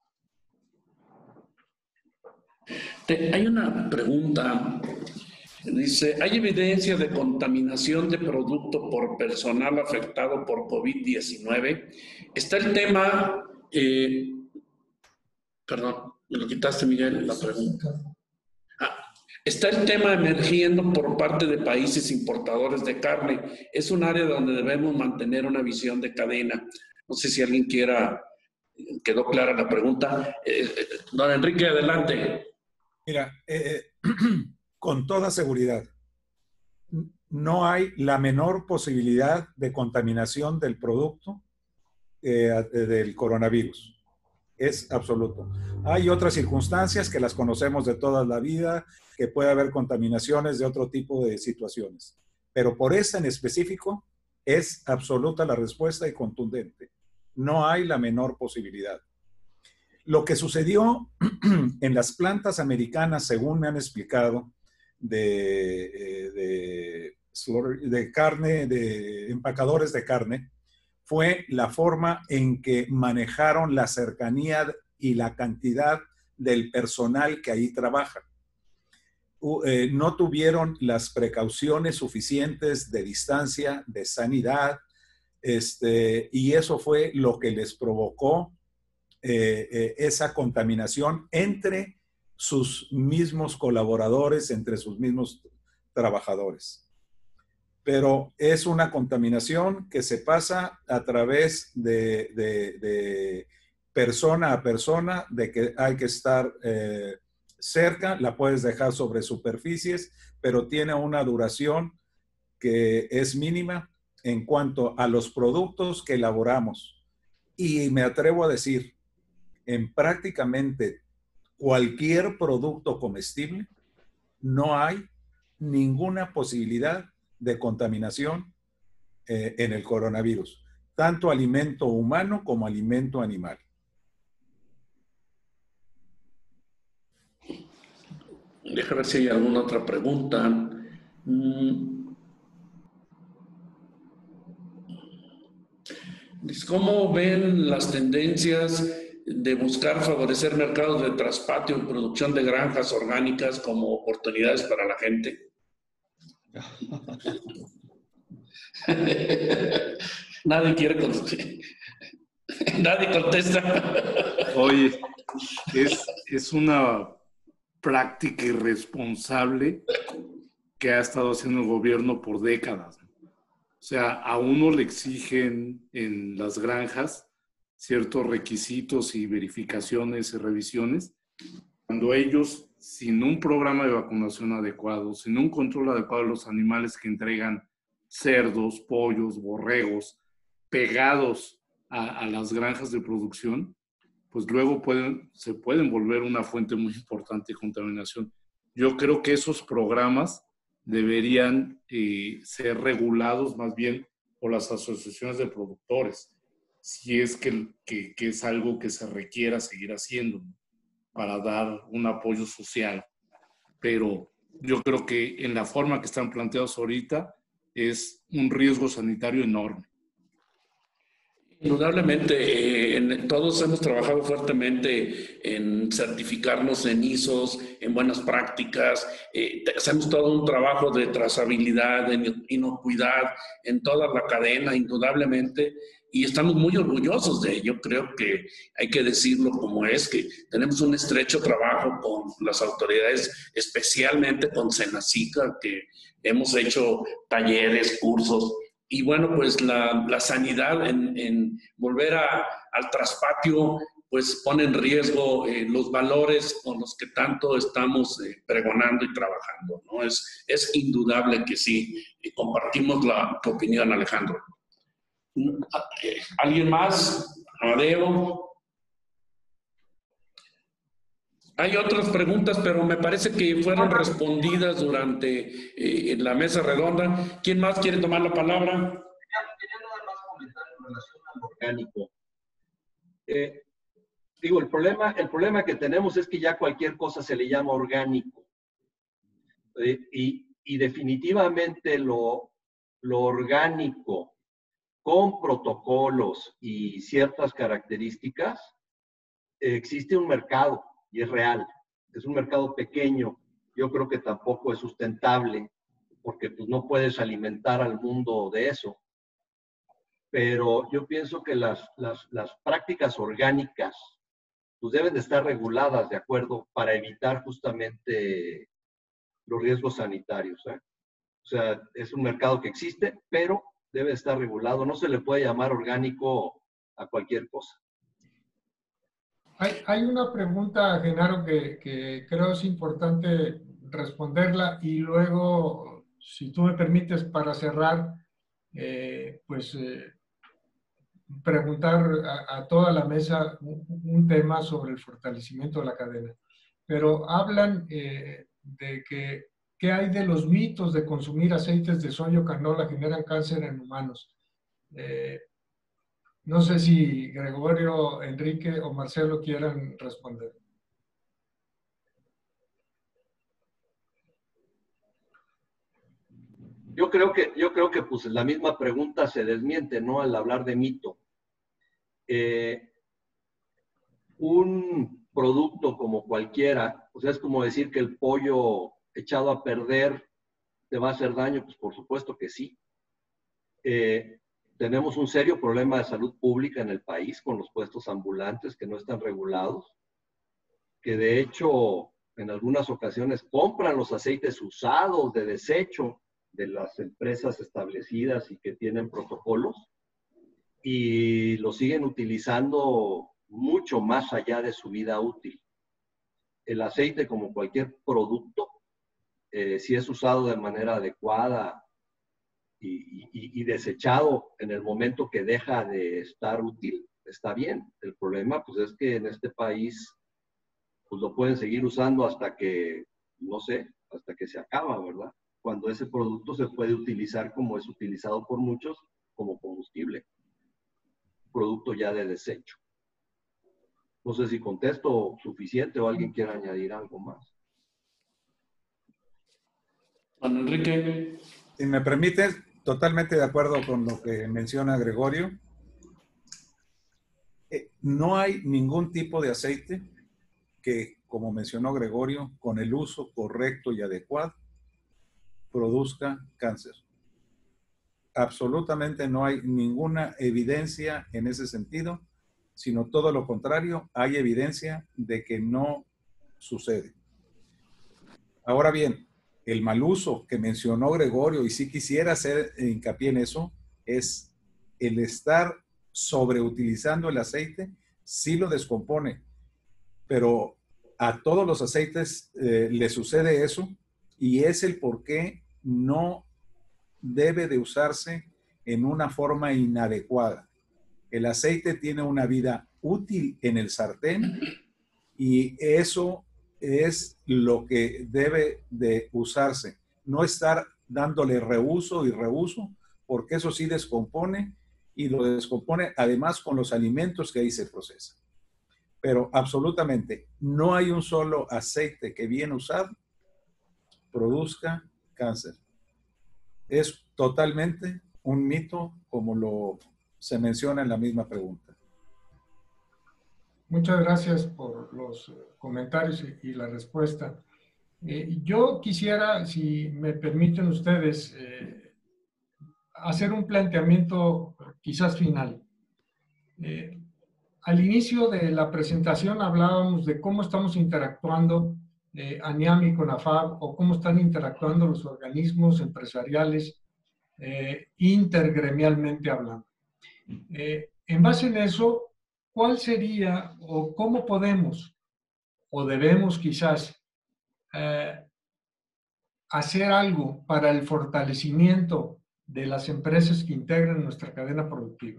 Hay una pregunta. Dice, ¿hay evidencia de contaminación de producto por personal afectado por COVID diecinueve? Está el tema, eh, perdón, me lo quitaste, Miguel, la pregunta. Ah, está el tema emergiendo por parte de países importadores de carne. Es un área donde debemos mantener una visión de cadena. No sé si alguien quiera, quedó clara la pregunta. Eh, don Enrique, adelante. Mira, eh, con toda seguridad, no hay la menor posibilidad de contaminación del producto eh, del coronavirus. Es absoluto. Hay otras circunstancias que las conocemos de toda la vida, que puede haber contaminaciones de otro tipo de situaciones. Pero por esta en específico, es absoluta la respuesta y contundente. No hay la menor posibilidad. Lo que sucedió en las plantas americanas, según me han explicado, de, de, de carne, de empacadores de carne, fue la forma en que manejaron la cercanía y la cantidad del personal que ahí trabaja. Uh, eh, no tuvieron las precauciones suficientes de distancia, de sanidad, este, y eso fue lo que les provocó Eh, eh, esa contaminación entre sus mismos colaboradores, entre sus mismos trabajadores. Pero es una contaminación que se pasa a través de, de, de persona a persona, de que hay que estar eh, cerca, la puedes dejar sobre superficies, pero tiene una duración que es mínima en cuanto a los productos que elaboramos. Y me atrevo a decir, en prácticamente cualquier producto comestible, no hay ninguna posibilidad de contaminación eh, en el coronavirus, tanto alimento humano como alimento animal. Déjame ver si hay alguna otra pregunta. Mm. ¿Cómo ven las tendencias de buscar favorecer mercados de traspatio y producción de granjas orgánicas como oportunidades para la gente? Nadie quiere contestar. Nadie contesta. Oye, es, es una práctica irresponsable que ha estado haciendo el gobierno por décadas. O sea, a uno le exigen en las granjas ciertos requisitos y verificaciones y revisiones, cuando ellos, sin un programa de vacunación adecuado, sin un control adecuado de los animales que entregan cerdos, pollos, borregos, pegados a, a las granjas de producción, pues luego pueden, se pueden volver una fuente muy importante de contaminación. Yo creo que esos programas deberían eh, ser regulados más bien por las asociaciones de productores, si es que, que, que es algo que se requiera seguir haciendo, ¿no?, para dar un apoyo social. Pero yo creo que en la forma que están planteados ahorita es un riesgo sanitario enorme. Indudablemente, eh, en, todos hemos trabajado fuertemente en certificarnos en I S Os, en buenas prácticas, eh, hacemos todo un trabajo de trazabilidad, de inocuidad en toda la cadena, indudablemente, y estamos muy orgullosos de ello. Creo que hay que decirlo como es, que tenemos un estrecho trabajo con las autoridades, especialmente con Senacica, que hemos hecho talleres, cursos. Y bueno, pues la, la sanidad en, en volver a, al traspatio, pues pone en riesgo eh, los valores con los que tanto estamos eh, pregonando y trabajando, ¿no? Es, es indudable que sí. Y compartimos la tu opinión, Alejandro. ¿Alguien más? Amadeo. Hay otras preguntas, pero me parece que fueron respondidas durante eh, la mesa redonda. ¿Quién más quiere tomar la palabra? Quería nada más comentar en relación al orgánico. Eh, digo, el problema, el problema que tenemos es que ya cualquier cosa se le llama orgánico. Eh, y, y definitivamente lo, lo orgánico con protocolos y ciertas características, eh, existe un mercado. Y es real, es un mercado pequeño. Yo creo que tampoco es sustentable, porque pues, no puedes alimentar al mundo de eso. Pero yo pienso que las, las, las prácticas orgánicas pues, deben de estar reguladas, ¿de acuerdo?, para evitar justamente los riesgos sanitarios, ¿eh? O sea, es un mercado que existe, pero debe estar regulado. No se le puede llamar orgánico a cualquier cosa. Hay, hay una pregunta, Genaro, que, que creo es importante responderla y luego, si tú me permites, para cerrar, eh, pues eh, preguntar a, a toda la mesa un, un tema sobre el fortalecimiento de la cadena. Pero hablan eh, de que, ¿qué hay de los mitos de consumir aceites de soya o canola generan cáncer en humanos? Eh, No sé si Gregorio, Enrique o Marcelo quieran responder. Yo creo que, yo creo que pues, la misma pregunta se desmiente, ¿no?, al hablar de mito. Eh, un producto como cualquiera, o sea, es como decir que el pollo echado a perder te va a hacer daño, pues por supuesto que sí. Eh, Tenemos un serio problema de salud pública en el país con los puestos ambulantes que no están regulados, que de hecho en algunas ocasiones compran los aceites usados de desecho de las empresas establecidas y que tienen protocolos y los siguen utilizando mucho más allá de su vida útil. El aceite, como cualquier producto, eh, si es usado de manera adecuada Y, y, y desechado en el momento que deja de estar útil, está bien. El problema, pues, es que en este país, pues, lo pueden seguir usando hasta que, no sé, hasta que se acaba, ¿verdad? Cuando ese producto se puede utilizar como es utilizado por muchos, como combustible. Producto ya de desecho. No sé si contesto suficiente o alguien quiere añadir algo más. Juan Enrique. Si me permites, totalmente de acuerdo con lo que menciona Gregorio. no hay ningún tipo de aceite que, como mencionó Gregorio, con el uso correcto y adecuado, produzca cáncer. Absolutamente no hay ninguna evidencia en ese sentido, sino todo lo contrario, hay evidencia de que no sucede. Ahora bien, el mal uso que mencionó Gregorio, y sí quisiera hacer hincapié en eso, es el estar sobreutilizando el aceite, sí lo descompone, pero a todos los aceites eh, le sucede eso, y es el por qué no debe de usarse en una forma inadecuada. El aceite tiene una vida útil en el sartén y eso es lo que debe de usarse. No estar dándole reuso y reuso, porque eso sí descompone y lo descompone además con los alimentos que ahí se procesan. Pero absolutamente no hay un solo aceite que bien usado produzca cáncer. Es totalmente un mito, como lo se menciona en la misma pregunta. Muchas gracias por los comentarios y la respuesta. Eh, yo quisiera, si me permiten ustedes, eh, hacer un planteamiento quizás final. Eh, al inicio de la presentación hablábamos de cómo estamos interactuando eh, ANIAM y CONAFAP, o cómo están interactuando los organismos empresariales eh, intergremialmente hablando. Eh, en base en eso, ¿cuál sería o cómo podemos o debemos quizás eh, hacer algo para el fortalecimiento de las empresas que integran nuestra cadena productiva?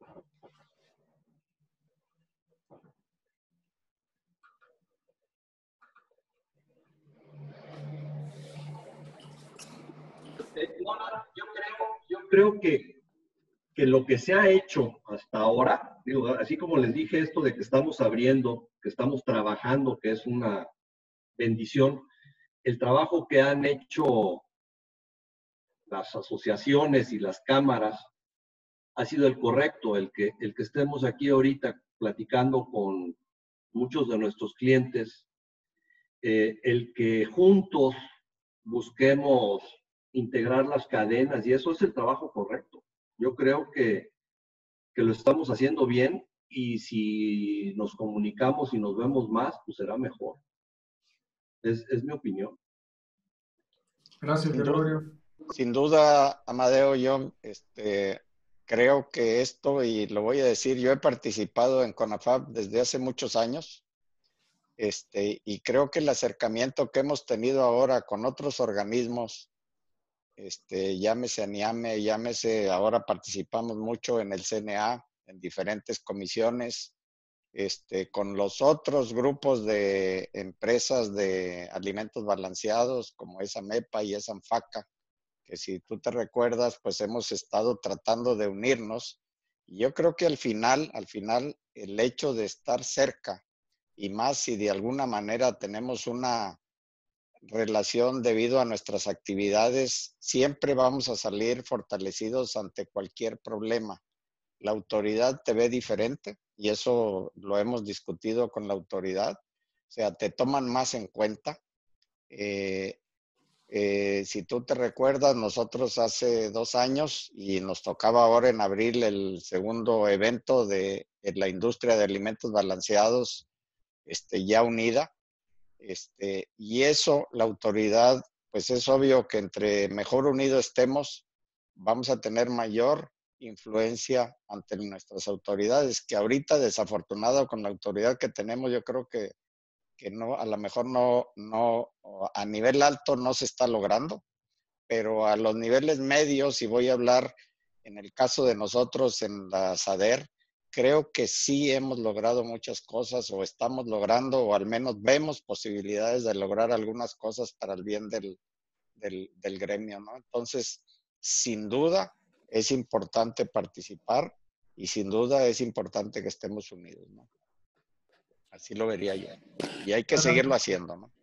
Yo creo, yo creo que, que lo que se ha hecho hasta ahora, digo, así como les dije esto de que estamos abriendo, que estamos trabajando, que es una bendición, el trabajo que han hecho las asociaciones y las cámaras ha sido el correcto, el que, el que estemos aquí ahorita platicando con muchos de nuestros clientes, eh, el que juntos busquemos integrar las cadenas, y eso es el trabajo correcto. Yo creo que, que lo estamos haciendo bien, y si nos comunicamos y nos vemos más, pues será mejor. Es, es mi opinión. Gracias, Sin Gregorio. duda, sin duda, Amadeo, yo este, creo que esto, y lo voy a decir, yo he participado en CONAFAP desde hace muchos años, este, y creo que el acercamiento que hemos tenido ahora con otros organismos, este, llámese ANIAME, llámese, ahora participamos mucho en el C N A, en diferentes comisiones, este, con los otros grupos de empresas de alimentos balanceados, como es AMEPA y es ANFACA, que si tú te recuerdas, pues hemos estado tratando de unirnos. Y yo creo que al final, al final, el hecho de estar cerca, y más si de alguna manera tenemos una relación debido a nuestras actividades, siempre vamos a salir fortalecidos ante cualquier problema. La autoridad te ve diferente, y eso lo hemos discutido con la autoridad. O sea, te toman más en cuenta. Eh, eh, si tú te recuerdas, nosotros hace dos años, y nos tocaba ahora en abril el segundo evento de, de la industria de alimentos balanceados, este, ya unida. Este, y eso, la autoridad, pues es obvio que entre mejor unido estemos, vamos a tener mayor influencia ante nuestras autoridades, que ahorita, desafortunado con la autoridad que tenemos, yo creo que, que no, a lo mejor no, no, a nivel alto no se está logrando, pero a los niveles medios, y voy a hablar en el caso de nosotros en la SADER, creo que sí hemos logrado muchas cosas, o estamos logrando, o al menos vemos posibilidades de lograr algunas cosas para el bien del, del, del gremio, ¿no? Entonces, sin duda, es importante participar, y sin duda es importante que estemos unidos, ¿no? Así lo vería yo. Y hay que seguirlo haciendo, ¿no?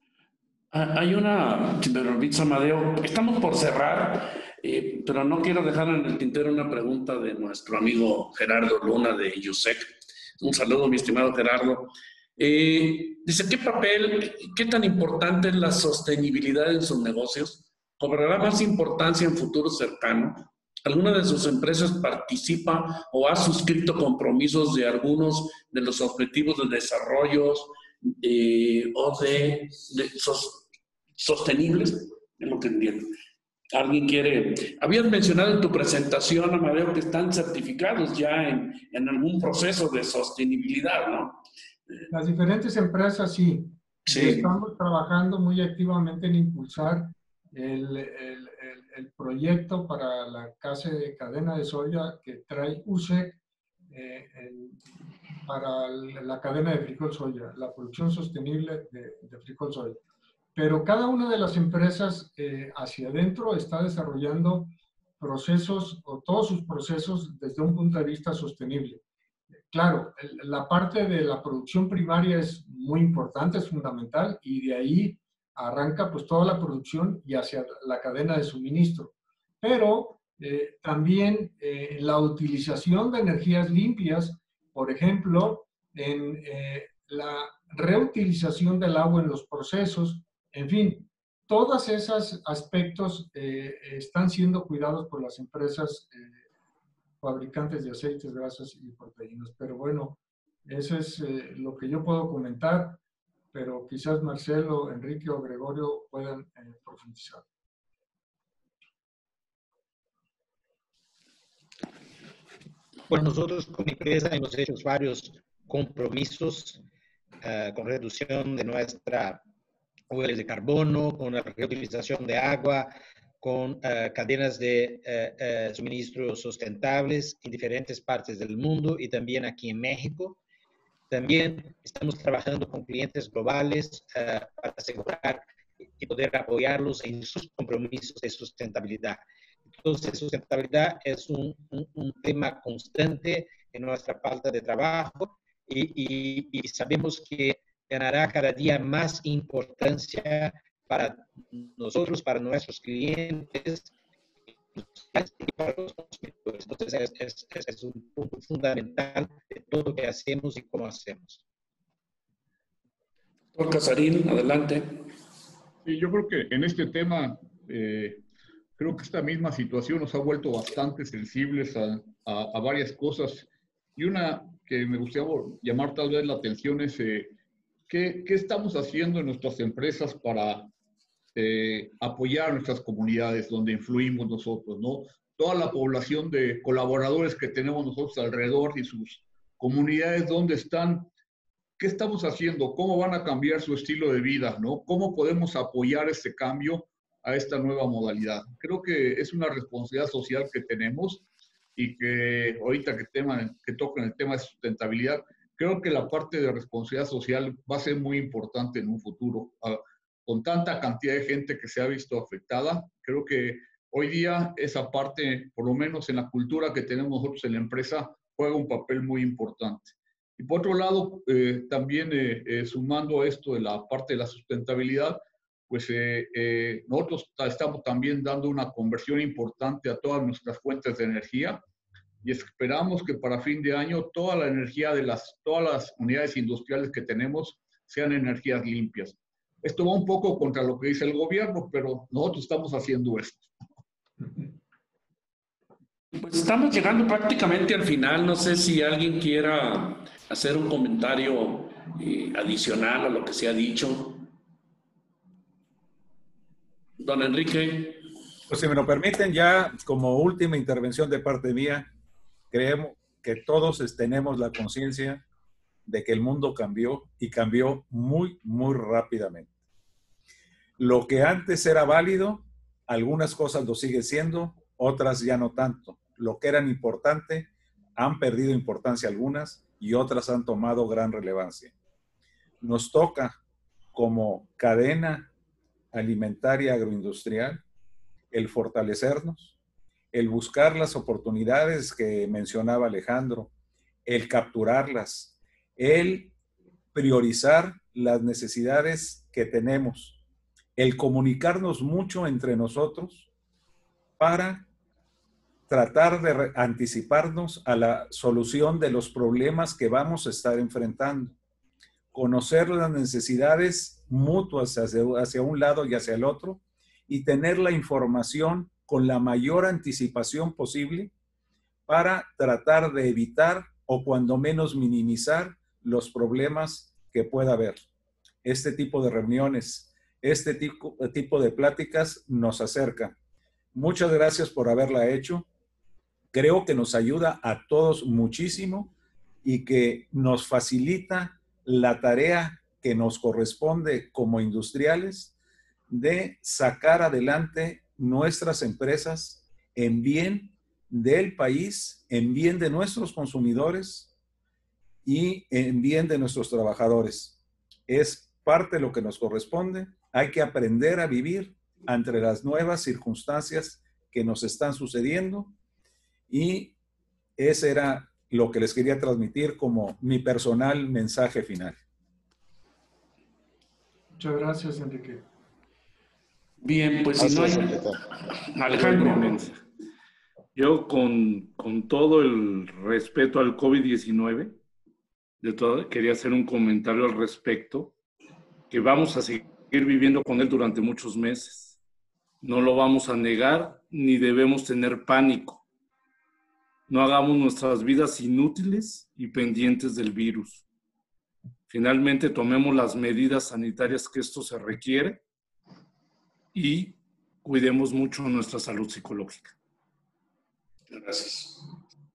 Hay una, si me permites, Amadeo, estamos por cerrar, eh, pero no quiero dejar en el tintero una pregunta de nuestro amigo Gerardo Luna de IUSEC. Un saludo, mi estimado Gerardo. Eh, dice, ¿qué papel, qué tan importante es la sostenibilidad en sus negocios? ¿Cobrará más importancia en futuro cercano? ¿Alguna de sus empresas participa o ha suscrito compromisos de algunos de los objetivos de desarrollo eh, o de, de sos, sostenibles? Es lo que entiendo. ¿Alguien quiere? Habías mencionado en tu presentación, Amadeo, que están certificados ya en, en algún proceso de sostenibilidad, ¿no? Las diferentes empresas sí. Sí. Estamos trabajando muy activamente en impulsar el, el, el, el proyecto para la casa de cadena de soya que trae U S E C eh, el, para la cadena de frijol soya, la producción sostenible de, de frijol soya. Pero cada una de las empresas eh, hacia adentro está desarrollando procesos o todos sus procesos desde un punto de vista sostenible. Claro, la parte de la producción primaria es muy importante, es fundamental, y de ahí arranca pues toda la producción y hacia la cadena de suministro. Pero eh, también eh, la utilización de energías limpias, por ejemplo, en eh, la reutilización del agua en los procesos, en fin, todos esos aspectos eh, están siendo cuidados por las empresas eh, fabricantes de aceites, grasas y proteínas. Pero bueno, eso es eh, lo que yo puedo comentar, pero quizás Marcelo, Enrique o Gregorio puedan eh, profundizar. Bueno, nosotros como empresa hemos hecho varios compromisos uh, con reducción de nuestra huellas de carbono, con la reutilización de agua, con uh, cadenas de uh, uh, suministro sustentables en diferentes partes del mundo y también aquí en México. También estamos trabajando con clientes globales uh, para asegurar y poder apoyarlos en sus compromisos de sustentabilidad. Entonces, sustentabilidad es un, un, un tema constante en nuestra falta de trabajo y, y, y sabemos que ganará cada día más importancia para nosotros, para nuestros clientes y para los consumidores. Entonces, es, es, es un punto fundamental de todo lo que hacemos y cómo hacemos. Doctor Casarín, adelante. Sí, yo creo que en este tema, eh, creo que esta misma situación nos ha vuelto bastante sensibles a, a, a varias cosas. Y una que me gustaría llamar tal vez la atención es eh, ¿qué, qué estamos haciendo en nuestras empresas para eh, apoyar a nuestras comunidades donde influimos nosotros, ¿no? Toda la población de colaboradores que tenemos nosotros alrededor y sus comunidades, ¿dónde están? ¿Qué estamos haciendo? ¿Cómo van a cambiar su estilo de vida, ¿no? ¿Cómo podemos apoyar este cambio a esta nueva modalidad? Creo que es una responsabilidad social que tenemos y que ahorita que, tema, que tocan el tema de sustentabilidad, creo que la parte de responsabilidad social va a ser muy importante en un futuro. Uh, con tanta cantidad de gente que se ha visto afectada, creo que hoy día esa parte, por lo menos en la cultura que tenemos nosotros en la empresa, juega un papel muy importante. Y por otro lado, eh, también eh, eh, sumando esto de la parte de la sustentabilidad, pues eh, eh, nosotros estamos también dando una conversión importante a todas nuestras fuentes de energía y esperamos que para fin de año toda la energía de las, todas las unidades industriales que tenemos sean energías limpias. Esto va un poco contra lo que dice el gobierno, pero nosotros estamos haciendo esto. Pues estamos llegando prácticamente al final. No sé si alguien quiera hacer un comentario eh, adicional a lo que se ha dicho. Don Enrique. Pues si me lo permiten, ya como última intervención de parte mía, creemos que todos tenemos la conciencia de que el mundo cambió y cambió muy, muy rápidamente. Lo que antes era válido, algunas cosas lo siguen siendo, otras ya no tanto. Lo que eran importante, han perdido importancia algunas y otras han tomado gran relevancia. Nos toca como cadena alimentaria agroindustrial el fortalecernos, el buscar las oportunidades que mencionaba Alejandro, el capturarlas, el priorizar las necesidades que tenemos, el comunicarnos mucho entre nosotros para tratar de anticiparnos a la solución de los problemas que vamos a estar enfrentando. Conocer las necesidades mutuas hacia, hacia un lado y hacia el otro y tener la información con la mayor anticipación posible para tratar de evitar o cuando menos minimizar los problemas que pueda haber. Este tipo de reuniones, este tipo, tipo de pláticas nos acercan. Muchas gracias por haberla hecho. Creo que nos ayuda a todos muchísimo y que nos facilita la tarea que nos corresponde como industriales de sacar adelante nuestras empresas en bien del país, en bien de nuestros consumidores y en bien de nuestros trabajadores. Es parte de lo que nos corresponde. Hay que aprender a vivir ante las nuevas circunstancias que nos están sucediendo y ese era lo que les quería transmitir como mi personal mensaje final. Muchas gracias, Enrique. Bien, pues si no hay... Alejandro. Yo con, con todo el respeto al COVID diecinueve, de todo, quería hacer un comentario al respecto, que vamos a seguir viviendo con él durante muchos meses. No lo vamos a negar ni debemos tener pánico. No hagamos nuestras vidas inútiles y pendientes del virus. Finalmente tomemos las medidas sanitarias que esto se requiere y cuidemos mucho nuestra salud psicológica. Gracias.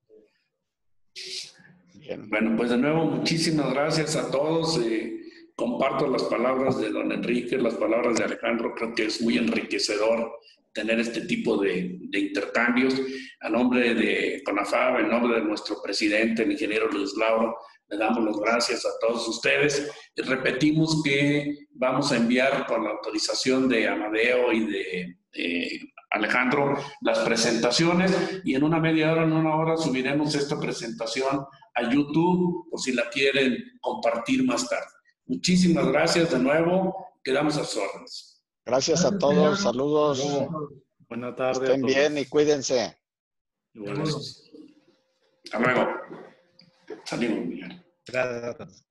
Bueno, pues de nuevo, muchísimas gracias a todos. Eh, comparto las palabras de don Enrique, las palabras de Alejandro. Creo que es muy enriquecedor tener este tipo de, de intercambios. A nombre de CONAFAB, en nombre de nuestro presidente, el ingeniero Luis Lauro, le damos las gracias a todos ustedes. Y repetimos que vamos a enviar con la autorización de Amadeo y de eh, Alejandro las presentaciones y en una media hora, en una hora subiremos esta presentación a YouTube por si la quieren compartir más tarde. Muchísimas gracias de nuevo. Quedamos a sus órdenes. Gracias a todos. Saludos. Buenas tardes. Estén bien y cuídense. Hasta luego. Salimos, Miguel. Gracias.